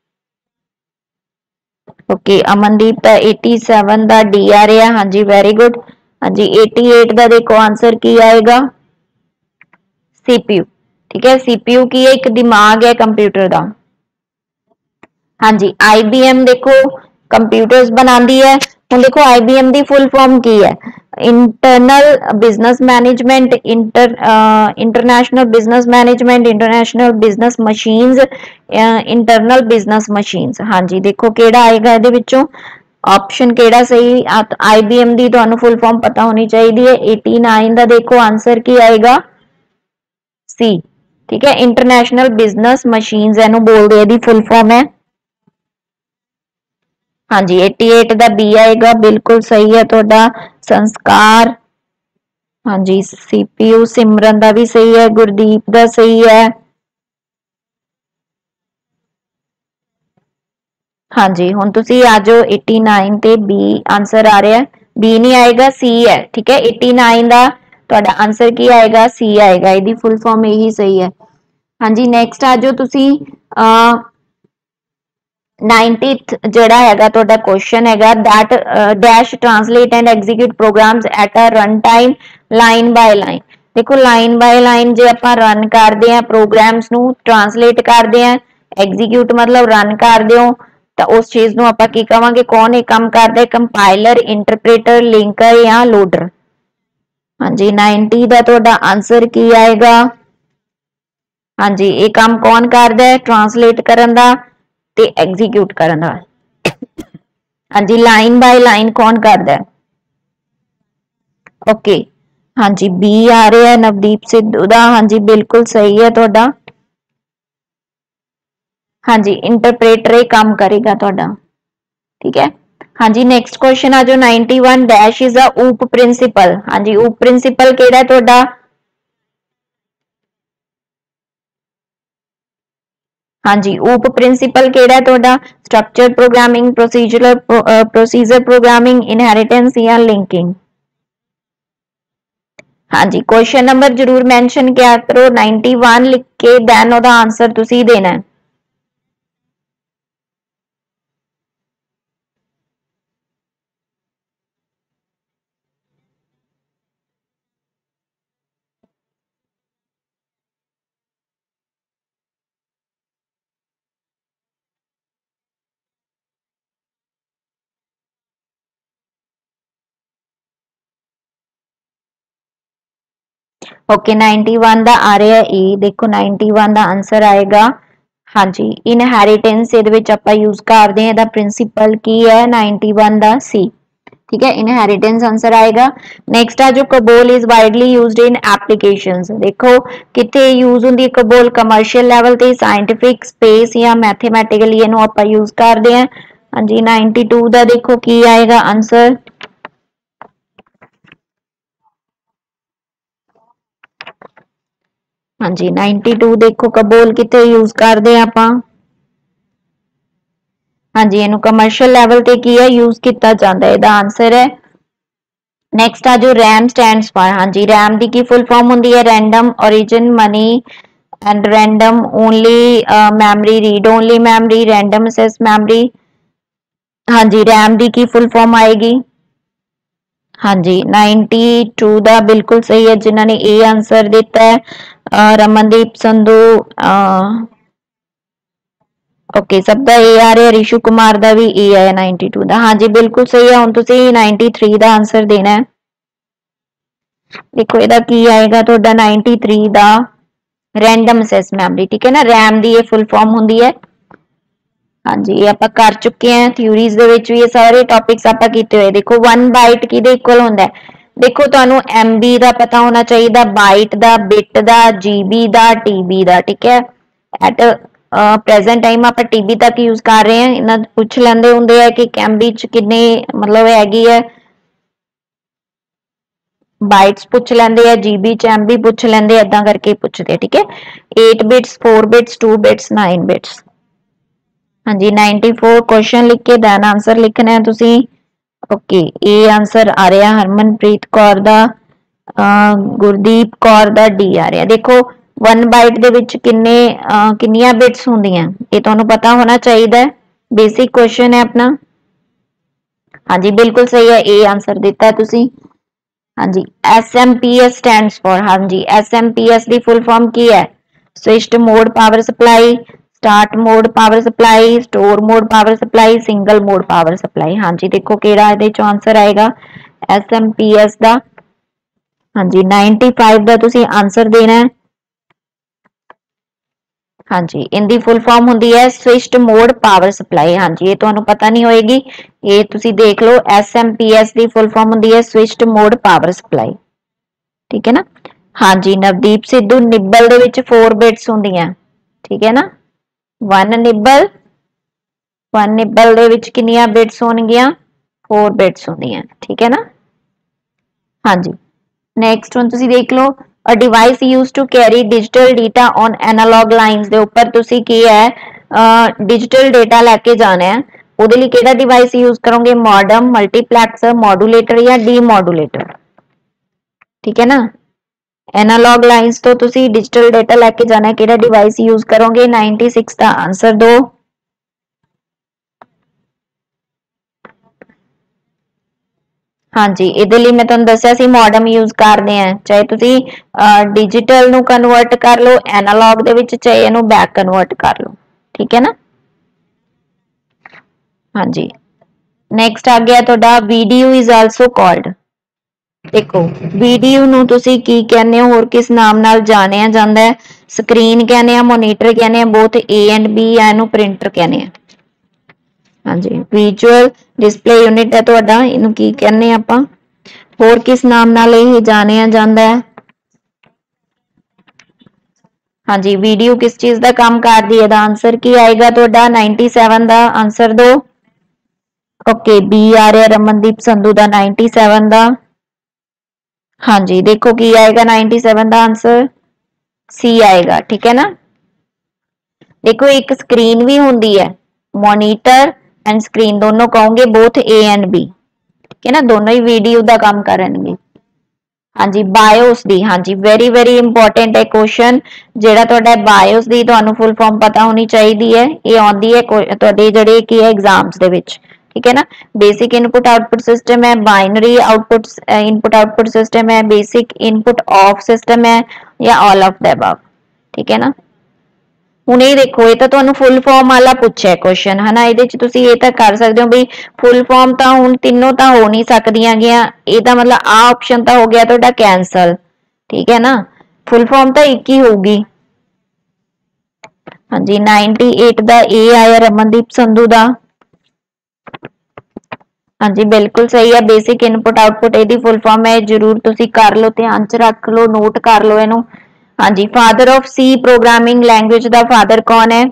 ओके, अमनदीप दा 87 दा डी आ रहा। हाँ जी वेरी गुड। हाँ जी 88 दा देखो आंसर की आएगा? सीपीयू। ठीक है, सीपीयू की एक दिमाग है कंप्यूटर दा। हाँ जी, आईबीएम देखो कंप्यूटर्स बनाती है। हम देखो आईबीएम की फुल फॉर्म की है? Internal business management, international business management, international business machines, internal business machines. हाँ जी, देखो केड़ा आएगा ਇਹਦੇ ਵਿੱਚੋਂ ऑप्शन केड़ा सही? आईबीएम ਦੀ ਤੁਹਾਨੂੰ फुल फॉर्म पता होनी चाहिए है। 89 ਦਾ देखो आंसर की आएगा? सी। ठीक है, इंटरनेशनल बिजनेस मशीन्स ਇਹਨੂੰ बोलते हैं, फुल फॉर्म है। हाँ जी 88 दा बी आएगा, बिल्कुल सही है तुहाडा। संस्कार, हाँ जी सीपीयू। सिमरन दा भी सही है, गुरदीप दा सही है। हाँ जी, हुण तुसी आ जाओ 89 ते बी आंसर आ रहा है। बी नहीं आएगा, सी है। ठीक है, 89 दा तुहाडा आंसर की आएगा? सी आएगा, इहदी फुल फॉर्म यही सही है। हाँ जी नेक्स्ट आ जाओ तुसी 90th ਜਿਹੜਾ ਹੈਗਾ ਤੁਹਾਡਾ क्वेश्चन हैगा that dash translate and execute programs at a run time line by line. देखो लाइन बाय लाइन जे ਆਪਾਂ रन करते हैं प्रोग्राम्स ਨੂੰ ट्रांसलेट करते हैं, एग्जीक्यूट मतलब रन करते हो ਤਾਂ उस चीज ਨੂੰ ਆਪਾਂ ਕੀ ਕਵਾਂਗੇ? कौन ਇਹ ਕੰਮ करता है? कंपाइलर, इंटरप्रेटर, लिंकर या लोडर। हाँ जी 90 ਦਾ ਤੁਹਾਡਾ आंसर की आएगा? हाँ जी, ये काम कौन करता है? ट्रांसलेट करन दा ते एग्जीक्यूट करन दा। हाँ जी, लाइन बाय लाइन कौन करता है? ओके, हाँ जी बी आ रहा है नवदीप सिद्धू दा। हाँ जी बिल्कुल सही है तुहाडा। हाँ जी, इंटरप्रेटर ये काम करेगा तुहाडा। ठीक है, हाँ जी नेक्स्ट क्वेश्चन आ जो 91 डैश इज अ ऊप प्रिंसिपल। हाँ जी, ऊप प्रिंसिपल केड़ा है तुहाडा? हाँ जी, उप प्रिंसिपल केड़ा है तुहाडा? Structure programming, procedure programming, inheritance या लिंकिंग। हाँ जी, क्वेश्चन नंबर जरूर मेंशन किया करो, 91 लिख के देन ओदा आंसर तुसी देना है। ओके 91 ਦਾ ਆ ਰਿਹਾ ਏ। ਦੇਖੋ 91 ਦਾ ਆਨਸਰ ਆਏਗਾ हाँ जी इनहेरिटेंस ਇਹਦੇ ਵਿੱਚ ਆਪਾਂ ਯੂਜ਼ ਕਰਦੇ ਹਾਂ। ਇਹਦਾ ਪ੍ਰਿੰਸੀਪਲ ਕੀ ਹੈ? 91 ਦਾ ਸੀ। ठीक है, इनहेरिटेंस आंसर आएगा। नेक्स्ट आ जो COBOL is widely used in applications. देखो किथे यूज होंदी है कबोल? कमर्शियल लेवल ते, साइंटिफिक, स्पेस या मैथमेटिकली ਇਹਨੂੰ ਆਪਾਂ यूज करते हैं। हाँ जी 92 ਦਾ देखो की आएगा आंसर? हाँ जी 92 देखो कबोल किथे यूज करते हैं ਆਪਾਂ? हाँ जी ਇਹਨੂੰ कमर्शियल लेवल ਤੇ ਕੀ ਹੈ यूज ਕੀਤਾ ਜਾਂਦਾ है। ਇਹਦਾ आंसर है नेक्स्ट आ जो रैम स्टैंड्स फॉर। हाँ जी, रैम की की फुल फॉर्म होंदी है? Random origin money and random only memory, read only memory, random access memory. हाँ जी, रैम की फुल फॉर्म आएगी? हाँ जी 92 दा बिल्कुल सही है जिन्होंने ए आंसर दिता है। रमनदीप संधू ओके सब दा ए आ रहा। रिशु कुमार दा भी ए आया 92 दा। हाँ जी बिल्कुल सही है। हुण तुसी 93 दा आंसर देना है। देखो ਇਹਦਾ ਕੀ ਆਏਗਾ ਤੁਹਾਡਾ 93 ਦਾ? रैंडम एक्सेस मैमरी, ठीक है ना। रैम दी ये फुल फॉर्म हुंदी है। हाँ जी, ये आप कर चुके हैं थ्योरीज दे विच भी, ये सारे टॉपिक्स आप कीते हुए। देखो 1 बाइट किहदे इक्वल हुंदा है, देखो तुहानू MB दा पता होना चाहिए, बाइट दा, बिट दा, GB दा, TB दा, ठीक है। एट प्रेजेंट टाइम आप TB तक यूज कर रहे हैं। इन्हां पुछ लैंदे हुंदे है कि MB च किन्ने मतलब हैगी है, बाइट्स पूछ लेंदे है, GB च MB पूछ लेंदे, ऐदां करके पूछदे, ठीक है। 8 बिट्स, 4 बिट्स, 2 बिट्स, 9 बिट्स। हाँ जी, 94 क्वेश्चन लिख के दैन आंसर लिखना है तुसी। ओके, ए आंसर आ रहा हरमनप्रीत कौर दा, गुरदीप कौर दा डी आ रहा। देखो 1 बाइट दे विच किन्ने किन्नियां बिट्स हुंदियां, ये तुहानू पता होना चाहिए, बेसिक क्वेश्चन है अपना। हाँ जी, बिल्कुल सही है, ए आंसर दिता है तुसी। हाँ जी, SMPS स्टैंड्स फॉर, हाँ जी SMPS दी फुल फॉर्म की है, switched mode power supply, start mode power supply, store mode power supply, single mode power supply. हाँ जी, देखो केड़ा इहदे चों आंसर आएगा SMPS दा। हाँ जी, 95 दा तुसी आंसर देना है। हाँ जी, इनकी फुल फॉर्म होंदी है स्विच्ड मोड पावर सप्लाई। हाँ जी, ये तुहानू पता नहीं होएगी, ये तुसी देख लो, SMPS की फुल फॉर्म होंदी है स्विच्ड मोड पावर सप्लाई, ठीक है ना। हाँ जी, नवदीप सिद्धू, निब्बल दे विच 4 बिट्स होंदियां, ठीक है ना। 1 निब्बल, 1 निब्बल दे विच कितनियां बिट्स होणगियां, 4 बिट्स होंदियां, ठीक है ना। हाँ जी, नेक्स्ट वन तुसी देख लो, a device use to carry digital data on analog lines दे उपर तुसी की है डिजिटल डेटा लेके जाना है, ਉਹਦੇ ਲਈ ਕਿਹੜਾ डिवाइस यूज करोगे, मॉडम, मल्टीप्लेक्सर, मॉड्यूलेटर या डीमॉड्यूलेटर, ठीक है ना। एनालॉग लाइंस तो तुसी डिजिटल डेटा लेके जाना है, किहड़ा डिवाइस यूज करोगे। 96 का आंसर दो। हाँ जी, इहदे ਲਈ मैं तुहानू दस्सिया सी मॉडम यूज करदे हैं, चाहे तुसी डिजिटल नू कन्वर्ट कर लो एनालॉग दे विच, चाहे इहनू बैक कन्वर्ट कर लो, ठीक है ना। हाँ जी, नेक्स्ट आ गया तुहाडा वीडियो इज आल्सो कॉल्ड। देखो वीडियो नू तुसी की कहने हो, होर किस नाम नाल जानिया जांदा है, स्क्रीन कहने आ, मॉनीटर कहने आ, बोथ A एंड B, या इहनू प्रिंटर कहने आ। हाँ जी, विजुअल डिस्प्ले यूनिट है तुहाडा, इहनू की कहने आपां, होर किस नाम नाल इह जानिया जांदा है। हाँ जी, वीडियो किस चीज का काम करदी है, इहदा आंसर की आएगा तुहाडा 97 का आंसर दो। ओके, बी आ रहा रमनदीप संधू का 97 का। हाँ जी, देखो की आएगा 97 का आंसर, सी आएगा, ठीक है ना। देखो एक स्क्रीन भी होंदी है, मॉनीटर एंड स्क्रीन दोनों कहोगे, बोथ A एंड B, ठीक है ना, दोनों ही वीडियो का काम करेंगे। हाँ जी, बायोस दी, हाँ जी वेरी वेरी इंपॉर्टेंट है क्वेश्चन, जेड़ा तुहाडा बायोस दी तुहानू फुल फॉर्म पता होनी चाहिए है, ये आउंदी है तुहाडे जेड़े की है एग्जाम्स दे विच, ठीक है ना। बेसिक इनपुट आउटपुट सिस्टम है, binary output input output system है, बेसिक इनपुट ऑफ सिस्टम है, या ऑल ऑफ द अबव, ठीक है ना। ਹੁਣ ਇਹ ਦੇਖੋ, ਇਹ ਤਾਂ ਤੁਹਾਨੂੰ ਫੁੱਲ ਫਾਰਮ ਵਾਲਾ ਪੁੱਛਿਆ ਕੁਐਸਚਨ ਹਨਾ, ਇਹਦੇ ਚ ਤੁਸੀਂ ਇਹ ਤਾਂ ਕਰ ਸਕਦੇ ਹੋ ਵੀ ਫੁੱਲ ਫਾਰਮ ਤਾਂ ਹੁਣ ਤਿੰਨੋਂ ਤਾਂ ਹੋ ਨਹੀਂ ਸਕਦੀਆਂ ਗਿਆ, ਇਹਦਾ ਮਤਲਬ ਆ ਆਪਸ਼ਨ ਤਾਂ ਹੋ ਗਿਆ ਤੁਹਾਡਾ ਕੈਂਸਲ, ਠੀਕ ਹੈ ਨਾ। ਫੁੱਲ ਫਾਰਮ ਤਾਂ ਇੱਕ ਹੀ ਹੋਊਗੀ। ਹਾਂਜੀ, 98 ਦਾ ਇਹ ਆਇਆ ਰਮਨਦੀਪ ਸੰਧੂ ਦਾ। ਹਾਂਜੀ ਬਿਲकुल सही है, बेसिक इनपुट आउटपुट ਇਹਦੀ फुल फॉर्म है, जरूर ਤੁਸੀਂ ਕਰ ਲਓ, ਧਿਆਨ ਚ ਰੱਖ ਲਓ, ਨੋਟ ਕਰ ਲਓ ਇਹਨੂੰ। हाँ जी, father of C programming language का फादर कौन है।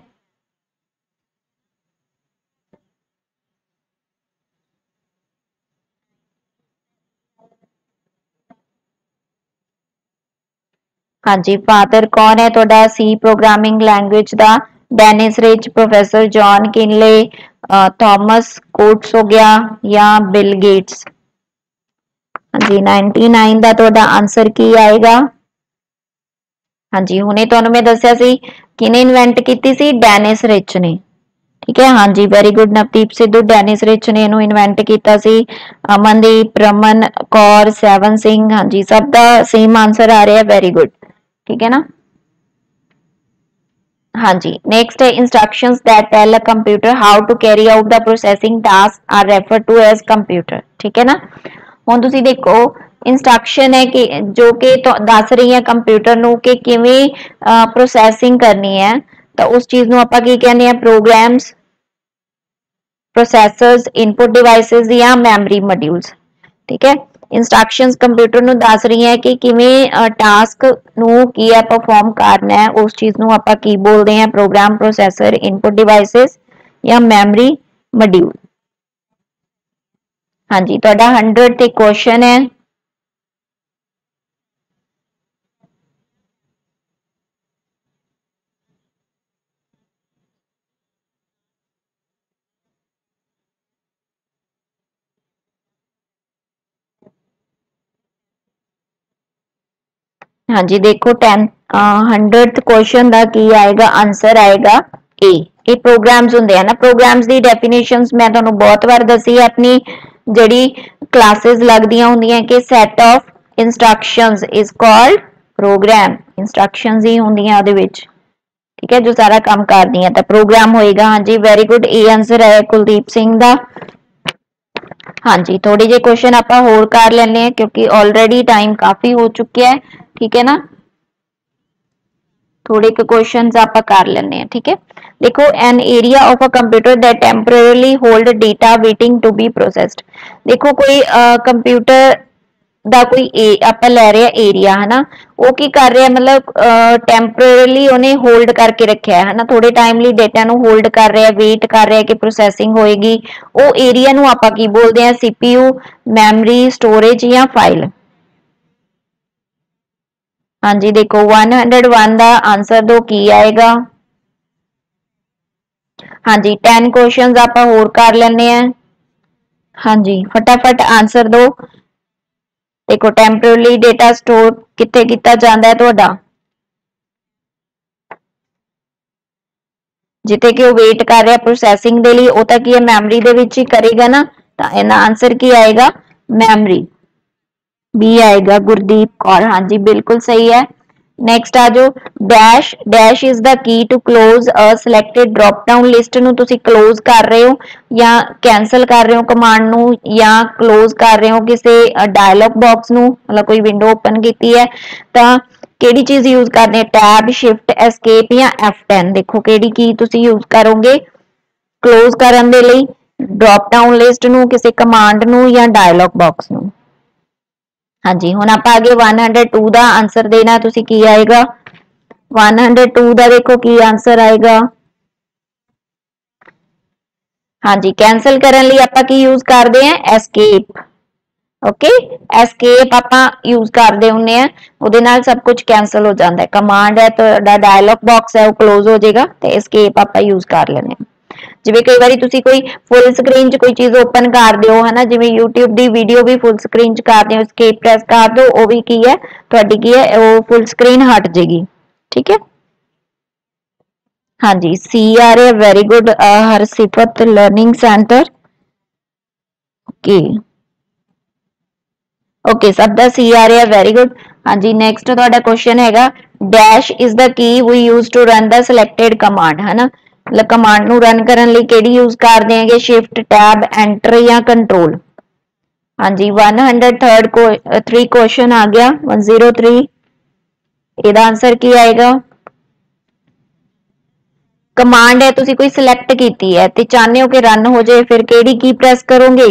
हाँ जी, फादर कौन है थोड़ा सी प्रोग्रामिंग लैंग्वेज का, Dennis Ritchie, professor John Kinley, Thomas Coates हो गया, या बिल गेट्स। हाँ जी, 99 का थोड़ा आंसर की आएगा। हाँ जी, हुणे तुहानू मैं दस्सिया सी किने इन्वेंट कीती सी, डेनिस रिच ने, ठीक है। हाँ जी, very good Navdeep Sidhu, Dennis Ritchie ने इनू इन्वेंट किया सी। अमनदीप, रमन कौर, सैवन सिंह, हाँ जी सब का सेम आंसर आ रहा है, वेरी गुड, ठीक है ना। हाँ जी, नेक्स्ट है instructions that tell a computer how to carry out the processing task are refer to as computer, ठीक है ना। हुण तुसी देखो इंस्ट्रक्शन है कि जो कि तो दस रही है कंप्यूटर नू कि किवें प्रोसैसिंग करनी है, तो उस चीज़ नू आपां की कहने हैं, प्रोग्राम्स, प्रोसैसर्स, इनपुट डिवाइसेस या मैमरी मॉड्यूल्स। ठीक है, इंस्ट्रक्शंस कंप्यूटर नू दस रही है कि किवें टास्क नू की है परफॉर्म करना है, उस चीज़ नू आपां की बोलते हैं, प्रोग्राम, प्रोसैसर, इनपुट डिवाइसेस या मैमरी मॉड्यूल। हाँ जी, तुहाडा 100 ते क्वेश्चन है। हाँ जी, देखो 100th क्वेश्चन का की आएगा, आंसर आएगा ए। ये प्रोग्राम्स होंगे ना, प्रोग्राम्स की डेफिनेशंस मैं तुहानू बहुत बार दसी है अपनी जड़ी क्लासेस लगदियां होंदियां कि set of instructions is called program. Instructions ही होंदियां उहदे विच, ठीक है, जो सारा काम करदियां तो प्रोग्राम होएगा। हाँ जी, वेरी गुड, ए आंसर है कुलदीप सिंह दा। हाँ जी, थोड़े जे क्वेश्चन आपां होर कर लैने हैं क्योंकि ऑलरेडी टाइम काफी हो चुका है। ठीक है ना, थोड़े के क्वेश्चन आप कर लेने हैं। ठीक है, देखो, an area of a computer that temporary hold data waiting to be processed. देखो कोई कंप्यूटर ਦਾ ਕੋਈ ਆਪਾਂ ਲੈ ਰਹੇ ਆ ਏਰੀਆ ਹਨਾ, ਉਹ ਕੀ ਕਰ ਰਿਹਾ, ਮਤਲਬ ਟੈਂਪਰੇਰੀਲੀ ਉਹਨੇ ਹੋਲਡ ਕਰਕੇ ਰੱਖਿਆ ਹੈ ਹਨਾ, ਥੋੜੇ ਟਾਈਮ ਲਈ ਡਾਟਾ ਨੂੰ ਹੋਲਡ ਕਰ ਰਿਹਾ, ਵੇਟ ਕਰ ਰਿਹਾ ਕਿ ਪ੍ਰੋਸੈਸਿੰਗ ਹੋਏਗੀ। ਉਹ ਏਰੀਆ ਨੂੰ ਆਪਾਂ ਕੀ ਬੋਲਦੇ ਆ, CPU, ਮੈਮਰੀ, ਸਟੋਰੇਜ ਜਾਂ ਫਾਈਲ। हाँ जी, देखो 101 का आंसर दो की आएगा। हाँ जी, 10 क्वेश्चन आप होर कर लेने हैं। हाँ जी, फटाफट आंसर दो। देखो टेम्परेरी डेटा स्टोर कित्थे किता जांदा है तुहाडा, जिथे कि वेट कर रहा प्रोसैसिंग दे लई, ओह तां की है मैमरी दे विच ही करेगा ना, तां इहदा आंसर की आएगा, मैमरी। बी आएगा गुरदीप कौर। हाँ जी, बिल्कुल सही है। नेक्स्ट आ जाओ, dash. Dash is the key to close a selected drop down list नू तुसी क्लोज कर रहे हो या कैंसल कर रहे हो कमांड नू, या क्लोज कर रहे हो किसी डायलॉग बॉक्स नू, मतलब कोई विंडो ओपन की है, तां केड़ी चीज यूज करनी है, टैब, शिफ्ट, एस्केप या F10। देखो केड़ी की तुसी यूज करोगे क्लोज करन दे लई, ड्रॉप डाउन लिस्ट नू, किसी कमांड नू या डायलॉग बॉक्स नू। हाँ जी, हुण आपां आगे 102 का आंसर देना, तुसी की आएगा 102 का, देखो की आंसर आएगा। हाँ जी, कैंसल करने लिए आपां की यूज करते हैं, एस्केप। ओके, एस्केप आपां यूज करते हुंदे हैं, उहदे नाल सब कुछ कैंसल हो जाता है। कमांड है तो डायलॉग बॉक्स है वो क्लोज हो जाएगा, तो एस्केप आपां यूज कर लेने। जिवें कई बारी तुसी कोई फुल स्क्रीन च कोई चीज ओपन कर दिओ है ना, जिवें यूट्यूब दी वीडियो भी फुल स्क्रीन च कर दिओ, एस्केप प्रेस कर दो, वो भी की है तुहाडी की है, वो फुल स्क्रीन हट जाएगी। ठीक है, हाँ जी, सी आ रहा है, very good Harsifat learning centre. Okay okay, सब दा सी आ रहा है, वेरी गुड। हाँ जी, नेक्स्ट तुहाडा क्वेश्चन हैगा, dash is the key we use to run the selected command है ना, मतलब कमांड नू रन करने लिए केड़ी यूज कर देंगे, शिफ्ट, टैब, एंटर या कंट्रोल। हाँ जी, 103 को 3 क्वेश्चन आ गया, 103। ਇਹਦਾ आंसर की आएगा, कमांड है तुसी कोई सिलेक्ट कीती है ते चाहते हो कि रन हो जाए, फिर केड़ी की प्रेस करोगे।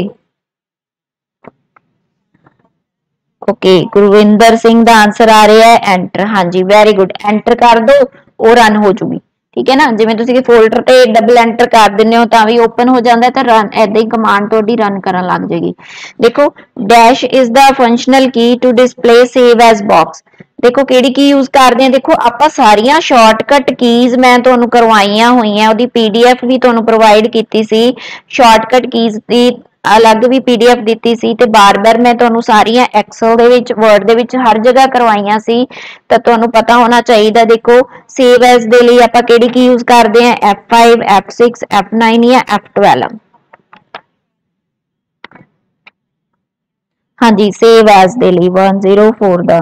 ओके, गुरविंदर सिंह का आंसर आ रहा है एंटर। हाँ जी, वेरी गुड, एंटर कर दो, वो रन हो जूगी। ठीक है ना, जिवें तुसी फोल्डर ते डबल एंटर कर दिंदे हो तां भी ओपन हो जाता है, तो रन ऐदा ही कमांड तुहाडी रन करन लग जाएगी। देखो, dash is the functional key to display save as box. देखो केड़ी की यूज करते हैं, देखो आपां सारियां शॉर्टकट कीज मैं तुहानू करवाइयां होईयां, ओहदी PDF भी तुहानू प्रोवाइड कीती सी, शॉर्टकट कीज दी अलग भी PDF ਦਿੱਤੀ ਸੀ, ਤੇ ਬਾਰ-ਬਾਰ मैं ਤੁਹਾਨੂੰ ਸਾਰੀਆਂ ਐਕਸਲ ਦੇ ਵਿੱਚ, ਵਰਡ ਦੇ ਵਿੱਚ ਹਰ ਜਗ੍ਹਾ ਕਰਵਾਈਆਂ ਸੀ, ਤਾਂ ਤੁਹਾਨੂੰ ਪਤਾ ਹੋਣਾ ਚਾਹੀਦਾ। ਦੇਖੋ ਸੇਵ ਐਸ ਦੇ ਲਈ ਆਪਾਂ ਕਿਹੜੀ ਕੀ ਯੂਜ਼ ਕਰਦੇ ਆ, F5, F6, F9 ਜਾਂ F12। ਹਾਂਜੀ, ਸੇਵ ਐਸ ਦੇ ਲਈ 104 ਦਾ।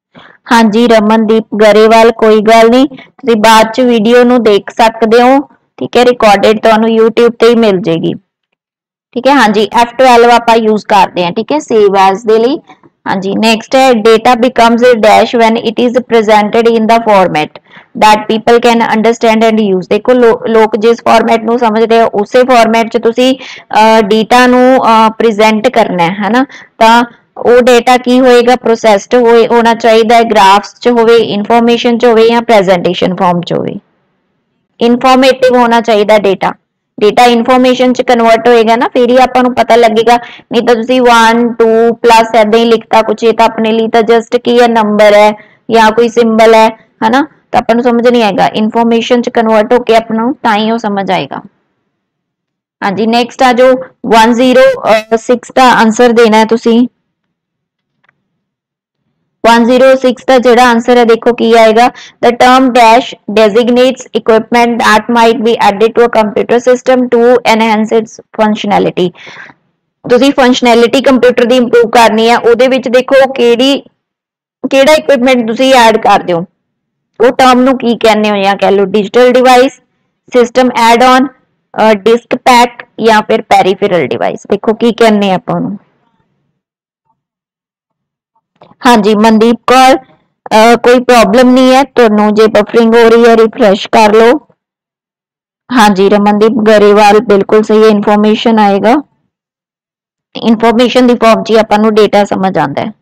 हाँ जी, रमनदीप गरेवाल, कोई गल नहीं, तुसीं बाद च वीडियो नू देख सकते हो, ठीक है, रिकॉर्डेड तुहानू यूट्यूब ते ही मिल जाएगी। ठीक है, हाँ जी F12 आप यूज करते हैं। ठीक है, सेव एज दे लिए। हाँ जी, नेक्स्ट है data becomes a dash when it is presented in the format that people can understand and use. देखो लोग जिस फॉर्मेट ਨੂੰ ਸਮਝਦੇ ਆ ਉਸੇ ਫਾਰਮੈਟ 'ਚ ਤੁਸੀਂ ਡੇਟਾ ਨੂੰ ਪ੍ਰੈਜ਼ੈਂਟ ਕਰਨਾ ਹੈ ਨਾ, ਤਾਂ ਉਹ ਡੇਟਾ ਕੀ ਹੋਏਗਾ, ਪ੍ਰੋਸੈਸਡ ਹੋਣਾ ਚਾਹੀਦਾ ਹੈ, ਗ੍ਰਾਫਸ 'ਚ ਹੋਵੇ, ਇਨਫੋਰਮੇਸ਼ਨ 'ਚ ਹੋਵੇ ਜਾਂ ਪ੍ਰੈਜ਼ੈਂਟੇਸ਼ਨ ਫਾਰਮ 'ਚ ਹੋਵੇ। ਇਨਫੋਰਮੇਟਿਵ ਹੋਣਾ ਚਾਹੀਦਾ ਡੇਟਾ। डेटा इनफॉर्मेशन च कन्वर्ट होएगा ना, फिर ही आपको पता लगेगा। नहीं तो तुसी 1 2 प्लस ऐसे ही लिखता कुछ, ये तो अपने लिए तो जस्ट की है नंबर है या कोई सिंबल है ना, तो अपन समझ नहीं आएगा। इनफॉर्मेशन च कन्वर्ट होके अपन ताई वो समझ आएगा। हाँ जी, नेक्स्ट आ जो 106 का आंसर देना है तुसी। 106 का जेड़ा आंसर है देखो की आएगा, the term dash designates equipment that might be added to a computer system to enhance its functionality. तुसी फंक्शनैलिटी कंप्यूटर दी इंप्रूव करनी है, ओदे विच देखो केड़ा इक्विपमेंट तुसी ऐड कर दियो, वो टर्म नू की कहने हो, या कह लो digital device, system add on, disk pack या फिर पेरीफेरल डिवाइस। देखो की कहने आपां नू। हाँ जी मनदीप कौर, कोई प्रॉब्लम नहीं है तुहानू, जे बफरिंग हो रही है रिफ्रेश कर लो। हाँ जी रमनदीप गरेवाल बिल्कुल सही है, इन्फॉर्मेशन आएगा। इन्फॉर्मेशन दी फॉर्म च आपां नू डेटा समझ आंदा है।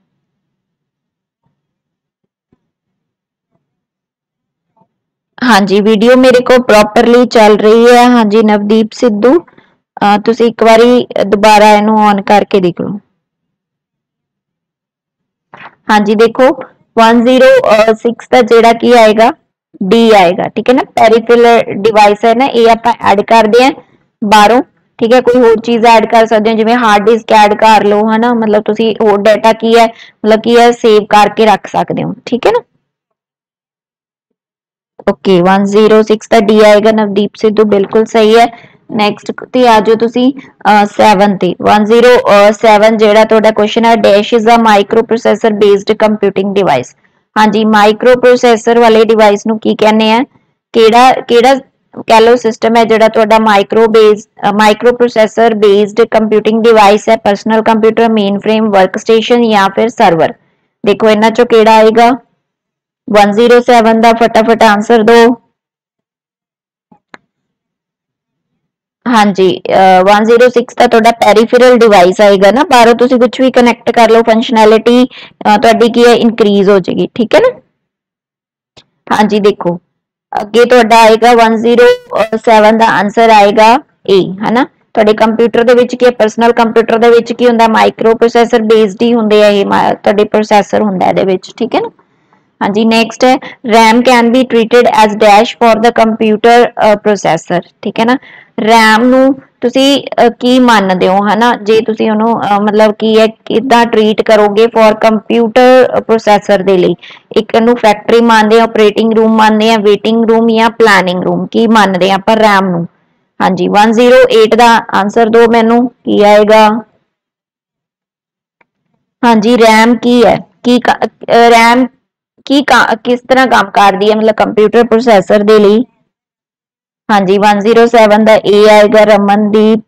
हाँ जी वीडियो मेरे को प्रॉपरली चल रही है। हाँ जी नवदीप सिद्धू, तुसी एक बारी दोबारा इनू ऑन करके देख लो। हाँ जी देखो 106 का जेड़ा की आएगा डी आएगा। ठीक है ना, पेरिफेरल डिवाइस है ना, ये आप ऐड कर दे बाहरों। ठीक है, कोई होर चीज ऐड कर सकते हो, जिवें हार्ड डिस्क ऐड कर लो है ना, मतलब तुसी होर डाटा की है, मतलब की है सेव करके रख सकते हो। ठीक है ना, ओके 106 का डी आएगा। नवदीप सिद्धू बिल्कुल सही है। नेक्स्ट ते आ जाओ तुसी 7 ते 107 जेड़ा ਤੁਹਾਡਾ क्वेश्चन है, dash is a microprocessor based computing device. हाँ जी माइक्रो प्रोसेसर वाले डिवाइस ਨੂੰ ਕੀ ਕਹਿੰਦੇ ਆ, ਕਿਹੜਾ कह लो सिस्टम है ਜਿਹੜਾ ਤੁਹਾਡਾ microprocessor based computing device है, personal computer, mainframe, workstation या फिर सर्वर। देखो इन्हां चों ਕਿਹੜਾ आएगा 107 ਦਾ फटाफट आंसर दो। हाँ जी 106 का ਤੁਹਾਡਾ ਪੈਰੀਫेरल डिवाइस आएगा ना, ਬਾਹਰੋਂ ਤੁਸੀਂ कुछ भी कनेक्ट कर लो, फंक्शनैलिटी ਤੁਹਾਡੀ ਕੀ ਹੈ इंक्रीज हो जाएगी। ठीक है ना, हाँ जी देखो ਅੱਗੇ ਤੁਹਾਡਾ ਆਏਗਾ 107 ਦਾ ਆਨਸਰ ਆਏਗਾ ए है ना। ਤੁਹਾਡੇ ਕੰਪਿਊਟਰ ਦੇ ਵਿੱਚ ਕੀ ਹੈ, ਪਰਸਨਲ ਕੰਪਿਊਟਰ ਦੇ ਵਿੱਚ ਕੀ ਹੁੰਦਾ, ਮਾਈਕਰੋ ਪ੍ਰੋਸੈਸਰ ਬੇਸਡ ਹੀ ਹੁੰਦੇ ਆ ਇਹ ਤੁਹਾਡੇ ਪ੍ਰੋਸੈਸਰ ਹੁੰਦਾ ਇਹਦੇ ਵਿੱਚ। ਠੀਕ ਹੈ ਨਾ, हाँ जी नेक्स्ट है RAM can be treated as dash for the computer processor. ठीक है ना, रैम नू तुसी की मानदे हो है ना, जे तुसी ओनू मतलब की है किदां ट्रीट करोगे फॉर कंप्यूटर प्रोसैसर दे लई, एक नू फैक्टरी मानदे, ऑपरेटिंग रूम मानदे हैं, वेटिंग रूम या प्लानिंग रूम, की मानदे हैं आपां रैम नू। हाँ जी 108 दा आंसर दो मैनू, की आएगा। हाँ जी रैम की है, की रैम की किस तरह काम करती है, मतलब कंप्यूटर प्रोसैसर दे लिए। हाँ जी 107 का ए आएगा रमनदीप।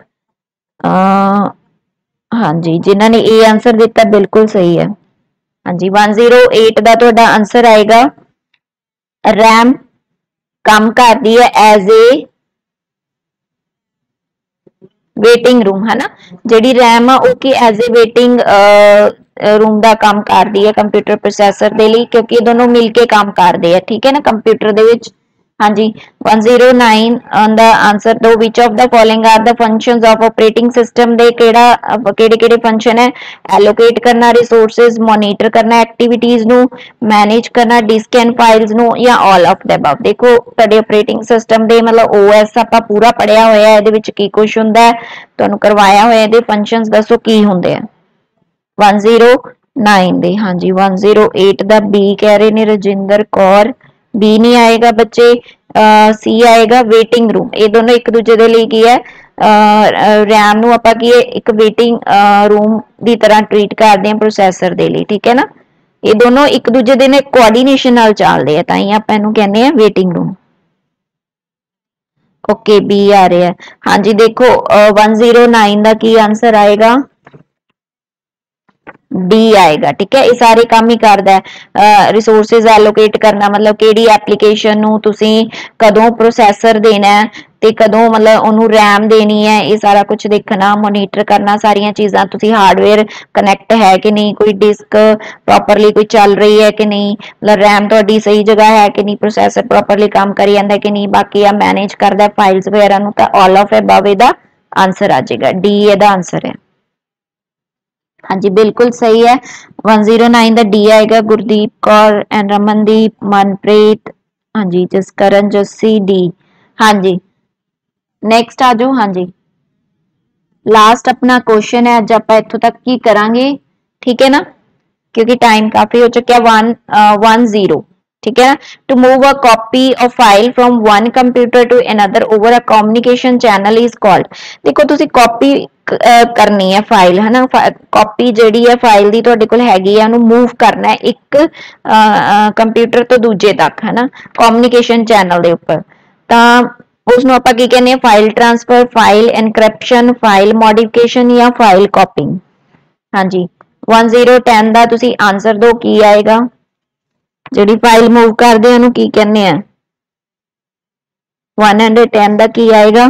हाँ जी जिन्हों ने ए आंसर दिता बिल्कुल सही है। हाँ जी 108 का तुहाडा आंसर आएगा रैम काम करती है एज ए वेटिंग रूम है ना, जी रैम आ एज ए वेटिंग रूम का काम करती है कंप्यूटर प्रोसैसर के लिए, क्योंकि दोनों मिलके काम करते हैं। ठीक है ना, कंप्यूटर दे विच। हाँ जी 109 दा आंसर दो, which of the following are the functions of operating system दे केड़े फंक्शन है, एलोकेट करना रिसोर्सेज, मॉनिटर करना एक्टिविटीज नु, मैनेज करना डिस्क एंड फाइल्स नु, या ऑल ऑफ द अबव। देखो तुहाडे ऑपरेटिंग सिस्टम दे मतलब ओएस आपां पूरा पढ़िया होया है, इहदे विच की कुछ हुंदा है तुहानू करवाया होया, इहदे फंक्शंस दसो की हुंदे आ 109 दे। हाँ जी 108 दा बी कह रहे ने रजिंदर कौर, बी नहीं आएगा बच्चे, सी आएगा वेटिंग रूम। ये दोनों एक दूजे दे लिए की है, रैम नू आपां की एक वेटिंग रूम दी तरह ट्रीट करते हैं प्रोसैसर दे लिए। ठीक है ना, ये दोनों एक दूजे दे ने कोआर्डीनेशन नाल चलदे आ, तां ही आपां इहनू कहंदे आ वेटिंग रूम। ओके बी आ रहा है। हाँ जी देखो 109 का की आंसर आएगा डी आएगा। ठीक है, ये सारे काम ही करदा है। रिसोर्सेज एलोकेट करना मतलब किहड़ी एप्लीकेशन नू तुसी कदों प्रोसैसर देना है ते कदों मतलब ओनू रैम देनी है, ये सारा कुछ देखना, मोनीटर करना सारियां चीज़ां तुसी हार्डवेयर कनैक्ट है कि नहीं, कोई डिस्क प्रॉपरली कोई चल रही है कि नहीं, मतलब रैम तुहाडी सही जगह है कि नहीं, प्रोसैसर प्रॉपरली काम करी जांदा कि नहीं, बाकी आ मैनेज करदा फाइल्स वगैरह नू। तां ऑल ऑफ अबव इहदा आंसर आ जाएगा, डी इहदा आंसर है। हाँ जी बिल्कुल सही है, 109 का डी आएगा। गुरदीप कौर एंड रमनदीप, मनप्रीत, हाँ जी जसकरण, जस्सी डी। हाँ जी नेक्स्ट आ जाओ। हाँ जी लास्ट अपना क्वेश्चन है अज आप इत्थों तक की करांगे, ठीक है ना, क्योंकि टाइम काफी हो चुका है। 110 ठीक है ना। To move a copy of file from one computer to another over a communication channel is called. देखो तुसी कॉपी करनी है फाइल है ना, कॉपी जिहड़ी है फाइल दी तुहाडे कोल हैगी है, ओनू मूव करना है एक कंप्यूटर तो दूजे तक है ना, कम्युनिकेशन चैनल दे उपर। तां उसनू आपां की कहने हैं, file transfer, file encryption, file modification या फाइल कॉपिंग। हाँ जी 1010 का तुसी आंसर दो की आएगा। जिहड़ी फाइल मूव करदे ओनू की कहने हैं, 110 का की आएगा।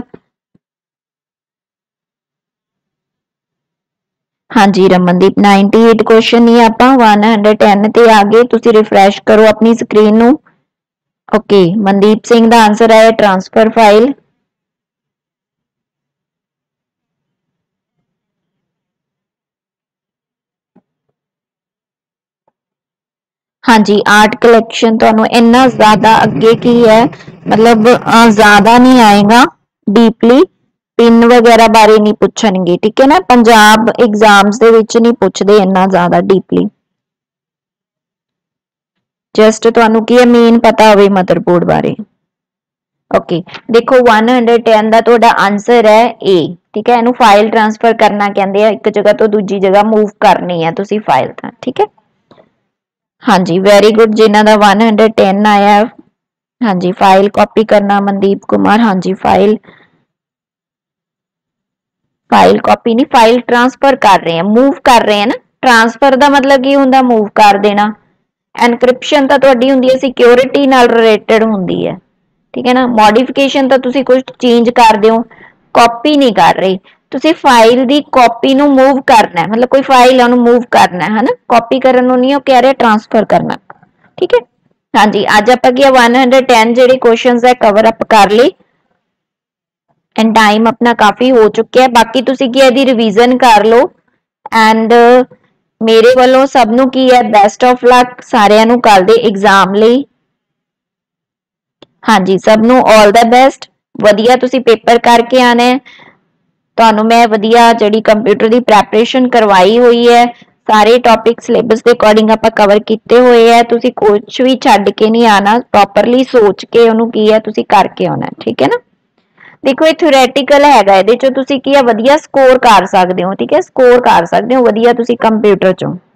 हाँ जी रमनदीप 98 क्वेश्चन ही आप 110 ते आ गए। तुसी रिफ्रेश करो अपनी स्क्रीन नू। ओके मनदीप सिंह का आंसर आया ट्रांसफर फाइल। हाँ जी आर्ट कलैक्शन तो इन्ना ज्यादा अगे की है, मतलब ज्यादा नहीं आएगा डीपली, पिन वगैरह बारे नहीं पूछणगे, ठीक है ना। पंजाब एग्जाम्स दे विच नहीं पूछदे इन्ना ज्यादा डीपली, जस्ट तुहानू की है मेन पता होवे मदरबोर्ड बारे। ओके देखो 110 का तुहाडा आंसर है ए, ठीक है। इनू फाइल ट्रांसफर करना कहंदे आ, एक जगह तो दूजी जगह मूव करनी है तुसी फाइल तां, ठीक है। हाँ जी वेरी गुड, जिन्हां दा 110 आया। हाँ जी फाइल कॉपी करना मनदीप कुमार। हाँ जी फाइल फाइल कॉपी नहीं, फाइल ट्रांसफर कर रहे हैं, मूव कर रहे हैं ना। ट्रांसफर का मतलब की हुंदा मूव कर देना। एनक्रिप्शन तो तुहाडी हुंदी है सिक्योरिटी नाल रिलेटेड हुंदी है, ठीक है ना। मॉडिफिकेशन तो तुसी कुछ चेंज कर दियो, कॉपी नहीं कर रहे तुसी, फाइल दी कॉपी नू मूव करना है, मतलब कोई फाइल है मूव करना है ना, कॉपी करन नू नहीं, कह रहे ट्रांसफर करना, ठीक है। हाँ जी अज आप 110 जेडे क्वेश्चंस है कवर अप कर ली एंड टाइम अपना काफी हो चुका है। बाकी तुसी की यदि रिवीजन कर लो एंड मेरे वालों सब नू की है बेस्ट ऑफ लक सारिਆਂ ਨੂੰ ਕੱਲ ਦੇ एग्जाम ਲਈ। हाँ जी सब नू ऑल द बेस्ट, वधिया तुसी पेपर करके आना है। ਤੁਹਾਨੂੰ मैं वधिया ਜਿਹੜੀ कंप्यूटर की प्रैपरेशन करवाई हुई है, सारे टॉपिक सिलेबस के अकॉर्डिंग आप कवर किए हुए है, तुसी कुछ भी छड्ड के नहीं आना, प्रॉपरली सोच के ਉਹਨੂੰ की है तुसी करके आना, ठीक है ना। देखो ये थ्योरेटिकल हैगा, ਇਹਦੇ ਚੋਂ ਤੁਸੀਂ ਕੀ ਹੈ ਵਧੀਆ ਸਕੋਰ ਕਰ ਸਕਦੇ ਹੋ, ठीक है, ਸਕੋਰ कर सकते हो ਵਧੀਆ ਤੁਸੀਂ कंप्यूटर चों।